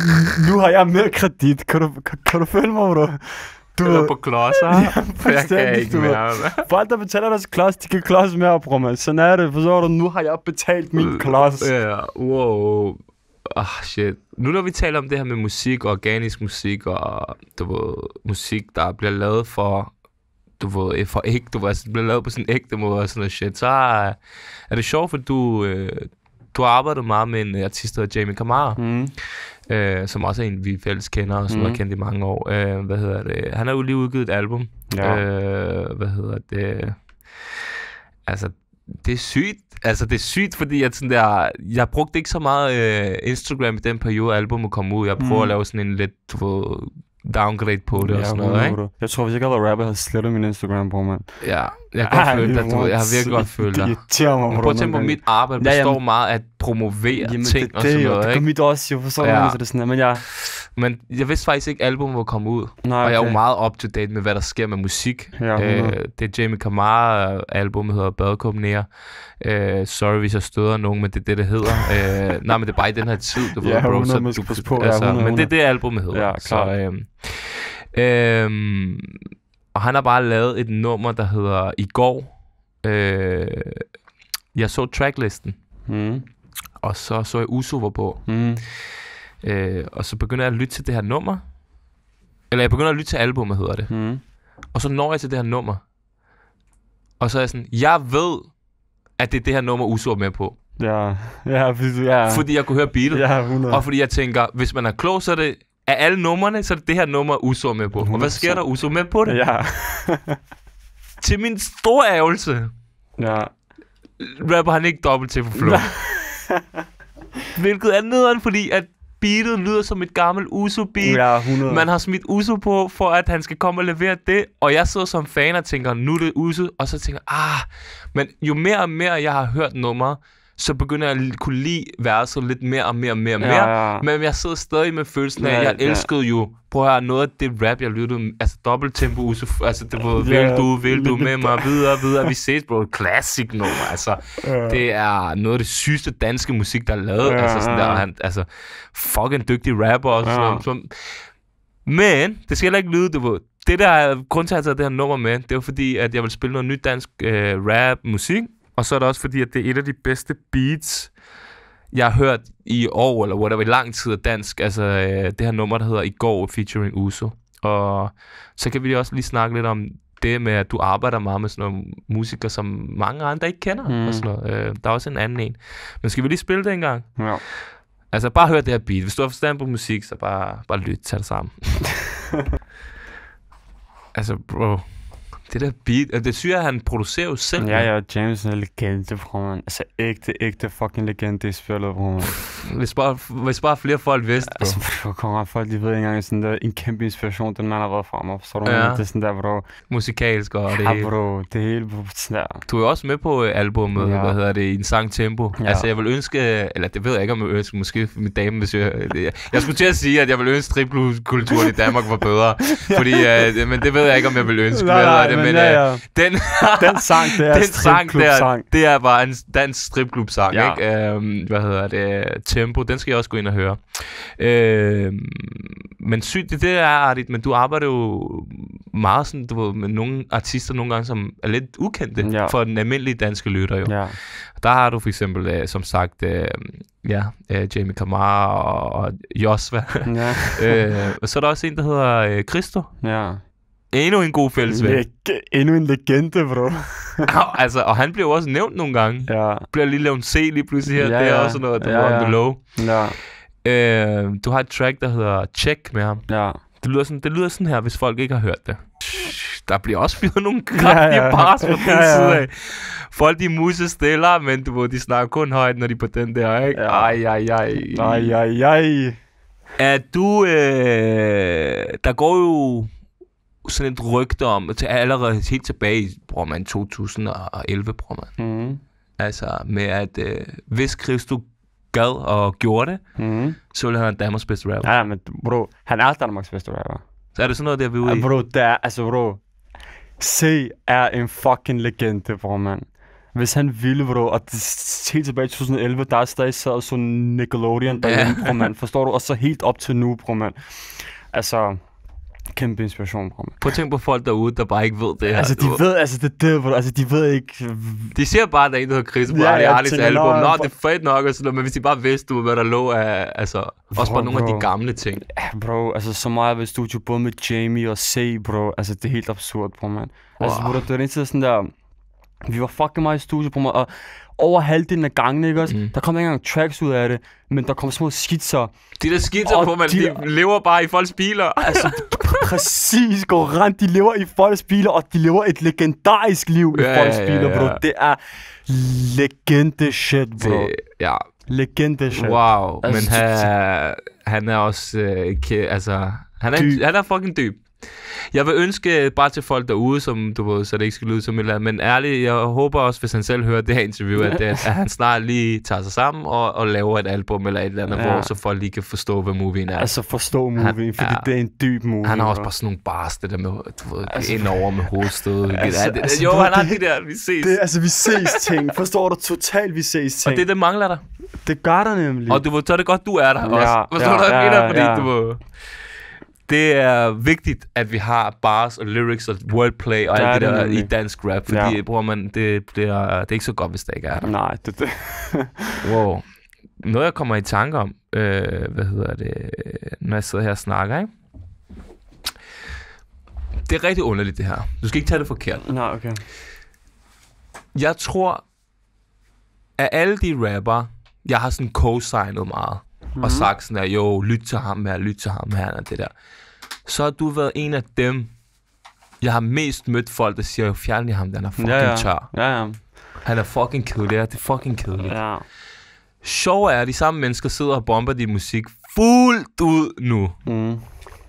nu har jeg mere kredit. Kan du, kan, kan du følge mig, bro? Du Eller ved, på klodser. Ja, For jeg kan fuldstændig, ikke du ved. mere. folk, der betaler deres klods, de kan klods mere, bror, man. Sådan er det, forstår du? Nu har jeg betalt min klods. Ja, wow. Ah, shit. Nu når vi taler om det her med musik, organisk musik og du ved, musik, der bliver lavet for du ved, for ægte, du ved, altså, det bliver lavet på sådan en ægte måde og sådan noget shit, så er, er det sjovt, for du, øh, du har arbejdet meget med en artist, der hedder Jamie Camara, Mm. øh, som også er en, vi fælles kender, og som Mm. har kendt i mange år. Øh, hvad hedder det? Han har jo lige udgivet et album. Ja. Øh, hvad hedder det? Altså, det er sygt. Altså, det er sygt, fordi at sådan der, jeg brugte ikke så meget øh, Instagram i den periode, albumet kom ud. Jeg prøver Mm. at lave sådan en lidt, du ved, downgrade på det Ja, og sådan noget, ikke? hundrede. Jeg tror, hvis jeg ikke havde været rapper, jeg havde slettet min Instagram, bror, mand. Ja, jeg kan godt føle dig, du ved, jeg har virkelig godt følt dig. Det irriterer mig, Men prøv at tænke på, mit arbejde Ja, består jamen- meget af at promovere Jamen, ting det, og det, sådan jo, noget, det ikke? gør mit også, jo, for sådan Ja. noget, så det er sådan, men jeg... Men jeg vidste faktisk ikke, at albumet var kommet ud. Nej, Og jeg er okay. jo meget up-to-date med, hvad der sker med musik. Ja, hundrede. øh, det er Jamie Camara, albumet hedder Badekåben Nære. Øh, sorry, hvis jeg støder nogen, men det er det, det hedder. øh, nej, men det er bare i den her tid, du ved, Ja, bro. hundrede, Så man du, skal passe på. Ja, altså, hundrede, men det er hundrede. det, albumet hedder. Ja, så, klart. øhm, øhm, og han har bare lavet et nummer, der hedder I går. Øh, jeg så tracklisten, Mm. og så så jeg Uso var på. Mm. Øh, og så begynder jeg at lytte til det her nummer. Eller jeg begynder at lytte til albumet, hedder det. Mm. Og så når jeg til det her nummer. Og så er jeg sådan, jeg ved, at det er det her nummer, Uso er med på. Ja, ja, fordi du... Ja, Fordi jeg kunne høre beatet. ja, hundrede. Og fordi jeg tænker, hvis man er klog, så er det af alle numrene, så er det det her nummer, Uso er med på. Og hvad sker der? Uso er med på det. Ja. Til min store ærgelse, Ja. rapper han ikke dobbelt til på flow. Hvilket er nederen, fordi at beatet lyder som et gammelt Uso-beat. Ja, hundrede. Man har smidt Uso på, for at han skal komme og levere det. Og jeg sidder som fan og tænker, nu er det Uso. Og så tænker jeg, ah. Men jo mere og mere jeg har hørt nummeret, så begynder jeg at kunne lide verset lidt mere og mere og mere og mere. Ja, ja. Men jeg sidder stadig med følelsen af, Ja, at jeg ja. elskede jo, prøv at høre, noget af det rap, jeg lyttede, altså dobbelt tempo, Uso, altså det var, vil Ja. du, vil du med mig, videre, videre, vi ses, bro, classic nummer, altså. Ja. Det er noget af det sygeste danske musik, der er lavet, Ja, altså sådan der, ja. og han, altså, fucking dygtig rapper og sådan Ja. noget. Som, men, det skal heller ikke lyde, du ved, det der er grund til, at jeg har taget det her nummer med, det er jo fordi, at jeg vil spille noget nyt dansk øh, rap musik, og så er det også fordi, at det er et af de bedste beats, jeg har hørt i år, eller whatever, i lang tid af dansk. Altså, øh, det her nummer, der hedder I går, featuring Uso. Og så kan vi også lige snakke lidt om det med, at du arbejder meget med sådan nogle musikere, som mange andre ikke kender. Mm. Og sådan noget. Øh, der er også en anden en. Men skal vi lige spille det en gang? Ja. Altså, bare hør det her beat. Hvis du har forstand på musik, så bare, bare lyt til det sammen. Altså, bro... Det der beat, og det syge er, at han producerer jo selv. Ja, ja, James er en legende, bror, man. Altså, ægte, ægte fucking legende i spillet, bror, man. Hvis bare, hvis bare flere folk vidste, bro. Altså, bro, kommer folk, de ved ikke engang, sådan der, en kæmpe inspiration, den man har været frem op. Så du, Ja. ja. Det er sådan der, bro. Musikalsk og det Ja, hele. bro, det hele, bro, sådan der. Du er jo også med på øh, albumet, Ja. hvad hedder det, i en sang tempo. Ja. Ja. Altså, jeg vil ønske, eller det ved jeg ikke, om jeg ønsker, måske min dame, hvis jeg... Det, jeg skulle til at sige, at jeg vil ønske stripkulturen i Danmark var bedre. Fordi, øh, men det ved jeg ikke, om jeg vil ønske. Nej, hvad hedder nej, det, men men ja, øh, ja. den, Den sang, det er den sang der, stripklub-sang. det er bare en dansk stripklub-sang, Ja. ikke? Øhm, hvad hedder det? Tempo, den skal jeg også gå ind og høre. Øhm, men sygt, det, det er artigt, men du arbejder jo meget sådan, du ved, med nogle artister nogle gange, som er lidt ukendte Ja. for den almindelige danske lytter jo. Ja. Der har du for eksempel, øh, som sagt, øh, ja, øh, Jamie Camara og, og Josva. Ja. øh, og så er der også en, der hedder øh, Christo. Ja. Endnu en god fælles ven. Leg- endnu en legende, bro. altså, og han bliver jo også nævnt nogle gange. Ja. Bliver lige lavet en C lige pludselig her. Ja, det er ja. også noget, der Ja, ja, on ja. the low. Ja. Øh, du har et track, der hedder Check med ham. Ja. Det lyder sådan, det lyder sådan her, hvis folk ikke har hørt det. Der bliver også fyret nogle kraftige Ja, ja. bars på den Ja, ja. side af. Folk, de musse stiller, men du ved, de snakker kun højt, når de er på den der, ikke? Ja. Ej, ej, ej. Ej, ej, ej. Er du... Øh, der går jo sådan et rygte om, til allerede helt tilbage i, bror man, to tusind og elleve, bror man. Mhm. Altså, med at øh, hvis Christo gad og gjorde det, Mhm. så ville han være Danmarks bedste rapper. Ja, men bro, han er Danmarks bedste rapper. Så er det sådan noget, der vi er ude Ja, i? bro, det er, altså bro, C er en fucking legende, bro, mand. Hvis han ville, bro, og det, helt tilbage i to tusind og elleve, der er stadig sad sådan Nickelodeon derhjemme, Ja. bro, mand. Forstår du? Og så helt op til nu, bro, mand. Altså, Kæmpe inspiration, bror, man. Prøv at tænke på folk derude, der bare ikke ved det her. Altså, de ved, altså, det, det, altså, de ved ikke... De ser bare, at der er en, der hedder Chris på Ja, Ali jeg Alis tænker, album. nå, Nå, hvor- det er fedt nok og sådan noget, men hvis de bare vidste, du, hvad der lå af, altså, også bare Bro, nogle af de bro. gamle ting. Ja, bro, altså, så meget ved studio, både med Jamie og C, bro. Altså, det er helt absurd, bror, man. Altså, Wow. bro, det var indtil sådan der... Vi var fucking meget i studio, bror, man, og over halvdelen af gangen, ikke også? Mm. Der kom ikke engang tracks ud af det, men der kom små skitser. De der skitser Og på, man, de- de lever bare i folks biler. Altså, præcis, går rent. De lever i folks biler, og de lever et legendarisk liv i Ja, folks ja, biler, ja. bro. Det er legende shit, bro. Det, ja, Legende shit. wow. Altså, Men han, han er også, øh, ke, altså, han er, Dyb. han er fucking dyb. Jeg vil ønske bare til folk derude, som du ved, så det ikke skal lyde som et eller andet, men ærligt, jeg håber også, hvis han selv hører det her interview, at, det, at han snart lige tager sig sammen og, og laver et album eller et eller andet, Ja. ja. hvor så folk lige kan forstå, hvad movien er. Altså, forstå movien, fordi ja. det er en dyb movie. Han har også bro. bare sådan nogle bars, det der med, du ved, Altså, altså, ind over med hovedstød. altså, Altså, det, altså, jo, bro, han har det- de der, vi ses. Det, altså, vi ses ting. Forstår du totalt, vi ses ting. Og det, det mangler der. det gør der nemlig. Og du ved, så er det godt, du er der Ja, også. Forstår ja, du, hvad jeg ja, mener? Fordi ja. du ved, det er vigtigt, at vi har bars og lyrics og wordplay og Det er alt det det der nemlig. i dansk rap. Fordi, Ja. ja. bror man, det, bliver, det er ikke så godt, hvis det ikke er der. Nej, det det. Wow. Noget, jeg kommer i tanke om, øh, hvad hedder det, når jeg sidder her og snakker, ikke? Det er rigtig underligt, det her. Du skal ikke tage det forkert. Nej, okay. Jeg tror, at alle de rapper, jeg har sådan co-signet meget, mm-hmm. og sagt sådan der, jo, lyt til ham her, lyt til ham her, og det der. Så har du været en af dem, jeg har mest mødt folk, der siger, jo, fjern lige ham, den er fucking Ja, ja. tør. Ja, ja. Han er fucking kedelig, det er fucking kedeligt. Ja. Ja. Sjov er, at de samme mennesker sidder og bomber din musik fuldt ud nu. Mm.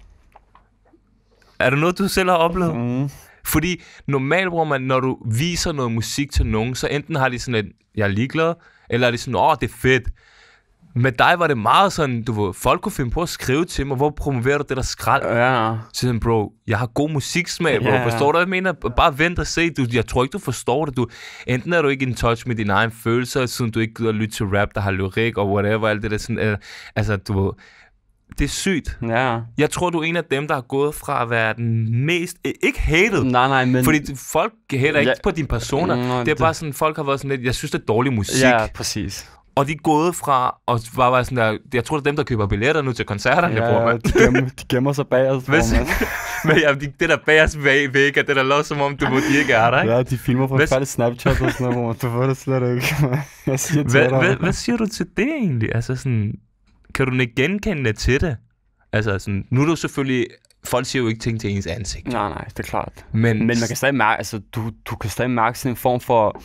Er det noget, du selv har oplevet? Mm. Fordi normalt bruger man, når du viser noget musik til nogen, så enten har de sådan et, jeg er ligeglad, eller er de sådan, åh, det er fedt. Med dig var det meget sådan, du ved, folk kunne finde på at skrive til mig, hvor promoverer du det der skrald? Ja. Så sådan, bro, jeg har god musiksmag, bro. Ja. Forstår du, hvad jeg mener? Bare vent og se. Du, jeg tror ikke, du forstår det. Du, enten er du ikke in touch med dine egne følelser, siden du ikke gider at lytte til rap, der har lyrik og whatever, alt det der sådan. Øh, altså, du ved, det er sygt. Ja. Jeg tror, du er en af dem, der har gået fra at være den mest, eh, ikke hated, Nej, nej, men... fordi folk hater ikke Ja. på dine personer. Nå, Det er det- bare sådan, folk har været sådan lidt, jeg synes, det er dårlig musik. Ja, præcis. Og de er gået fra, og bare var sådan der, jeg tror, det er dem, der køber billetter nu til koncerterne, Ja, bror, ja, man. de, gemmer, de gemmer sig bag os, Hvad bror, siger- Men ja, de, det der bagerst væg, væg, og det der lå som om, du ved, de ikke er der, ikke? Ja, de filmer på Hvad- et færdigt Snapchat og sådan noget, hvor du får det slet ikke. Jeg siger til Hvad, dig. hvad, hvad siger du til det egentlig? Altså sådan, kan du ikke genkende til det? Altså sådan, nu er du selvfølgelig, folk siger jo ikke ting til ens ansigt. Nej, nej, det er klart. Men, Men man kan stadig mærke, altså, du, du kan stadig mærke sådan en form for...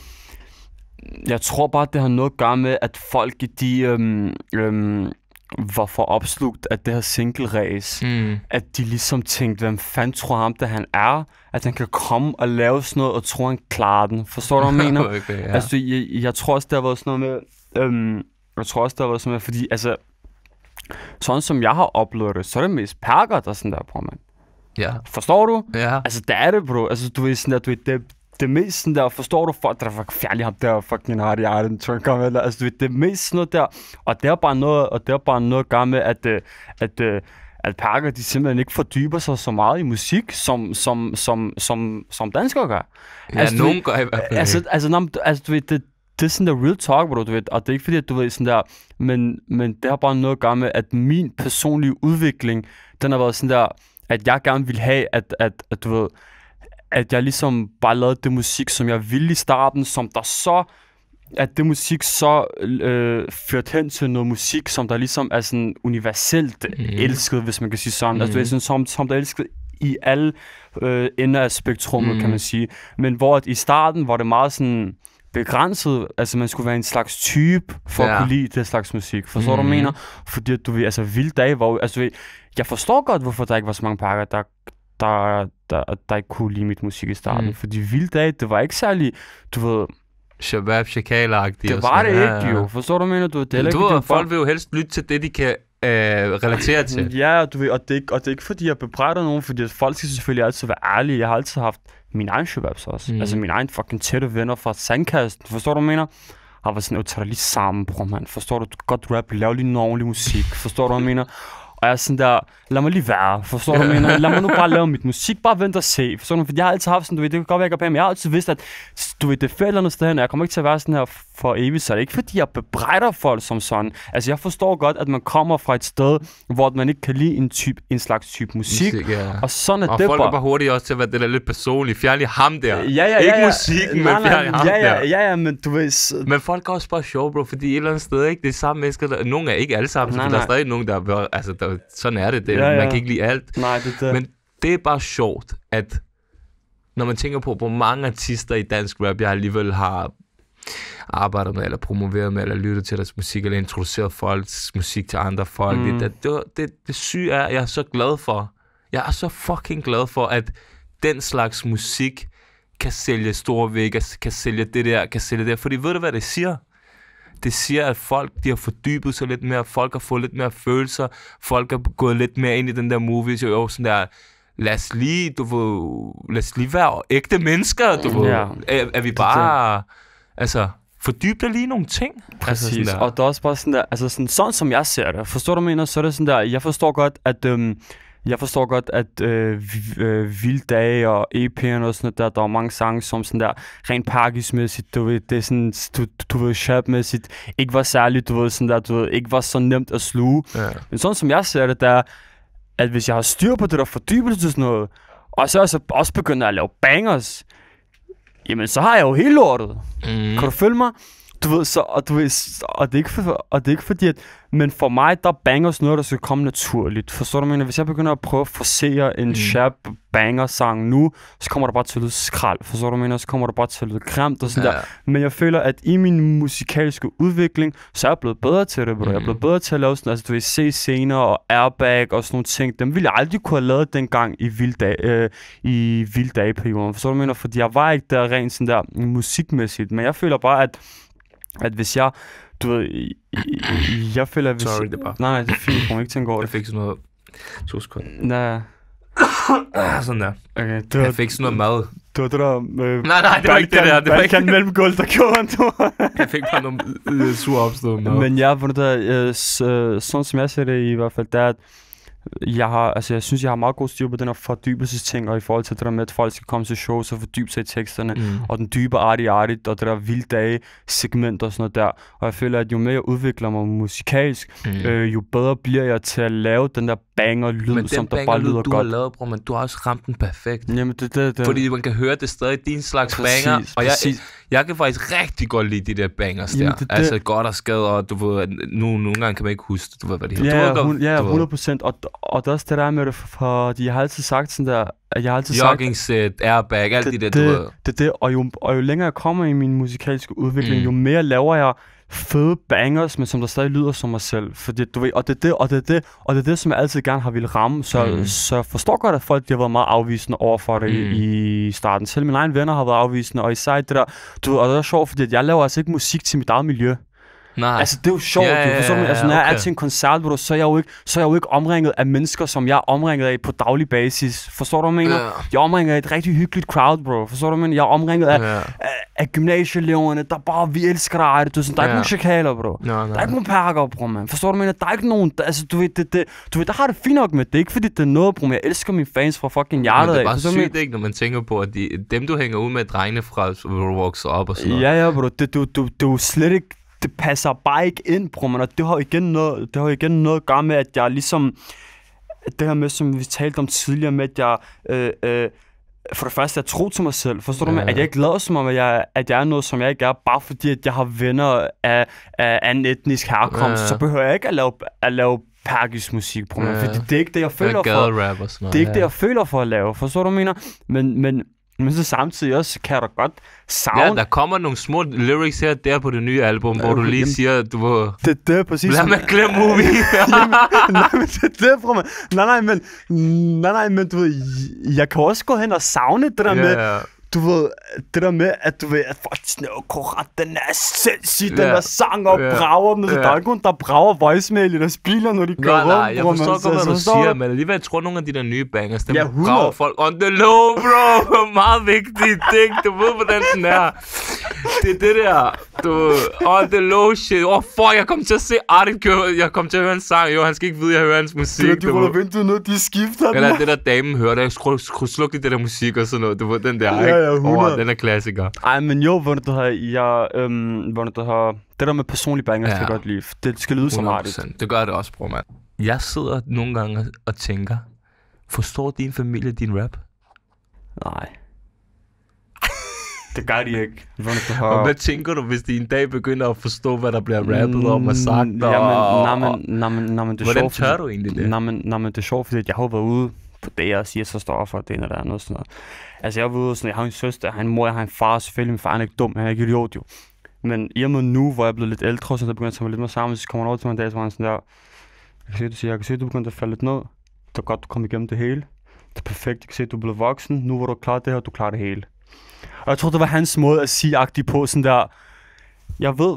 Jeg tror bare, det har noget at gøre med, at folk, de øhm, øhm, var for opslugt af det her single-race. Mm. At de ligesom tænkte, hvem fanden tror ham, det han er? At han kan komme og lave sådan noget, og tror, han klarer den. Forstår du, hvad jeg mener? Okay, ja. Altså, jeg, jeg tror også, der har været sådan noget med... Øhm, jeg tror også, der har været sådan noget med, fordi altså... Sådan som jeg har oplevet det, så er det mest perker, der er sådan der, bror, man. ja. Forstår du? Ja. Altså, der er det, bro. Altså, du ved sådan der, du ved, det, det mest sådan der, forstår du, folk, der er fucking færdig ham der, fucking har de art, tror jeg, kommer, eller, altså, du ved, det er mest sådan noget der, og det er bare noget, og det er bare noget at gøre med, at, øh, at, øh, at Parker, de simpelthen ikke fordyber sig så meget i musik, som, som, som, som, som danskere gør. Ja, altså, du nogen ved, gør i hvert fald Altså, ikke. altså, nå, altså, du ved, det, det er sådan der real talk, bro, du ved, og det er ikke fordi, at du ved sådan der, men, men det har bare noget at gøre med, at min personlige udvikling, den har været sådan der, at jeg gerne vil have, at, at, at du ved, at jeg ligesom bare lavede det musik, som jeg ville i starten, som der så, at det musik så øh, ført hen til noget musik, som der ligesom er sådan universelt Mhm. elsket, hvis man kan sige sådan. Mm. Altså, du ved, Mhm. sådan, som, som der er elsket i alle øh, ender af spektrummet, Mhm. kan man sige. Men hvor at i starten var det meget sådan begrænset, altså man skulle være en slags type for Ja. at kunne lide det slags musik. Forstår du, hvad jeg Mhm. mener? Fordi at du ved, altså Vilde Dage var jo, altså du ved, jeg forstår godt, hvorfor der ikke var så mange pakker, der, der, der, der ikke kunne lide mit musik i starten. Mm. Fordi Vilde Dage, det var ikke særlig, du ved, Shabab, Shakala-agtige. det og var sådan. det Ja, ikke ja. jo. Forstår du, hvad jeg mener? Du ved, det er heller Du ikke, ved, fordi, folk vil jo helst lytte til det, de kan øh, relatere til. Ja, du ved, og det, er ikke, og det er ikke fordi, jeg bebrejder nogen, fordi folk skal selvfølgelig altid være ærlige. Jeg har altid haft min egen shababs også. Mm. Mm. Altså mine egen fucking tætte venner fra Sandkasten. Forstår du, hvad jeg mener? Har været sådan, at tage lige sammen, bror, mand. Forstår du? Godt rap, lav lige noget ordentlig musik. Forstår du, hvad jeg mener? Og jeg er sådan der, lad mig lige være, forstår du, mener? Lad mig nu bare lave mit musik, bare vente og se, forstår du? For jeg har altid haft sådan, du ved, det kan godt være, jeg kan men jeg har altid vidst, at du ved, det er fedt eller noget sted hen, jeg kommer ikke til at være sådan her for evigt, så det er ikke fordi, jeg bebrejder folk som sådan. Altså, jeg forstår godt, at man kommer fra et sted, hvor man ikke kan lide en, type, en slags type musik, musik ja. Og sådan er og det folk bare. er bare hurtigt også til at være det der lidt personligt, fjerne ham der. Ja, ja, ja, ikke ja. musikken, nej, men fjerne ham ja, ja, der. Ja, ja, men du ved... Men folk er også bare sjov, bro, fordi et eller andet sted, ikke? Det er samme mennesker, der... Nogle er ikke alle sammen, nej, nej. Der er stadig nogen, der... Altså, der... sådan er det, det. Ja, ja. Man kan ikke lide alt. Nej, det er det. Men det er bare sjovt, at når man tænker på, hvor mange artister i dansk rap, jeg alligevel har arbejdet med, eller promoveret med, eller lyttet til deres musik, eller introduceret folks musik til andre folk. Mm. Det, det, det, det syge er, jeg er så glad for. Jeg er så fucking glad for, at den slags musik kan sælge store vægge, kan sælge det der, kan sælge det der. Fordi ved du, hvad det siger? Det siger, at folk, de har fordybet sig lidt mere, folk har fået lidt mere følelser, folk er gået lidt mere ind i den der movie, så jo sådan der, lad os lige, du ved, lad os lige være ægte mennesker, du ved. Ja. Er, er vi bare, det, det. altså, fordyb dig lige nogle ting. Præcis, altså, og der er også bare sådan der, altså sådan, sådan som jeg ser det, forstår du, mener, så er det sådan der, jeg forstår godt, at, øhm, jeg forstår godt, at øh, øh, Vilddage og E P'erne og sådan noget der, der er mange sange, som sådan der, rent pakkismæssigt, du ved, det er sådan, du, du ved, shopmæssigt, ikke var særligt, du ved, sådan der, du ved, ikke var så nemt at sluge. Ja. Men sådan som jeg ser det, der at hvis jeg har styr på det der fordybelse til sådan noget, og så altså også begynder at lave bangers, jamen så har jeg jo hele lortet. Mm. Kan du følge mig? Du ved, så, og, du ved, og, det er ikke for, og det er ikke fordi, at, men for mig, der bangers noget, der skal komme naturligt. Forstår du, mener? Hvis jeg begynder at prøve at forsere en mm. sharp banger-sang nu, så kommer der bare til at lyde skrald. Forstår du, mener? Så kommer der bare til at lyde grimt og sådan ja. Der. Men jeg føler, at i min musikalske udvikling, så er jeg blevet bedre til det, bro. Mm. Jeg er blevet bedre til at lave sådan, altså du ved, se-scener og airbag og sådan nogle ting. Dem ville jeg aldrig kunne have lavet dengang i Vilddage, øh, i Vilddage-perioden. Forstår du, mener? Fordi jeg var ikke der rent sådan der musikmæssigt, men jeg føler bare, at at hvis jeg, du ved, jeg føler, at hvis... Sorry, det er bare... Nej, nej, det er fint, jeg må ikke tænke over det. Jeg fik sådan noget... To sekunder. Nej. Sådan der. Okay, det var... Jeg fik sådan noget mad. Det var det der... Øh, nej, nej, det var ikke det der. Det var ikke... Balkan mellemgulv, der gjorde han, du. Jeg fik bare nogle øh, sur opstød mad. Men ja, for det der, øh, sådan som jeg ser det i hvert fald, det er, at jeg har, altså jeg synes, jeg har meget god styr på den her fordybelsesting, og i forhold til det der med, at folk skal komme til shows og fordybe sig i teksterne, mm. og den dybe arty-arty, og det der Vilddage segment og sådan noget der. Og jeg føler, at jo mere jeg udvikler mig musikalsk, mm. øh, jo bedre bliver jeg til at lave den der banger-lyd, som der bare lyder godt. Men den banger-lyd, du har lavet, bror, men du har også ramt den perfekt. Jamen, det, det, det. Fordi man kan høre det stadig, din slags præcis, banger, og jeg, jeg kan faktisk rigtig godt lide de der bangers Jamen, der. Det, altså det. Godt og skade, og du ved, nu, nogle gange kan man ikke huske, du ved, hvad det hedder. Ja, du hun, ja, hundrede procent, og og det er også det der med det, fordi jeg har altid sagt sådan der, at jeg har altid jogging set, airbag, alt det, det der, det, du ved. Det det, og jo, og jo længere jeg kommer i min musikalske udvikling, mm. jo mere laver jeg fede bangers, men som der stadig lyder som mig selv. Fordi, du ved, og det er det, og det er det, og det er det, som jeg altid gerne har ville ramme. Så, mm. så jeg forstår godt, at folk de har været meget afvisende over for det mm. i, i starten. Selv mine egne venner har været afvisende, og især det der, du ved, og det er sjovt, fordi jeg laver altså ikke musik til mit eget miljø. Nej. Altså det er jo sjovt, ja, ja, ja, ja, altså når okay. jeg er til en koncert, bro, så er jeg jo ikke, så er jeg jo ikke omringet af mennesker, som jeg er omringet af på daglig basis. Forstår du, hvad jeg mener? Ja. Jeg er omringet af et rigtig hyggeligt crowd, bro. Forstår du, hvad jeg mener? Jeg er omringet af, ja. af, af gymnasieeleverne, der bare, vi elsker dig. Du er sådan, der er ja. Ikke nogen chakaler, bro. No, no. Der er ikke nogen perker, bro, man. Forstår du, hvad jeg mener? Der er ikke nogen, der, altså du ved, det, det, du ved, der har det fint nok med det. Ikke fordi det er noget, bro, men jeg elsker mine fans fra fucking hjertet af. Det er bare sygt, ikke, når man tænker på, at de, dem du hænger ud med, drengene fra, hvor du vokser op og sådan noget. Ja, ja, bro. Det, du, du, du er slet ikke, det passer bare ikke ind, bror, man, og det har jo igen noget, det har jo igen noget at gøre med, at jeg ligesom, det her med, som vi talte om tidligere, med, at jeg, øh, øh, for det første, jeg tror til mig selv, forstår ja. Du med, at jeg ikke lader som om, at jeg, at jeg er noget, som jeg ikke er, bare fordi, at jeg har venner af, af anden etnisk herkomst, ja. Så behøver jeg ikke at lave, at lave perkisk musik, bror, ja. Fordi det er ikke det, jeg føler for, det er ikke ja. Det, jeg føler for at lave, forstår du, mener, men, men Men så samtidig også kan der godt savne... Ja, der kommer nogle små lyrics her der på det nye album, hvor du lige jamen, siger, at du var... Det det præcis... Lad mig glemme movie. Jamen, nej, men det det, bror, man. Nej, nej, men... Nej, nej, men du ved... Jeg kan også gå hen og savne det der yeah, med... Yeah. Du ved, det der med, at du ved, at folk snøvkorret, den er sindssygt, yeah. Den der sang og yeah. brager dem, så yeah. Der er ikke nogen, der brager voicemail i deres biler, når de kører rundt. Nej, nej, jeg forstår godt, hvad du siger, men alligevel tror nogle af de der nye bangers, dem brager folk on the low, bro, meget vigtige ting, du ved, hvordan den er. Det er det der, du, on the low shit. Åh, oh, fuck, jeg kom til at se Artit køre, jeg kom til at høre en sang. Jo, han skal ikke vide, at jeg hører hans musik. Det er, de ruller vinduet ned, de skifter den. Eller det der damen hører, der skru, skru sluk i det der musik og sådan noget. Du ved, den der, ja, ja, ikke? Åh, oh, den er klassiker. Ej, men jo, hvor du har, jeg, øhm, hvor du har, det der med personlige bangers, ja. Det kan godt lide. Det skal lyde som Artit. Det gør det også, bror, mand. Jeg sidder nogle gange og tænker, forstår din familie din rap? Nej. Det gør de ikke. Har... Og hvad tænker du, hvis de en dag begynder at forstå, hvad der bliver rappet om og sagt? Mm, jamen, og... nej, men, nej, men, nej, men det er Hvordan sjovt, tør fordi... du egentlig det? Nej, men, nej, men det er sjovt, fordi jeg har været ude på det, jeg siger, så står for det ene eller andet. Sådan noget. Altså, jeg har været ude sådan, jeg har en søster, jeg har en mor, jeg har en far, selvfølgelig. Min far er ikke dum, han er ikke idiot, jo. Men i og med nu, hvor jeg er blevet lidt ældre, så der begynder at tage mig lidt mere sammen, så kommer han over til mig en dag, så var han sådan der, jeg kan se, du siger, jeg kan se, du begynder at falde lidt ned. Det er godt, du kommer igennem det hele. Det er perfekt, jeg kan se, du er blevet voksen. Nu hvor du klarer det her, du klarer det hele. Og jeg tror, det var hans måde at sige-agtigt på, sådan der, jeg ved,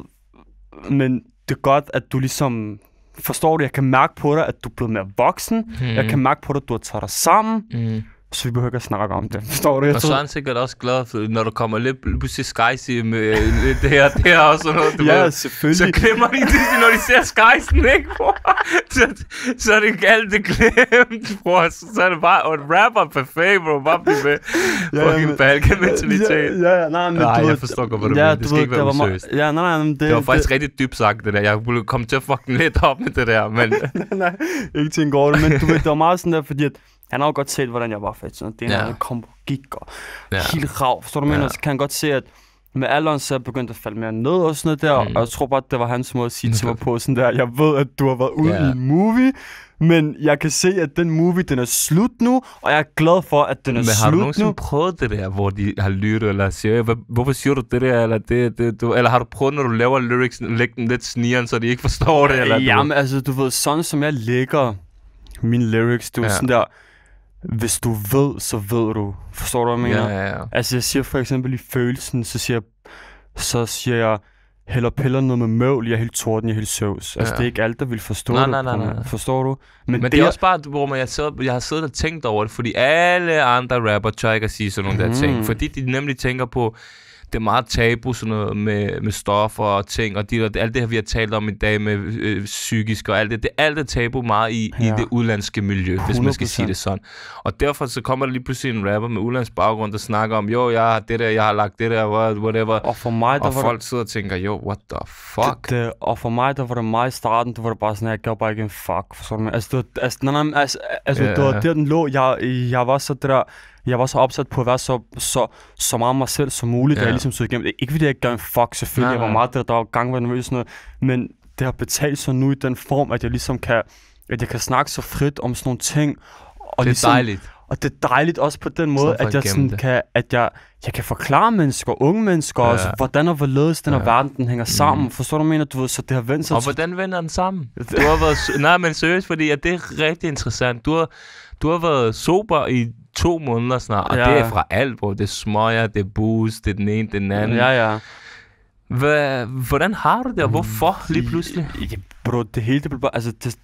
men det er godt, at du ligesom, forstår du, jeg kan mærke på dig, at du er blevet mere voksen. Mm. Jeg kan mærke på dig, at du har taget dig sammen. Mm. Så vi behøver ikke at snakke om det. Forstår du? Jeg og så er han sikkert også glad, for når der kommer lidt pludselig Skysi med lidt det her, det her og sådan noget. Du ja, ved, selvfølgelig. Så glemmer de det, når de ser Skysen, ikke, bror? Så, så er det ikke alt det glemt, bror. Så, så er det bare, og et rapper perfekt, bro. Bare blive med. Ja, fucking men, Balkan-mentalitet. Ja, ja, nej, men nej, du jeg forstår godt, hvad du ja, mener. Det skal ved, ikke være useriøst. Ja, nej, nej, det, det var faktisk det, rigtig dybt sagt, det der. Jeg ville komme til at fucking lidt op med det der, men... nej, nej, ikke tænke over det, men du ved, det var meget sådan der, fordi at han har jo godt set, hvordan jeg var fedt. Sådan, det er ja. En kombo gik og ja. Helt rav. Så du mener, ja. Så kan han godt se, at med alderen så er jeg begyndt at falde mere ned og sådan noget der. Mm. Og jeg tror bare, at det var hans måde at sige til mig på sådan der. Jeg ved, at du har været ude ja. I en movie, men jeg kan se, at den movie, den er slut nu, og jeg er glad for, at den er men slut nu. Men har du nogensinde prøvet det der, hvor de har lyttet, eller siger, hvorfor siger du det der, eller det, det du, eller har du prøvet, når du laver lyrics, lægge den lidt snigeren, så de ikke forstår det, eller jamen, du... altså, du ved, sådan som jeg lægger mine lyrics, du er ja. Sådan der, hvis du ved, så ved du. Forstår du, hvad jeg mener? Ja, ja, ja. Altså, jeg siger for eksempel i følelsen, så siger jeg, så siger jeg, heller piller noget med møvl, jeg er helt torden, jeg er helt søvs. Altså, ja. Det er ikke alt, der vil forstå nej, det. Nej, nej, nej. Forstår du? Men, Men det er også bare, hvor man, jeg, sidder, jeg har siddet og tænkt over det, fordi alle andre rapper tør ikke at sige sådan nogle mm. der ting. Fordi de nemlig tænker på, det er meget tabu, sådan noget med, med stoffer og ting, og, de, og alt det her, vi har talt om i dag med øh, psykisk og alt det, det er alt det tabu meget i, ja. I det udlandske miljø, hvis man skal sige det sådan. Og derfor så kommer der lige pludselig en rapper med udlandsk baggrund, der snakker om, jo, jeg har det der, jeg har lagt det der, whatever. Og for mig, der og var folk det... sidder og tænker, jo, what the fuck? Det, det, og for mig, der var det meget i starten, der var det bare sådan, jeg gav bare ikke en fuck. For sådan, altså, det, altså, nej, nej, altså, altså yeah. det var der, den lå, jeg, jeg var så det der, jeg var så opsat på at være så, så, så meget mig selv som muligt, ja. Da jeg ligesom stod igennem. Ikke fordi jeg ikke gav en fuck, selvfølgelig. Nej, nej. Jeg var meget der, der var gang var nervøs sådan noget. Men det har betalt sig nu i den form, at jeg ligesom kan, at jeg kan snakke så frit om sådan nogle ting. Og det er ligesom, dejligt. Og det er dejligt også på den måde, at jeg sådan kan, at jeg, jeg kan forklare mennesker, unge mennesker, ja. Også, hvordan og hvorledes den her ja. Verden den hænger sammen. Mm. Forstår du, mener du ved, så det har vendt sig. Og hvordan vender den sammen? Du har været, nej, men seriøst, fordi at det er rigtig interessant. Du har, du har været sober i to måneder snart, og ja. Det er fra alt, bro. Det er smøger, det er booze, det er den ene, det er den anden. Ja, ja. Hva, hvordan har du det, og hvorfor lige pludselig? Ja, bro, det hele, det blev bare, altså, det,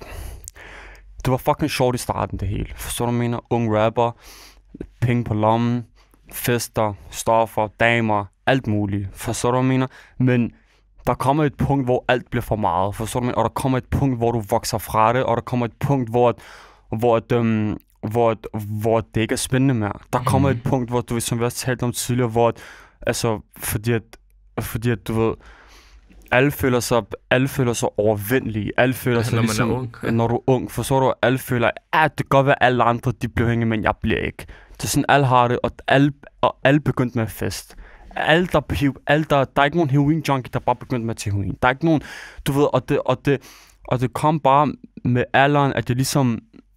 det var fucking sjovt i starten, det hele. Forstår du, mener? Ung rapper, penge på lommen, fester, stoffer, damer, alt muligt. Forstår du, mener? Men der kommer et punkt, hvor alt bliver for meget. Forstår du, mener? Og der kommer et punkt, hvor du vokser fra det, og der kommer et punkt, hvor, hvor, um, hvor, hvor det ikke er spændende mere. Der kommer mm. et punkt, hvor du, som vi også talte om tidligere, hvor, altså, fordi at, fordi at du ved, alle føler sig, alle føler sig overvindelige. Alle føler sig når ligesom, man er ung. Ja. Når du er ung, for så du, alle føler, at det kan godt være, alle andre, de bliver hængende, men jeg bliver ikke. Det er sådan, alle har det, og alle, og alle begyndte med at fest. Alle, der, alle der, der er ikke nogen heroin-junkie, der bare begyndte med at tage heroin. Der er ikke nogen, du ved, og det, og det, og det kom bare med alderen, at jeg ligesom,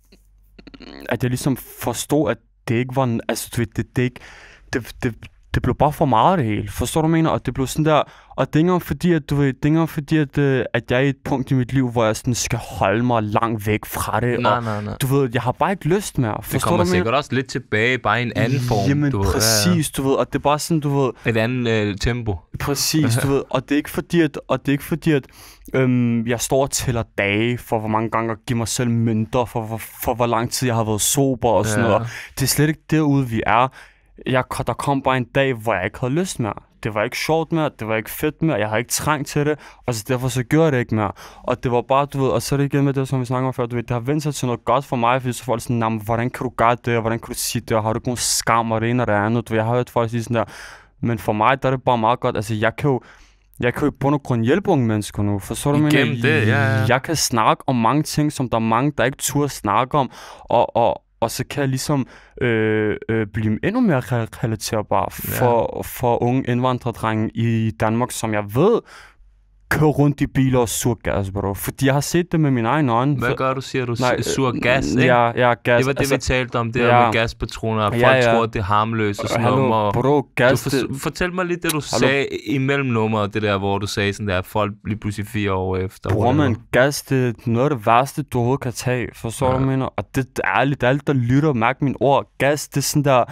at jeg ligesom forstod, at det ikke var, altså du ved, det, det ikke, det, det, det blev bare for meget det hele. Forstår du, mener? Og det blev sådan der, og det er ikke fordi, at du ved, det er ikke fordi, at, at jeg er i et punkt i mit liv, hvor jeg sådan skal holde mig langt væk fra det. Nej, og, nej, nej. Du ved, jeg har bare ikke lyst mere. Forstår det kommer du, sikkert også lidt tilbage, bare i en anden form. Jamen, du præcis, ved. du ved, og det er bare sådan, du ved. Et andet øh, tempo. Præcis, du ved, og det er ikke fordi, at, og det er ikke fordi, at øhm, jeg står og tæller dage for, hvor mange gange jeg giver mig selv mønter, for, for, for hvor lang tid jeg har været sober og sådan ja. Noget. Det er slet ikke derude, vi er. Jeg, der kom bare en dag, hvor jeg ikke havde lyst mere. det var ikke sjovt mere, det var ikke fedt mere, jeg havde ikke trængt til det, og så derfor så gjorde jeg det ikke mere. Og det var bare, du ved, og så er det igen med det, som vi snakker om før, du ved, det har vendt sig til noget godt for mig, fordi så folk sådan, nah, hvordan kan du gøre det, og hvordan kan du sige det, og har du ikke nogen skam, og det ene og det andet, du ved, jeg har hørt folk sige sådan der, men for mig, der er det bare meget godt, altså jeg kan jo, jeg kan jo i bund og grund hjælpe unge mennesker nu, for så du mener, det, ja, ja. Jeg kan snakke om mange ting, som der er mange, der ikke turde snakke om, og, og, og så kan jeg ligesom øh, øh, blive endnu mere relaterbar for, ja. for unge indvandrerdrenge i Danmark, som jeg ved, kører rundt i biler og suger gas, bro. Fordi jeg har set det med mine egne øjne. Hvad gør du, siger du? Nej, suger gas, ikke? Ja, ja, gas. Det var det, altså, vi talte om, det ja, her med gaspatroner, og folk ja, ja. tror, det er harmløst og sådan Hallo, noget. Bro, gas, du for, fortæl mig lige det, du Hallo. sagde imellem nummeret, det der, hvor du sagde sådan der, folk lige pludselig fire år efter. Bro, man, gas, det er noget af det værste, du overhovedet kan tage, forstår ja. du, mener? Og det er ærligt, det er alt, der lytter og mærker mine ord. Gas, det er sådan der...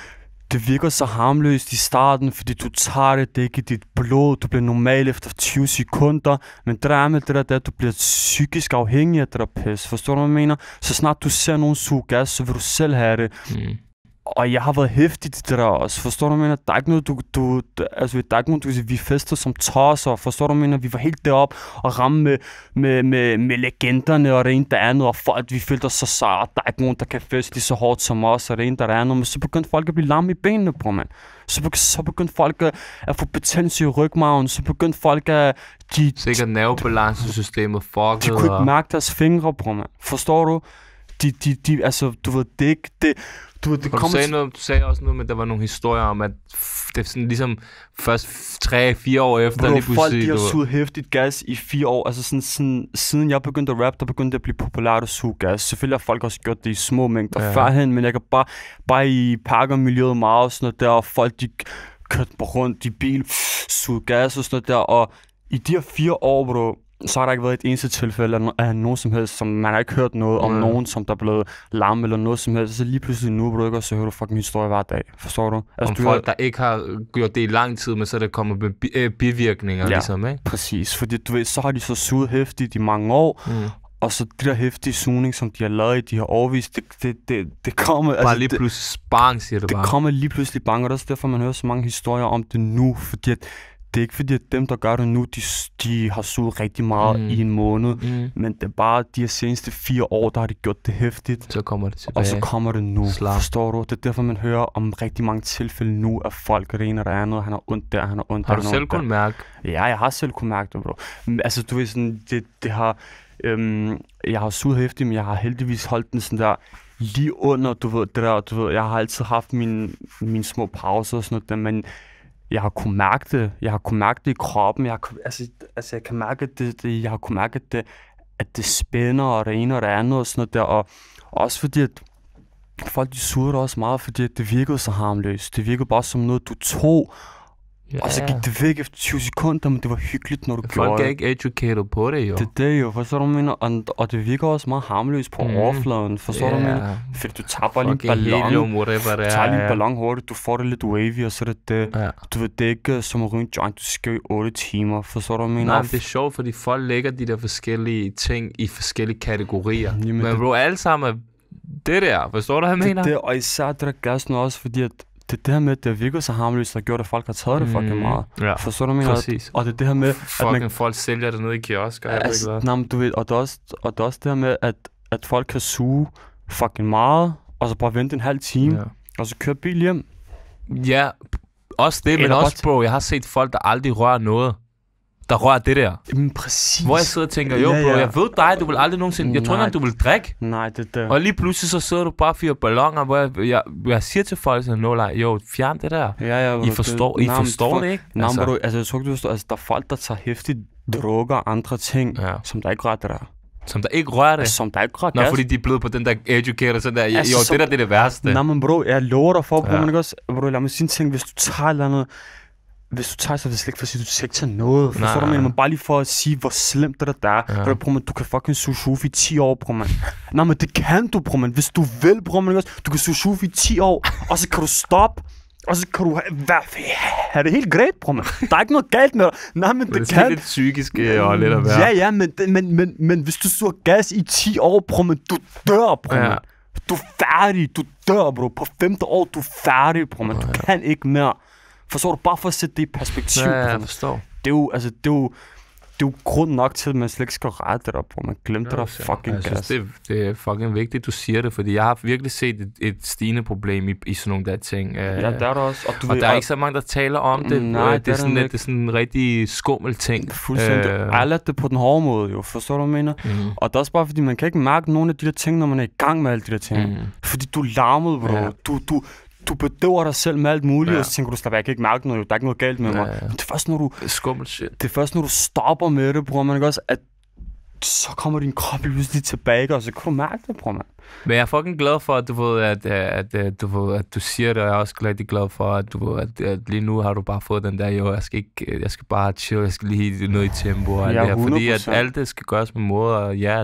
Det virker så harmløst i starten, fordi du tager det, det er ikke dit blod, du bliver normal efter tyve sekunder, men det der er med det der, det er, at du bliver psykisk afhængig af det der pis, forstår du, hvad jeg mener? Så snart du ser nogen suge gas, så vil du selv have det. Mm. Og jeg har været hæftig til det der også, forstår du, hvad jeg mener? Der er ikke noget, du, du, altså, der er ikke noget, du kan sige, vi fester som tosser, forstår du, hvad jeg mener? Vi var helt deroppe og ramme med, med, med, med legenderne og det ene der andet, og folk, vi følte os så sejre, der er ikke nogen, der kan feste lige så hårdt som os, og det ene der andet, men så begyndte folk at blive lamme i benene, bror, mand. Så, begy- så begyndte folk at, at få betændelse i rygmarven, så begyndte folk at... De, Sikkert nervebalancesystemet fucket. De kunne ikke mærke deres fingre, bror, mand. Forstår du? De, de, de, altså, du ved, det ikke... Det, Du, det du, sagde noget, du sagde også noget med, at der var nogle historier om, at det er sådan ligesom først tre fire år efter. Bro, lige folk de har suget hæftigt gas i fire år. Altså sådan, sådan, siden jeg begyndte at rappe, der begyndte det at blive populært at suge gas. Selvfølgelig har folk også gjort det i små mængder ja. førhen, men jeg kan bare, bare i parkermiljøet meget og sådan noget der, og folk de kørte rundt i bil, suge gas og sådan noget der, og i de her fire år, bro, så har der ikke været et eneste tilfælde af nogen som helst, som man har ikke hørt noget om mm. nogen, som der er blevet larm eller noget som helst. Så lige pludselig nu, bro, ikke, og så hører du fucking historie hver dag. Forstår du? Altså, om du folk, har... der ikke har gjort det i lang tid, men så er det kommet med bi- øh, bivirkninger, ja, ligesom, ikke? Præcis. Fordi du ved, så har de så suget hæftigt i mange år, mm. og så de der hæftige sugning, som de har lavet i de her årvis, det, det, det, det kommer... Bare altså, lige pludselig bang, siger det, det bare. Det kommer lige pludselig bang, og det er derfor, man hører så mange historier om det nu, fordi at det er ikke fordi, at dem, der gør det nu, de, de har suget rigtig meget mm. i en måned. Mm. Men det er bare de her seneste fire år, der har de gjort det hæftigt. Så kommer det tilbage. Og så kommer det nu. Slap. Forstår du? Det er derfor, man hører om rigtig mange tilfælde nu, at folk er det ene og det andet. Han har ondt der, han har ondt der. Har du selv kunnet mærke? Ja, jeg har selv kunnet mærke det, bro. Men, altså, du ved sådan, det, det har... Øhm, jeg har suget hæftigt, men jeg har heldigvis holdt den sådan der lige under, du ved, det der, du ved, jeg har altid haft mine, mine små pauser og sådan noget der, men jeg har kunnet mærke det. Jeg har kunnet mærke det i kroppen. Jeg har, altså, altså, jeg kan mærke det, det, jeg har kunnet mærke det, at det spænder og det ene og det andet og sådan noget der. Og, og også fordi, at folk de suger det også meget, fordi det virkede så harmløst. Det virkede bare som noget, du tog. Ja. Og så gik det væk efter tyve sekunder, men det var hyggeligt, når du folk gjorde det. Folk er ikke educated på det, jo. Det er det jo, forstår du, mener? Og, og det virker også meget harmløst på mm. overfladen, forstår yeah. du, mener? Fordi du tager bare lige en ballon, helium, whatever, du tager lige en ballon hurtigt, du får det lidt wavy, og så er det det. Ja. Du ved, det er ikke som at ryge en joint, du skal i otte timer, forstår du, mener? Nej, men det er sjovt, fordi folk lægger de der forskellige ting i forskellige kategorier. Jamen, men det, bro, alle sammen er det der, forstår du, hvad jeg mener? Det, og især det der gassen også, fordi at det det her med, at det virker så harmløst, der gjort, at folk har taget det fucking meget. Ja, forstår du, mener? Præcis. Og det er det her med, fucking at man, folk sælger det nede i kiosker. Altså, jeg nej, men du ved, og det er også, og det er også det her med, at, at folk kan suge fucking meget, og så bare vente en halv time, ja. og så køre bil hjem. Ja, også det, men også, bro, jeg har set folk, der aldrig rører noget. Der rører det der. Jamen præcis. Hvor jeg sidder og tænker, jo, bro, ja, ja. jeg ved dig, du vil aldrig nogensinde... Jeg tror ikke, du vil drikke. Nej, det der. Og lige pludselig så sidder du bare og fyrer balloner, hvor jeg, jeg, jeg siger til folk sådan, no, like, jo, fjern det der. Ja, ja, I forstår det, I forstår for, det ikke? Nej, altså. Bro, altså, jeg tror ikke, du forstår. Altså, der er folk, der tager hæftigt droger og andre ting, ja. som der ikke rører det der. Som der ikke rører det? Altså, som der ikke rører Nå, fordi de er blevet på den der educator, sådan der, altså, jo, som, det der, det er det værste. Nej, men bro, jeg lover dig for, bro, ja. man ikke også... Bro, lad mig sige en ting, hvis du tager eller andet... Hvis du tager, så er det slet ikke for at sige, at du skal ikke tage noget. Forstår du, men man bare lige for at sige, hvor slemt det der er. Ja. For, bro, man, du kan fucking suge shufi i ti år, bro, man. Nej, men det kan du, bro, man. Hvis du vil, bro, man. Du kan suge shufi i ti år, og så kan du stoppe. Og så kan du have... Er det helt greit, bro, man? Der er ikke noget galt med dig. Nej, men det, det kan... Det er lidt psykisk og lidt at være. Ja, ja, men, men, men, men hvis du suger gas i ti år, bro, man, du dør, bro, man. Ja. Du er færdig, du dør, bro. På femte år, du er færdig, bro, man. Du ja. kan ikke mere. Forstår du? Bare for at sætte det i perspektiv. Ja, jeg forstår. Det er jo, altså, det er jo, det er jo grund nok til, at man slet ikke skal rette det der, bror. Man glemte det der fucking jeg synes, det, det er fucking vigtigt, du siger det, fordi jeg har virkelig set et, et stigende problem i, i sådan nogle der ting. Ja, der er der også. Og, du og ved, der er ikke så mange, der taler om det. Nej, det, er sådan, det er sådan en rigtig skummel ting. Fuldstændig. Øh... Alle det på den hårde måde, jo. Forstår du, hvad jeg mener? Mm. Og det er også bare, fordi man kan ikke mærke nogen af de der ting, når man er i gang med alle de der ting. Mm. Fordi du er larmet, bro. Ja. Du, du, du bedøver dig selv med alt muligt, ja. Og så tænker du, slap, jeg kan ikke mærke noget, der er ikke noget galt med mig. Ja, ja. Det er først, når du... Skummel shit. Det er først, når du stopper med det, bror, man ikke også, at så kommer din krop pludselig tilbage, og så kan du mærke det, bror, man. Men jeg er fucking glad for, at du ved, at, at, at, du, ved, at du siger det, og jeg er også rigtig glad for, at du ved, at, at lige nu har du bare fået den der, jo, jeg skal ikke, jeg skal bare chill, jeg skal lige noget i tempo, og ja, det her, fordi at alt det skal gøres med måde, og ja,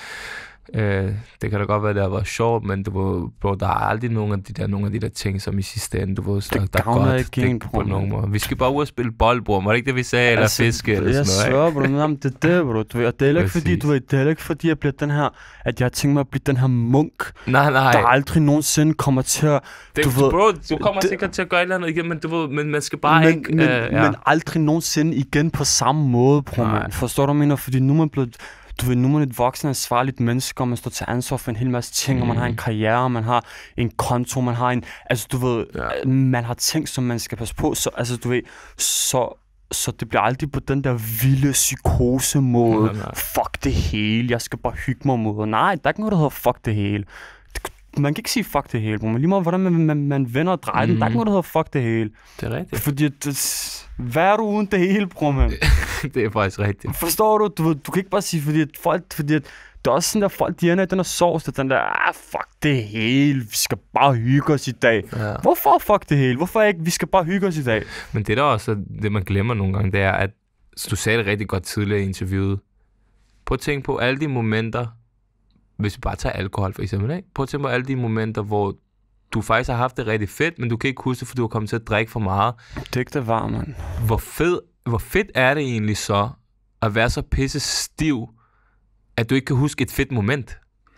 Øh, det kan da godt være, at det har været sjovt, men du ved, bro, der er aldrig nogen af de der, nogle af de der ting, som i sidste ende, du ved, der, der er godt ikke på nogen måde. Vi skal bare ud og spille bold, bror. Var det ikke det, vi sagde? Eller altså, fiske eller jeg sådan noget, ikke? Jeg svær, bro. Det er det, bro. Du ved, og det er ikke fordi, du ved, det er ikke fordi, jeg bliver den her, at jeg har tænkt mig at blive den her munk, nej, nej. der aldrig nogensinde kommer til at, det, du ved, bro, du kommer det, sikkert til at gøre et eller andet igen, men du ved, men man skal bare men, ikke, men, øh, ja. men aldrig nogensinde igen på samme måde, bro, man. Forstår du, hvad jeg mener? Fordi nu er man blevet, du ved, nu er man et voksen, ansvarligt menneske, og man står til ansvar for en hel masse ting, mm. og man har en karriere, man har en konto, man har en, altså du ved, ja. Man har ting, som man skal passe på, så altså du ved, så, så det bliver aldrig på den der vilde psykose måde, nej, nej. Fuck det hele, jeg skal bare hygge mig mod, nej, der er ikke noget, der hedder fuck det hele. Man kan ikke sige fuck det hele, men lige meget hvordan man, man, man vender og drejer mm. den, der er ikke noget, der hedder fuck det hele. Det er rigtigt. Fordi, det, hvad er du uden det hele, bror, man? Det er faktisk rigtigt. Forstår du? Du, du kan ikke bare sige, fordi at folk, fordi at det er også sådan der, folk, de ender i den der sovs, den der, ah, fuck det hele, vi skal bare hygge os i dag. Ja. Hvorfor fuck det hele? Hvorfor ikke, vi skal bare hygge os i dag? Men det der også, det man glemmer nogle gange, det er, at du sagde det rigtig godt tidligere i interviewet. Prøv at tænke på alle de momenter, hvis vi bare tager alkohol for eksempel, ikke? Prøv at tænke på alle de momenter, hvor du faktisk har haft det rigtig fedt, men du kan ikke huske det, for du har kommet til at drikke for meget. Det er ikke det var, man. Hvor, fed, hvor fedt er det egentlig så, at være så pisse stiv, at du ikke kan huske et fedt moment?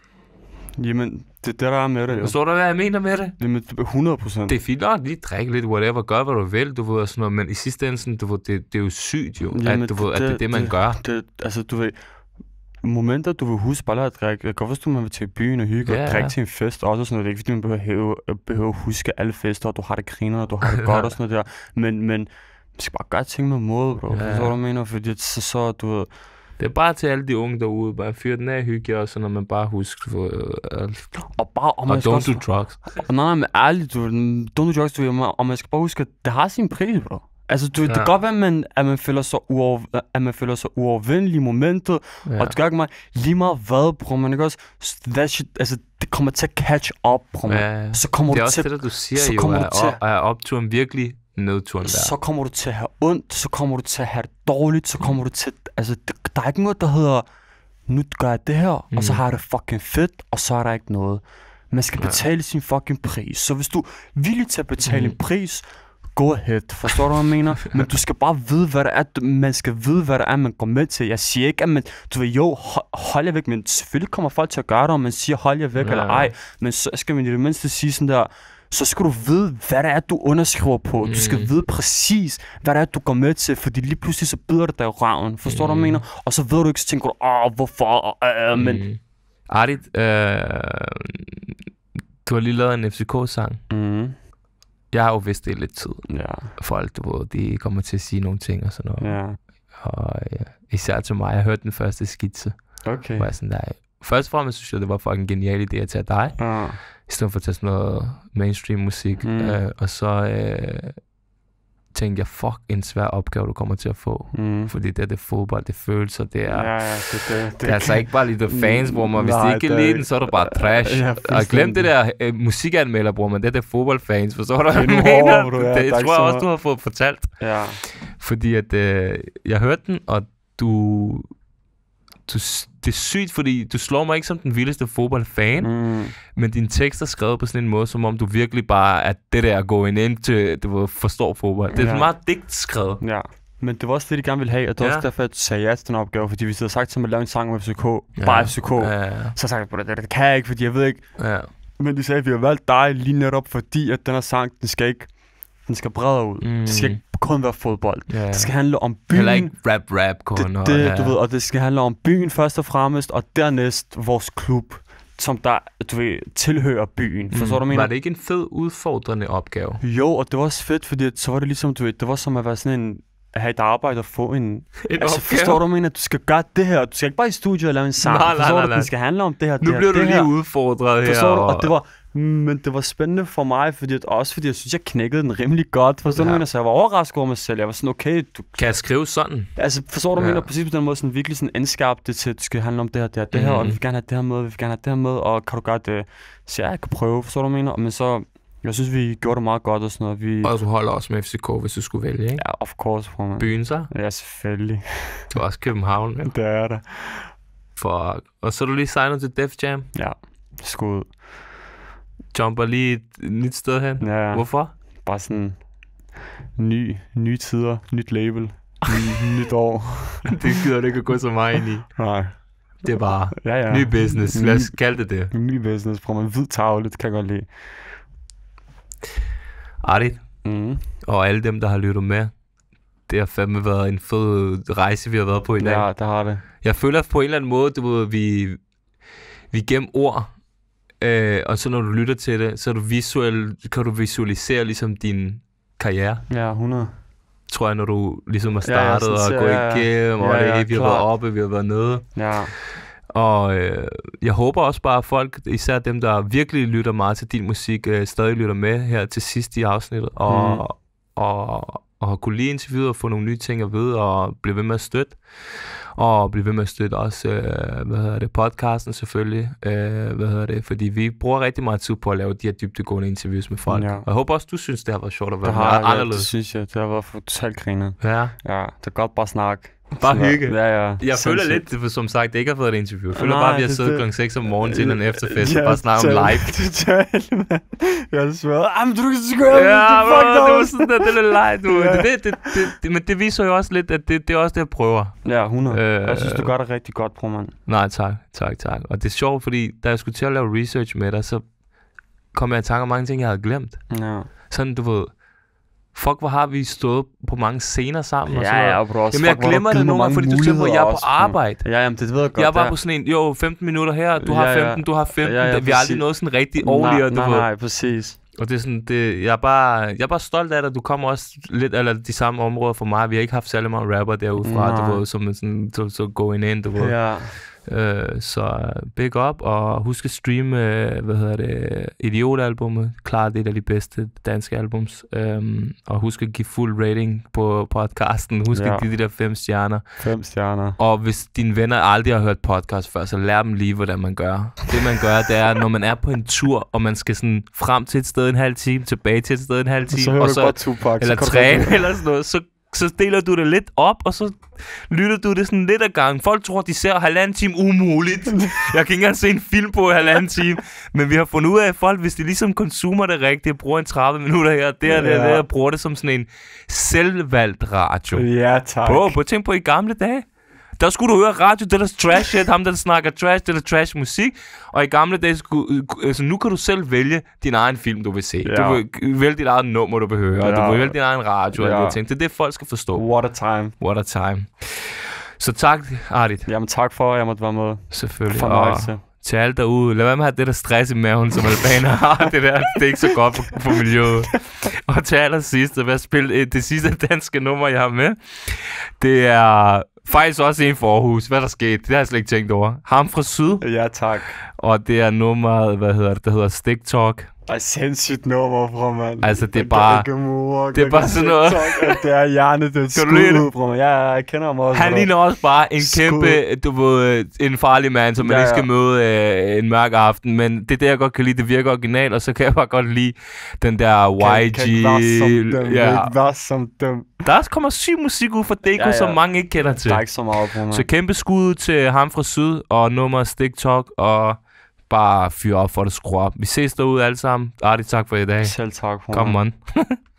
Jamen, det er det, der er med det, jo. Forstår du, hvad jeg mener med det? Jamen, hundrede procent. Det er fint nok, lige drikke lidt, whatever, gør hvad du vil, du ved, og sådan noget, men i sidste ende, sådan, du ved, det, det er jo sygt jo, Jamen, at, du ved, det, at det er det, man det, gør. Det, altså, du ved, momenter, du vil huske bare at drikke. Jeg kan godt forstå, at man vil til byen og hygge yeah, og drikke ja. Til en fest også sådan noget. Det er ikke, fordi man behøver, behøver at huske alle fester, og du har det griner, og du har det godt og sådan noget der. Men, men man skal bare gøre ting med måde, bro. Yeah. Så du mener, fordi så, så du ved... Det er bare til alle de unge derude, bare fyr den af hygge, og så når man bare husker for, uh, og bare og, og don't også, do drugs. Og nej, nej, men ærligt, du, don't do drugs, du, og man skal bare huske, at det har sin pris, bro. Altså, du, ja. Det kan godt være, at man, at man føler sig uover, at man føler sig uovervindelig i momentet, ja. Og det gør ikke mig lige meget hvad, bror, man ikke også, that shit, altså, det kommer til at catch up, bror, ja. Så kommer det er du også til, det, der du siger jo, er, til, er opturen virkelig nedturen der. Så kommer du til at have ondt, så kommer du til at have det dårligt, så kommer mm. du til, altså, der er ikke noget, der hedder, nu gør jeg det her, mm. og så har jeg det fucking fedt, og så er der ikke noget. Man skal betale ja. Sin fucking pris, så hvis du er villig til at betale mm. en pris, go ahead, forstår du, hvad jeg mener? Men du skal bare vide, hvad det er. Man skal vide, hvad det er, man går med til. Jeg siger ikke, at man, du ved, jo, hold jer væk, men selvfølgelig kommer folk til at gøre det, og man siger, hold jer væk, ja. Eller ej. Men så skal man i det mindste sige sådan der, så skal du vide, hvad det er, du underskriver på. Mm. Du skal vide præcis, hvad det er, du går med til, fordi lige pludselig så byder det dig i røven. Forstår mm. du, hvad jeg mener? Og så ved du ikke, så tænker du, åh, hvorfor? Øh, men... Mm. Ardit, øh, du har lige lavet en F C K-sang. Mm. Jeg har jo vidst det i lidt tid. Ja. Folk, du ved, de kommer til at sige nogle ting og sådan noget. Ja. Og ja, især til mig, jeg hørte den første skitse. Okay. Hvor jeg sådan der, først og fremmest synes jeg, det var fucking genial idé at tage dig. Ja. I stedet for at tage sådan noget mainstream musik. Mm. Øh, og så øh, tænkte jeg, fuck en svær opgave, du kommer til at få. Mm. Fordi det er det fodbold, det følelser, det er... Ja, ja, det, det, det, det er altså ikke bare lige the fans, bror man. Hvis de ikke kan lide den, så er det bare trash. Ja, og glem det der uh, musikanmelder, bror man. Det er det fodboldfans, forstår du, hvad jeg mener? Hård, ja, det, det tror jeg også, du har fået fortalt. Ja. Fordi at uh, jeg hørte den, og du... Du, det er sygt, fordi du slår mig ikke som den vildeste fodboldfan, mm. men din tekst er skrevet på sådan en måde, som om du virkelig bare er det der going into, du forstår fodbold. Det er ja. Meget digt skrevet. Ja, men det var også det, de gerne ville have, og det var ja. Også derfor, at jeg sagde ja til den opgave, fordi hvis jeg havde sagt til mig at lave en sang med F C K, ja. Bare F C K, ja, ja. Så sagde jeg, det, det kan jeg ikke, fordi jeg ved ikke. Ja. Men de sagde, at vi har valgt dig lige netop, fordi at den her sang, den skal ikke Den skal bredere ud. Mm. Det skal ikke kun være fodbold. Ja. Det skal handle om byen. Heller ikke rap-rap kun. Det, og, det, ja. du ved, og det skal handle om byen først og fremmest, og dernæst vores klub, som der, du ved, tilhører byen. Mm. Forstår du, mener? Var det ikke en fed, udfordrende opgave? Jo, og det var også fedt, fordi så var det ligesom, du ved, det var som at være sådan en, at have et arbejde og få en... En altså, opgave? forstår du, mener, at du skal gøre det her. Du skal ikke bare i studiet og lave en sang. Nej, nej, forstår nej, du, nej. den skal handle om det her, Nu det bliver her, du det lige her. udfordret her. Forstår du? Og... Og det var, men det var spændende for mig, fordi at, også fordi jeg synes, jeg knækkede den rimelig godt. Forstår ja. du, mener? Så jeg var overrasket over mig selv. Jeg var sådan, okay, du... Kan jeg skrive sådan? Altså, forstår du, Ja. mener, præcis på den måde, sådan virkelig sådan indskærpe det til, at det skal handle om det her, det her, det her, Mhm. og vi vil gerne have det her med, vi vil gerne have det her med, og kan du gøre det? Så ja, jeg kan prøve, forstår du, mener? Men så, jeg synes, vi gjorde det meget godt og sådan noget. Vi... Og du holder også med F C K, hvis du skulle vælge, ikke? Ja, of course, for mig. Byen så? Ja, selvfølgelig. Du er også København, ja. Det er det. For... Og så er du lige signet til Def Jam. Ja, skud. Jumper lige et nyt sted hen. Ja, Hvorfor? bare sådan ny, nye tider, nyt label, ny, nyt år. Det gider du ikke at gå så meget ind i. Nej. Det er bare Ja, ja. ny business. Lad os kalde det det. Ny business, prøv man hvid tavle, det kan jeg godt lide. Artigt. Mm. Og alle dem, der har lyttet med. Det har fandme været en fed rejse, vi har været på i dag. Ja, der har det. Jeg føler på en eller anden måde, du ved, vi, vi gennem ord, øh, og så når du lytter til det, så er du visuel, kan du visualisere ligesom din karriere, Ja, hundrede. tror jeg, når du ligesom har Ja, ja, startet sådan og ser gået jeg- igennem, og ja, det, ja, vi har klart. været oppe, vi har været nede. Ja. Og øh, jeg håber også bare, at folk, især dem, der virkelig lytter meget til din musik, øh, stadig lytter med her til sidst i afsnittet, og, Mm. og, og, og har kunne lide interviewet og få nogle nye ting at vide, og blive ved med at støtte. Og blive ved med at støtte også, øh, hvad hedder det, podcasten selvfølgelig, øh, hvad hedder det, fordi vi bruger rigtig meget tid på at lave de her dybdegående interviews med folk. Ja. Og jeg håber også, du synes, det har været sjovt at være Det har meget jeg, ja, det anderledes. synes jeg. Det har været for totalt griner. Ja, Ja, det er godt bare snak. bare hygge. Ja, ja. Jeg føler Sindssygt. lidt, det, som sagt, det ikke har været et interview. Jeg føler Nej, bare, at vi har det- siddet det- klokken seks om morgenen til en efterfest Ja, og bare snakket om live. Totalt, mand. Jeg har svaret, ah, men du kan sgu ikke, Ja, det er bro, fucked det var up. sådan der, det er lidt lejt nu. Ja. Det, det, det, det, det, men det viser jo også lidt, at det, det er også det, jeg prøver. Ja, hundrede. Øh, Jeg synes, du gør det rigtig godt, bror, mand. Nej, tak, tak, tak. Og det er sjovt, fordi da jeg skulle til at lave research med dig, så kom jeg i tanke om mange ting, jeg havde glemt. Ja, Sådan, du ved, fuck, hvor har vi stået på mange scener sammen og sådan ja, noget. ja, bro. Også, Jamen, jeg fuck, hvor har glemmer du det givet mig nogle gange, mange fordi du tænker på, at jeg er på muligheder også, arbejde. Ja, jamen, det ved jeg godt. Jeg var ja. på sådan en, jo, femten minutter her, du har Ja, ja. femten, du har femten. Ja, ja, vi har aldrig præcis. noget sådan rigtig ordentligt, Nej, du nej, ved. nej, præcis. Og det er sådan, det, jeg, er bare, jeg er bare stolt af dig. Du kommer også lidt eller de samme områder for mig. Vi har ikke haft særlig meget rapper derudefra, Nej. du ved, som er sådan, så, så going in, du ved. Ja. Øh, så big up, og husk at streame, øh, hvad hedder det, Idiot-albummet. Klart det er et af de bedste danske albums. Um, og husk at give fuld rating på podcasten. Husk Ja. at give de der fem stjerner. Fem stjerner. Og hvis dine venner aldrig har hørt podcast før, så lær dem lige, hvordan man gør. Det man gør, det er, når man er på en tur, og man skal sådan frem til et sted en halv time, tilbage til et sted en halv time, Så hører og du så, bare Tupac. eller så kan du træne godt- eller sådan noget, så, så deler du det lidt op, og så lytter du det sådan lidt ad gangen. Folk tror, de ser halvanden time umuligt. Jeg kan ikke engang se en film på halvanden time. Men vi har fundet ud af, at folk, hvis de ligesom konsumer det rigtigt, bruger en tredive minutter her, der, der, Ja. der, og bruger det som sådan en selvvalgt radio. Ja, tak. Prøv, prøv at tænke på i gamle dage. Der skulle du høre radio, det der trash shit, ham der snakker trash, det der trash musik. Og i gamle dage, skulle, altså nu kan du selv vælge din egen film, du vil se. Ja. Du vil vælge dit eget nummer, du vil høre. Og Ja. du vil vælge din egen radio. Og Ja. alle de ting. Det er det, folk skal forstå. What a time. What a time. Så tak, Artit. Jamen tak for, at jeg måtte være med. Selvfølgelig. Fornøjelse. Og til alle derude, lad være med at have det der stress i maven, som albaner har. Det der, det er ikke så godt for, for miljøet. Og til allersidst, hvad spille det sidste danske nummer, jeg har med, det er faktisk også en for Aarhus. Hvad der skete, det har jeg slet ikke tænkt over. Ham fra Syd, Ja, tak. og det er nummeret, hvad hedder det, der hedder Stick Talk. Ej, sindssygt nummer, bror, mand. Altså, det er Jeg bare- kan ikke move, det er jeg bare kan sådan ikke noget- talk, at det er hjernet, det er et Kan du lide skud det? ud, bror, man. Ja, ja, jeg kender ham også. Han bror. ligner også bare en Skud. kæmpe, du ved, en farlig mand, som man Ja, ikke skal ja. møde øh, en mørk aften. Men det er det, jeg godt kan lide. Det virker original, og så kan jeg bare godt lide den der Y G. Kan, kan ikke være som dem, ja. ikke være som dem. Der kommer syg musik ud fra Deko, Ja, ja. som mange ikke kender til. Der er ikke så meget, bror, man. Så kæmpe skud til ham fra Syd, og nummer Stick Talk, og bare fyr op for det, skru op. Vi ses derude alle sammen. Artigt, tak for i dag. Selv tak, bror, Come man. on.